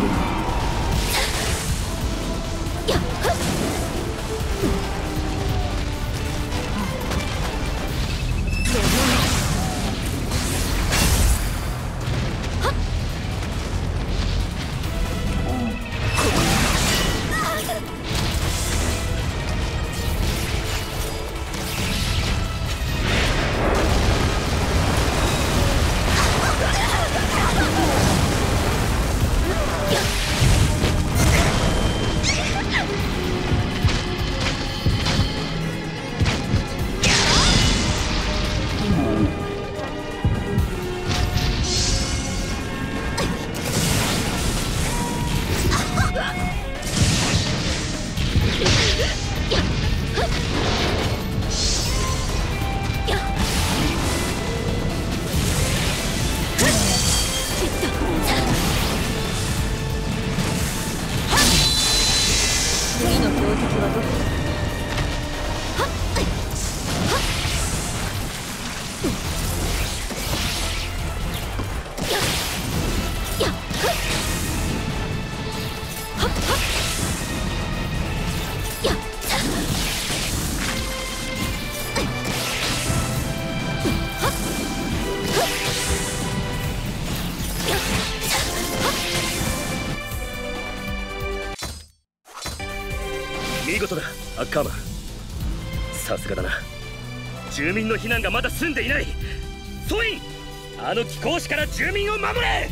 Speaker 10: 見事だ、アッカーマン。さすがだな。住民の避難がまだ済んでいない。ソイン、あの貴公子から住民を守れ。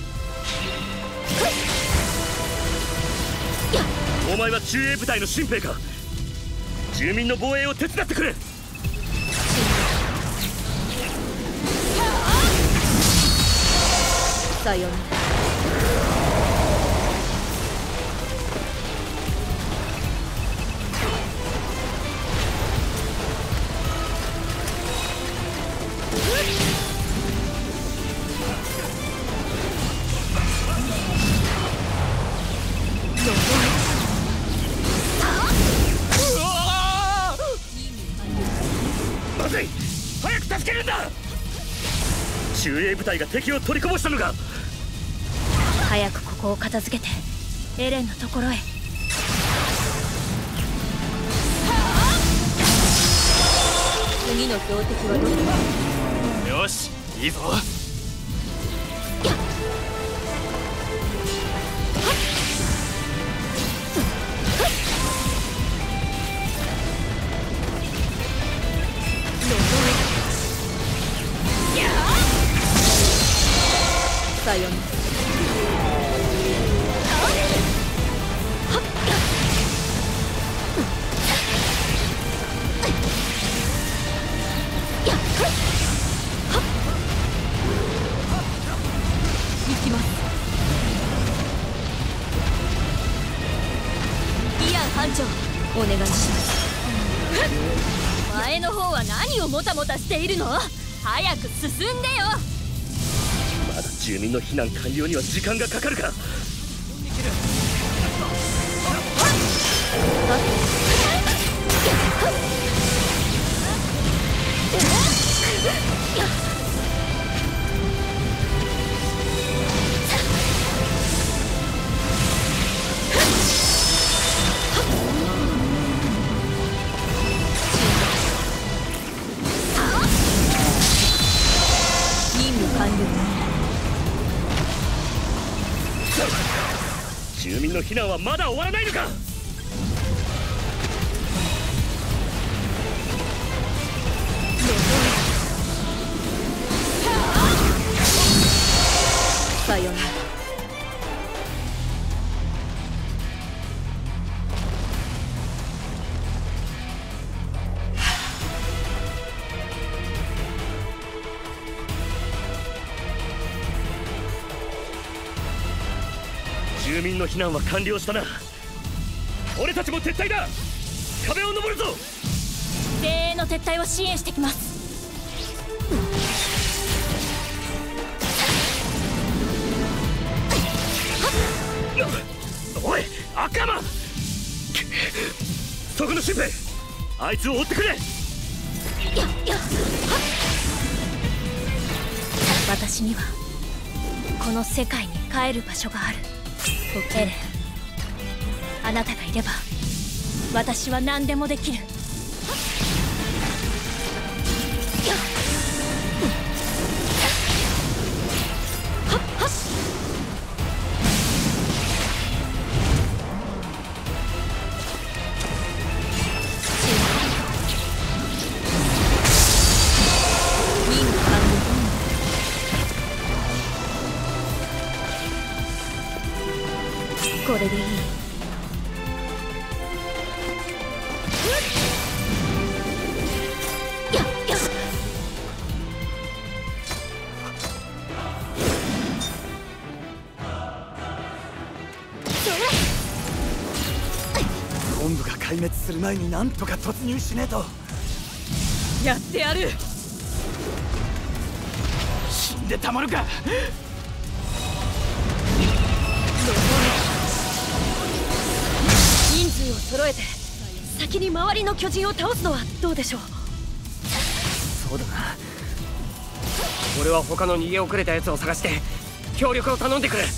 Speaker 10: お前は中衛部隊の新兵か。住民の防衛を手伝ってくれ。
Speaker 2: さようなら。
Speaker 10: まずい、早く助けるんだ。中衛部隊が敵を取りこぼしたのか。
Speaker 15: 早くここを片付けてエレンのところへ。
Speaker 2: 次の標的はどこ？
Speaker 11: よし、いいぞ。
Speaker 2: さよなら。行きます。イアン班長、お願いします。前の方は何をもたもたしているの？早く進んでよ。
Speaker 10: まだ住民の避難完了には時間がかかるか。
Speaker 2: 任務完了。
Speaker 10: 住民の避難はまだ終わらないのか。
Speaker 2: さよなら。
Speaker 10: 住民の避難は完了したな。俺たちも撤退だ。壁を登るぞ。
Speaker 15: 精鋭の撤退を支援してきます。
Speaker 10: おい、アッカーマン、そこのシンペイ、あいつを追ってくれ。
Speaker 15: 私にはこの世界に帰る場所がある。エレン、あなたがいれば私は何でもできる。
Speaker 2: これでいい。
Speaker 1: 本部が壊滅する前になんとか突入しねえと。
Speaker 2: やってやる。
Speaker 1: 死んでたまるか。
Speaker 6: 人数を揃えて先に周りの巨人を倒すのはどうでしょう。
Speaker 11: そうだな。俺は他の逃げ遅れたやつを探して協力を頼んでくる。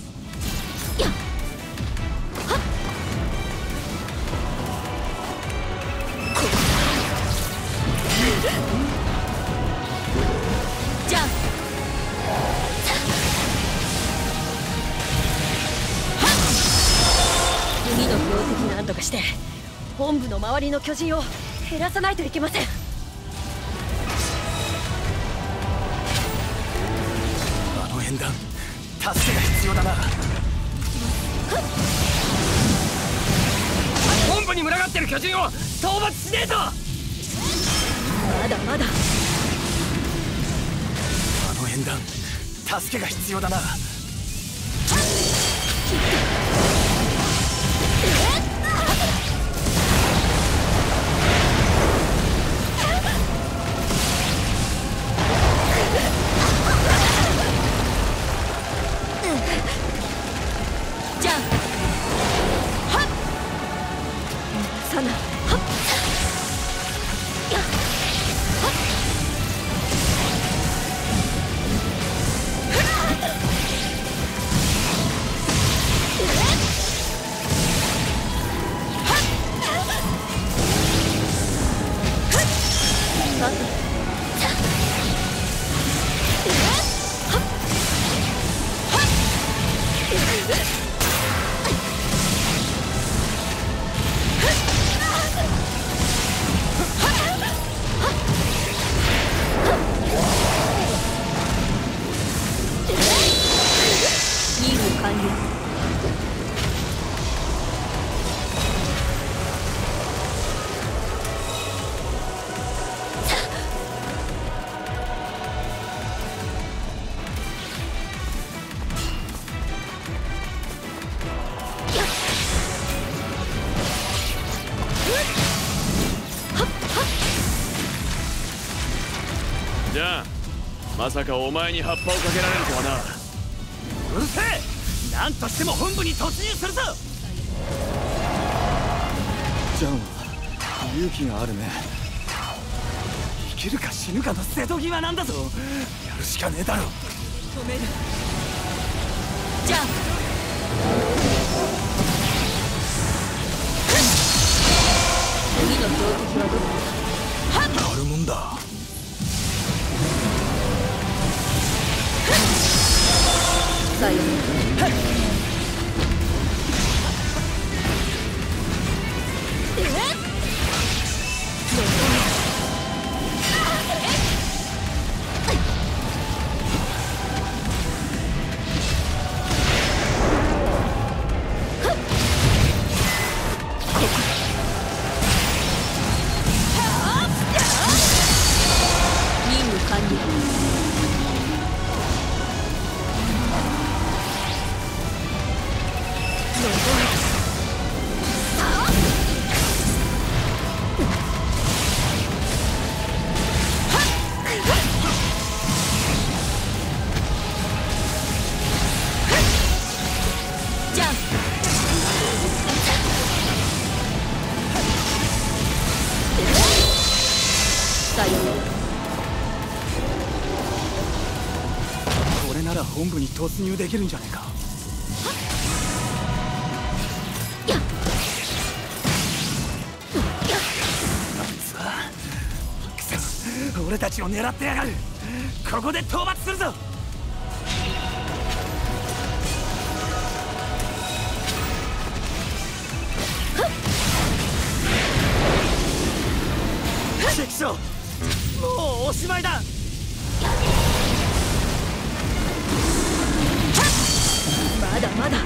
Speaker 2: じゃあ
Speaker 6: 次の標的なんとかして本部の周りの巨人を減らさないといけません。
Speaker 1: あの縁談、助けが必要だな。
Speaker 11: 本部に群がってる巨人を討伐しねえと。
Speaker 6: まだまだ。
Speaker 1: あの縁談、助けが必要だな。
Speaker 2: じゃあ
Speaker 6: はっさなはっやっはっ
Speaker 7: まさかお前に葉っぱをかけられるとはな。
Speaker 3: うるせえ。何としても本部に突入するぞ。
Speaker 1: ジャンは勇気があるね。
Speaker 3: 生きるか死ぬかの瀬戸際なんだぞ。やるしかねえだろ。
Speaker 2: 止める。じゃあ次の標的はどこ？
Speaker 3: なるもんだ。
Speaker 2: さようなら。
Speaker 3: これなら本部に突入できるんじゃねえか。あいつはくそ、俺たちを狙ってやがる。ここで討伐するぞ。
Speaker 8: 関所、もうおしまいだ。
Speaker 2: まだまだ。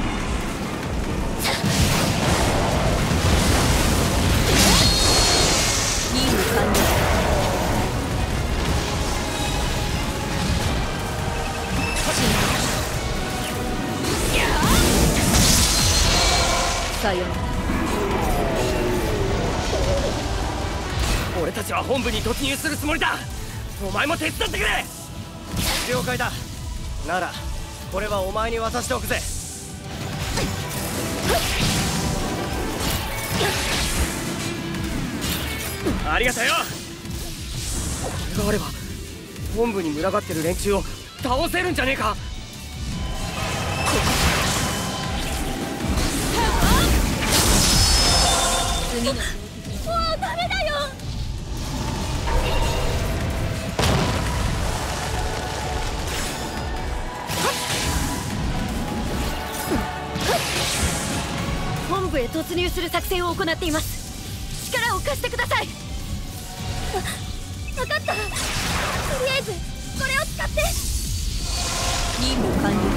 Speaker 2: 任務完了。さようなら。
Speaker 11: 俺たちは本部に突入するつもりだ。お前も手伝ってくれ。
Speaker 8: 了解だ。ならこれはお前に渡しておくぜ。
Speaker 11: ありがとよ。これがあれば本部に群がってる連中を倒せるんじゃねえか。
Speaker 2: 次の
Speaker 9: もうダメだよ。
Speaker 6: 本部へ突入する作戦を行っています。力を貸してください。
Speaker 9: わ分かった。とりあえずこれを使って。
Speaker 2: 任務完了。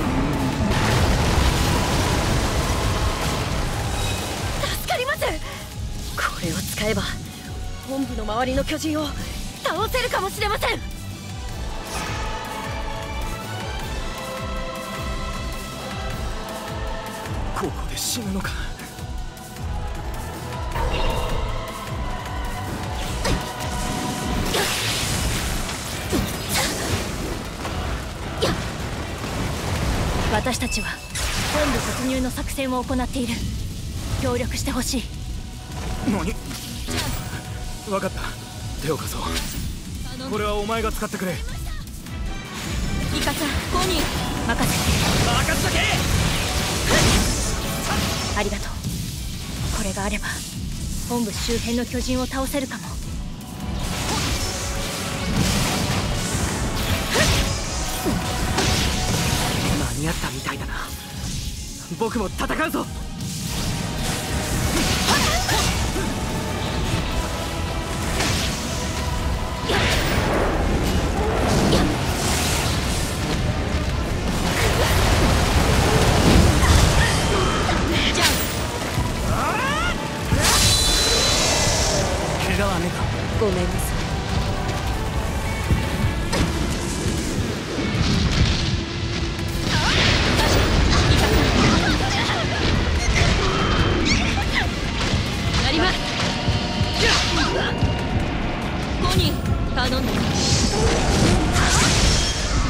Speaker 6: 助かります。これを使えば本部の周りの巨人を倒せるかもしれません。
Speaker 3: ここで死ぬのか。
Speaker 15: 私たちは本部突入の作戦を行っている。協力してほしい。
Speaker 3: 何？分かった。手を貸そう。これはお前が使ってくれ。
Speaker 15: イカサ、ゴニー、任せて。
Speaker 11: 任せとけ。
Speaker 15: ありがとう。これがあれば本部周辺の巨人を倒せるかも。
Speaker 11: 間に合ったみたいだな。僕も戦うぞ。怪我はねえか。
Speaker 2: ごめんなさい。やります。ゴニー、頼んだ。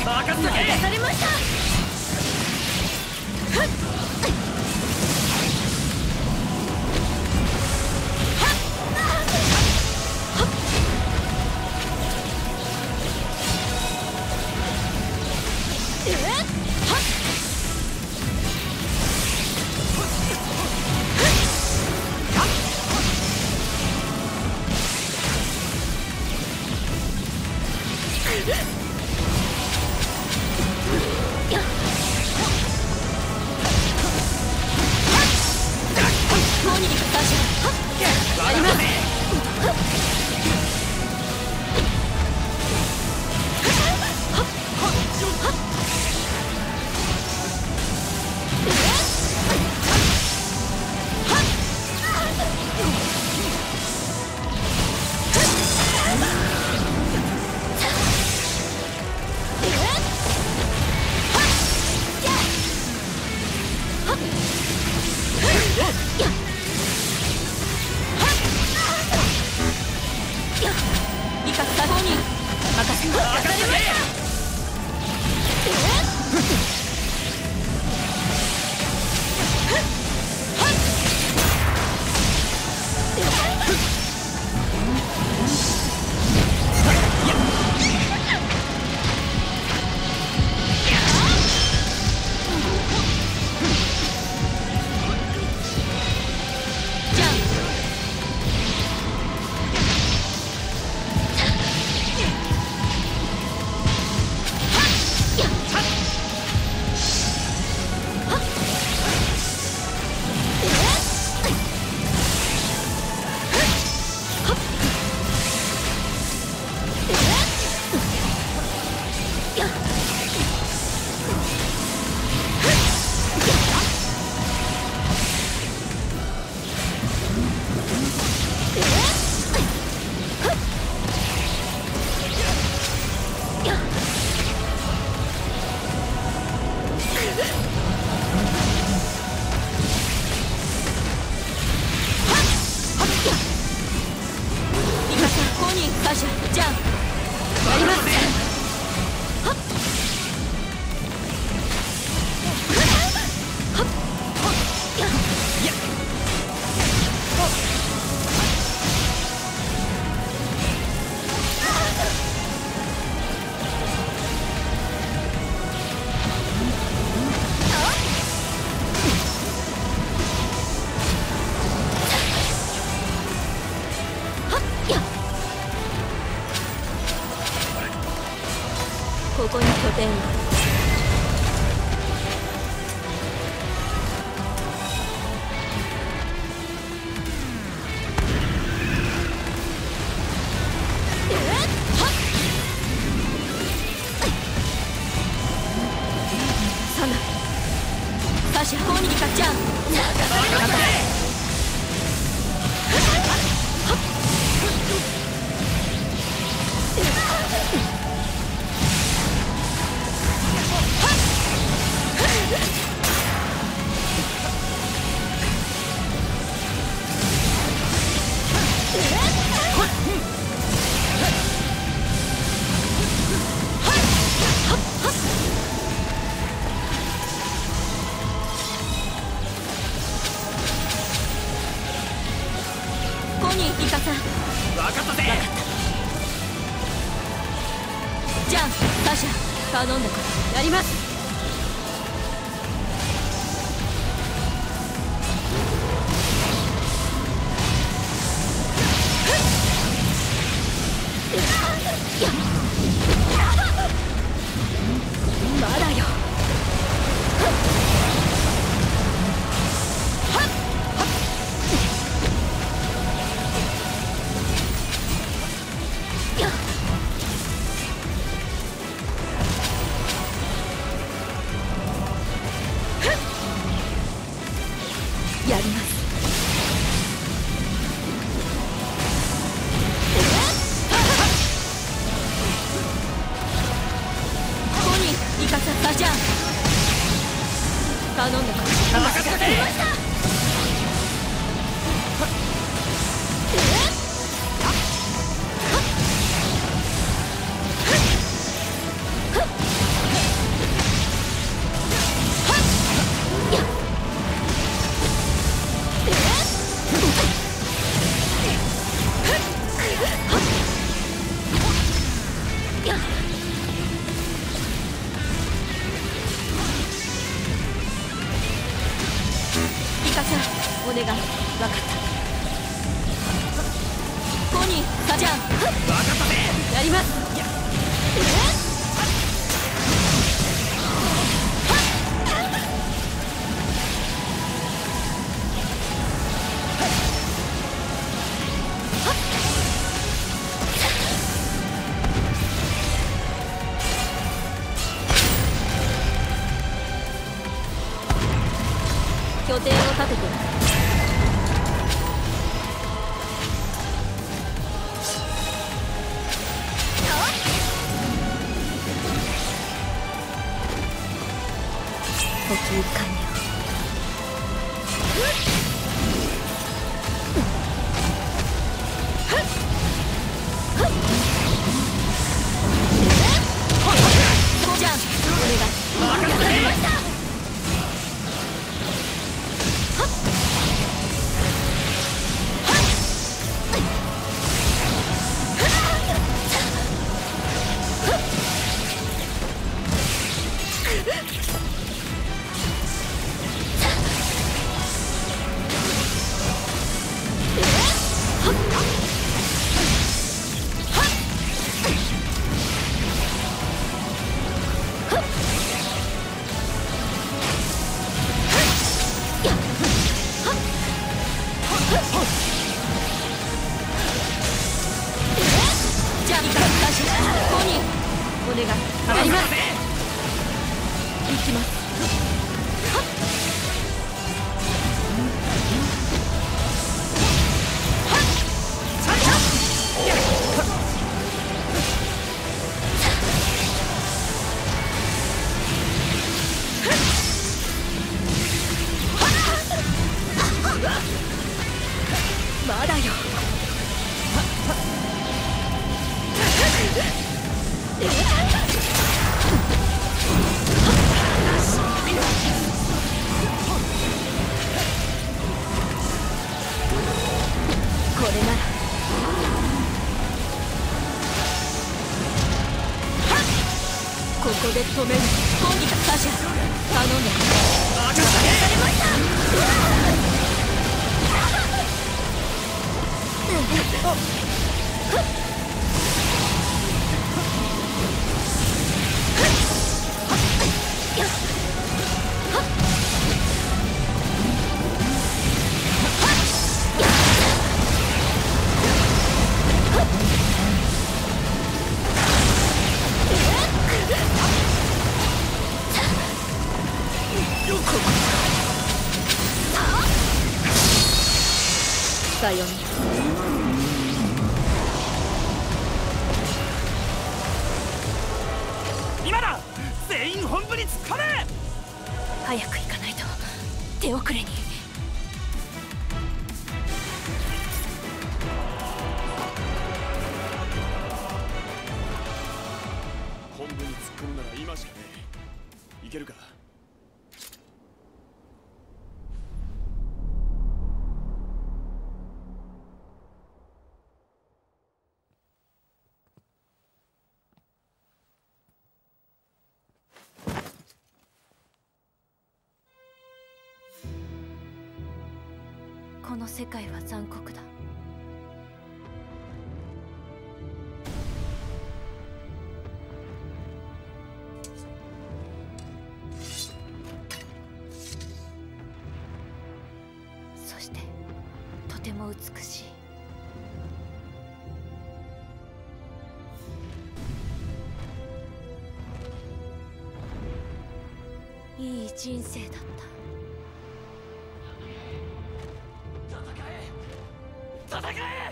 Speaker 3: 任せとけ。
Speaker 6: 任されました。ここに拠点が。サナ、サシャ、コーニリカちゃん、任せ。コーニー、リカさん。分かったぜ。分かった。じゃあ、サシャ、頼んだからやります。まだよ。やります。コニー、イカサ、サジャン。頼んだから。任せて。ました。
Speaker 2: 願い。分かった。コニー、サジャン。分かったぜ。やります。や拠点を立てて。補給完了。じゃん、お願い。任されました。まだよ。これならここで止める。コニカサジャ頼んだ。任せられました。さよなら。
Speaker 12: 今だ。全員本部に突っ込め。
Speaker 15: 早く行かないと手遅れに。
Speaker 7: 本部に突っ込むなら今しかねえ。いけるか。
Speaker 15: この世界は残酷だ。そしてとても美しい。いい人生だった。
Speaker 12: 戦え！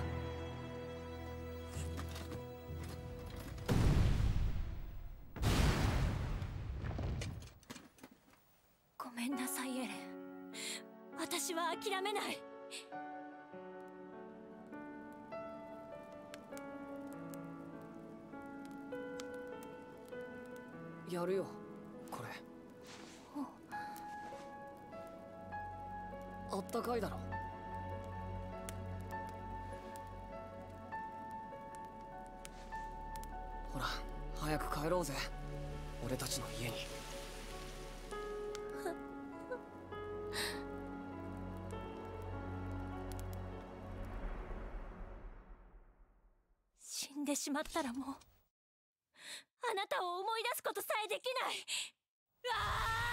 Speaker 15: ごめんなさいエレン。私は諦めない。
Speaker 13: やるよこれ。あったかいだろ。ほら早く帰ろうぜ俺たちの家に。
Speaker 15: しまったらもうあなたを思い出すことさえできない。ああ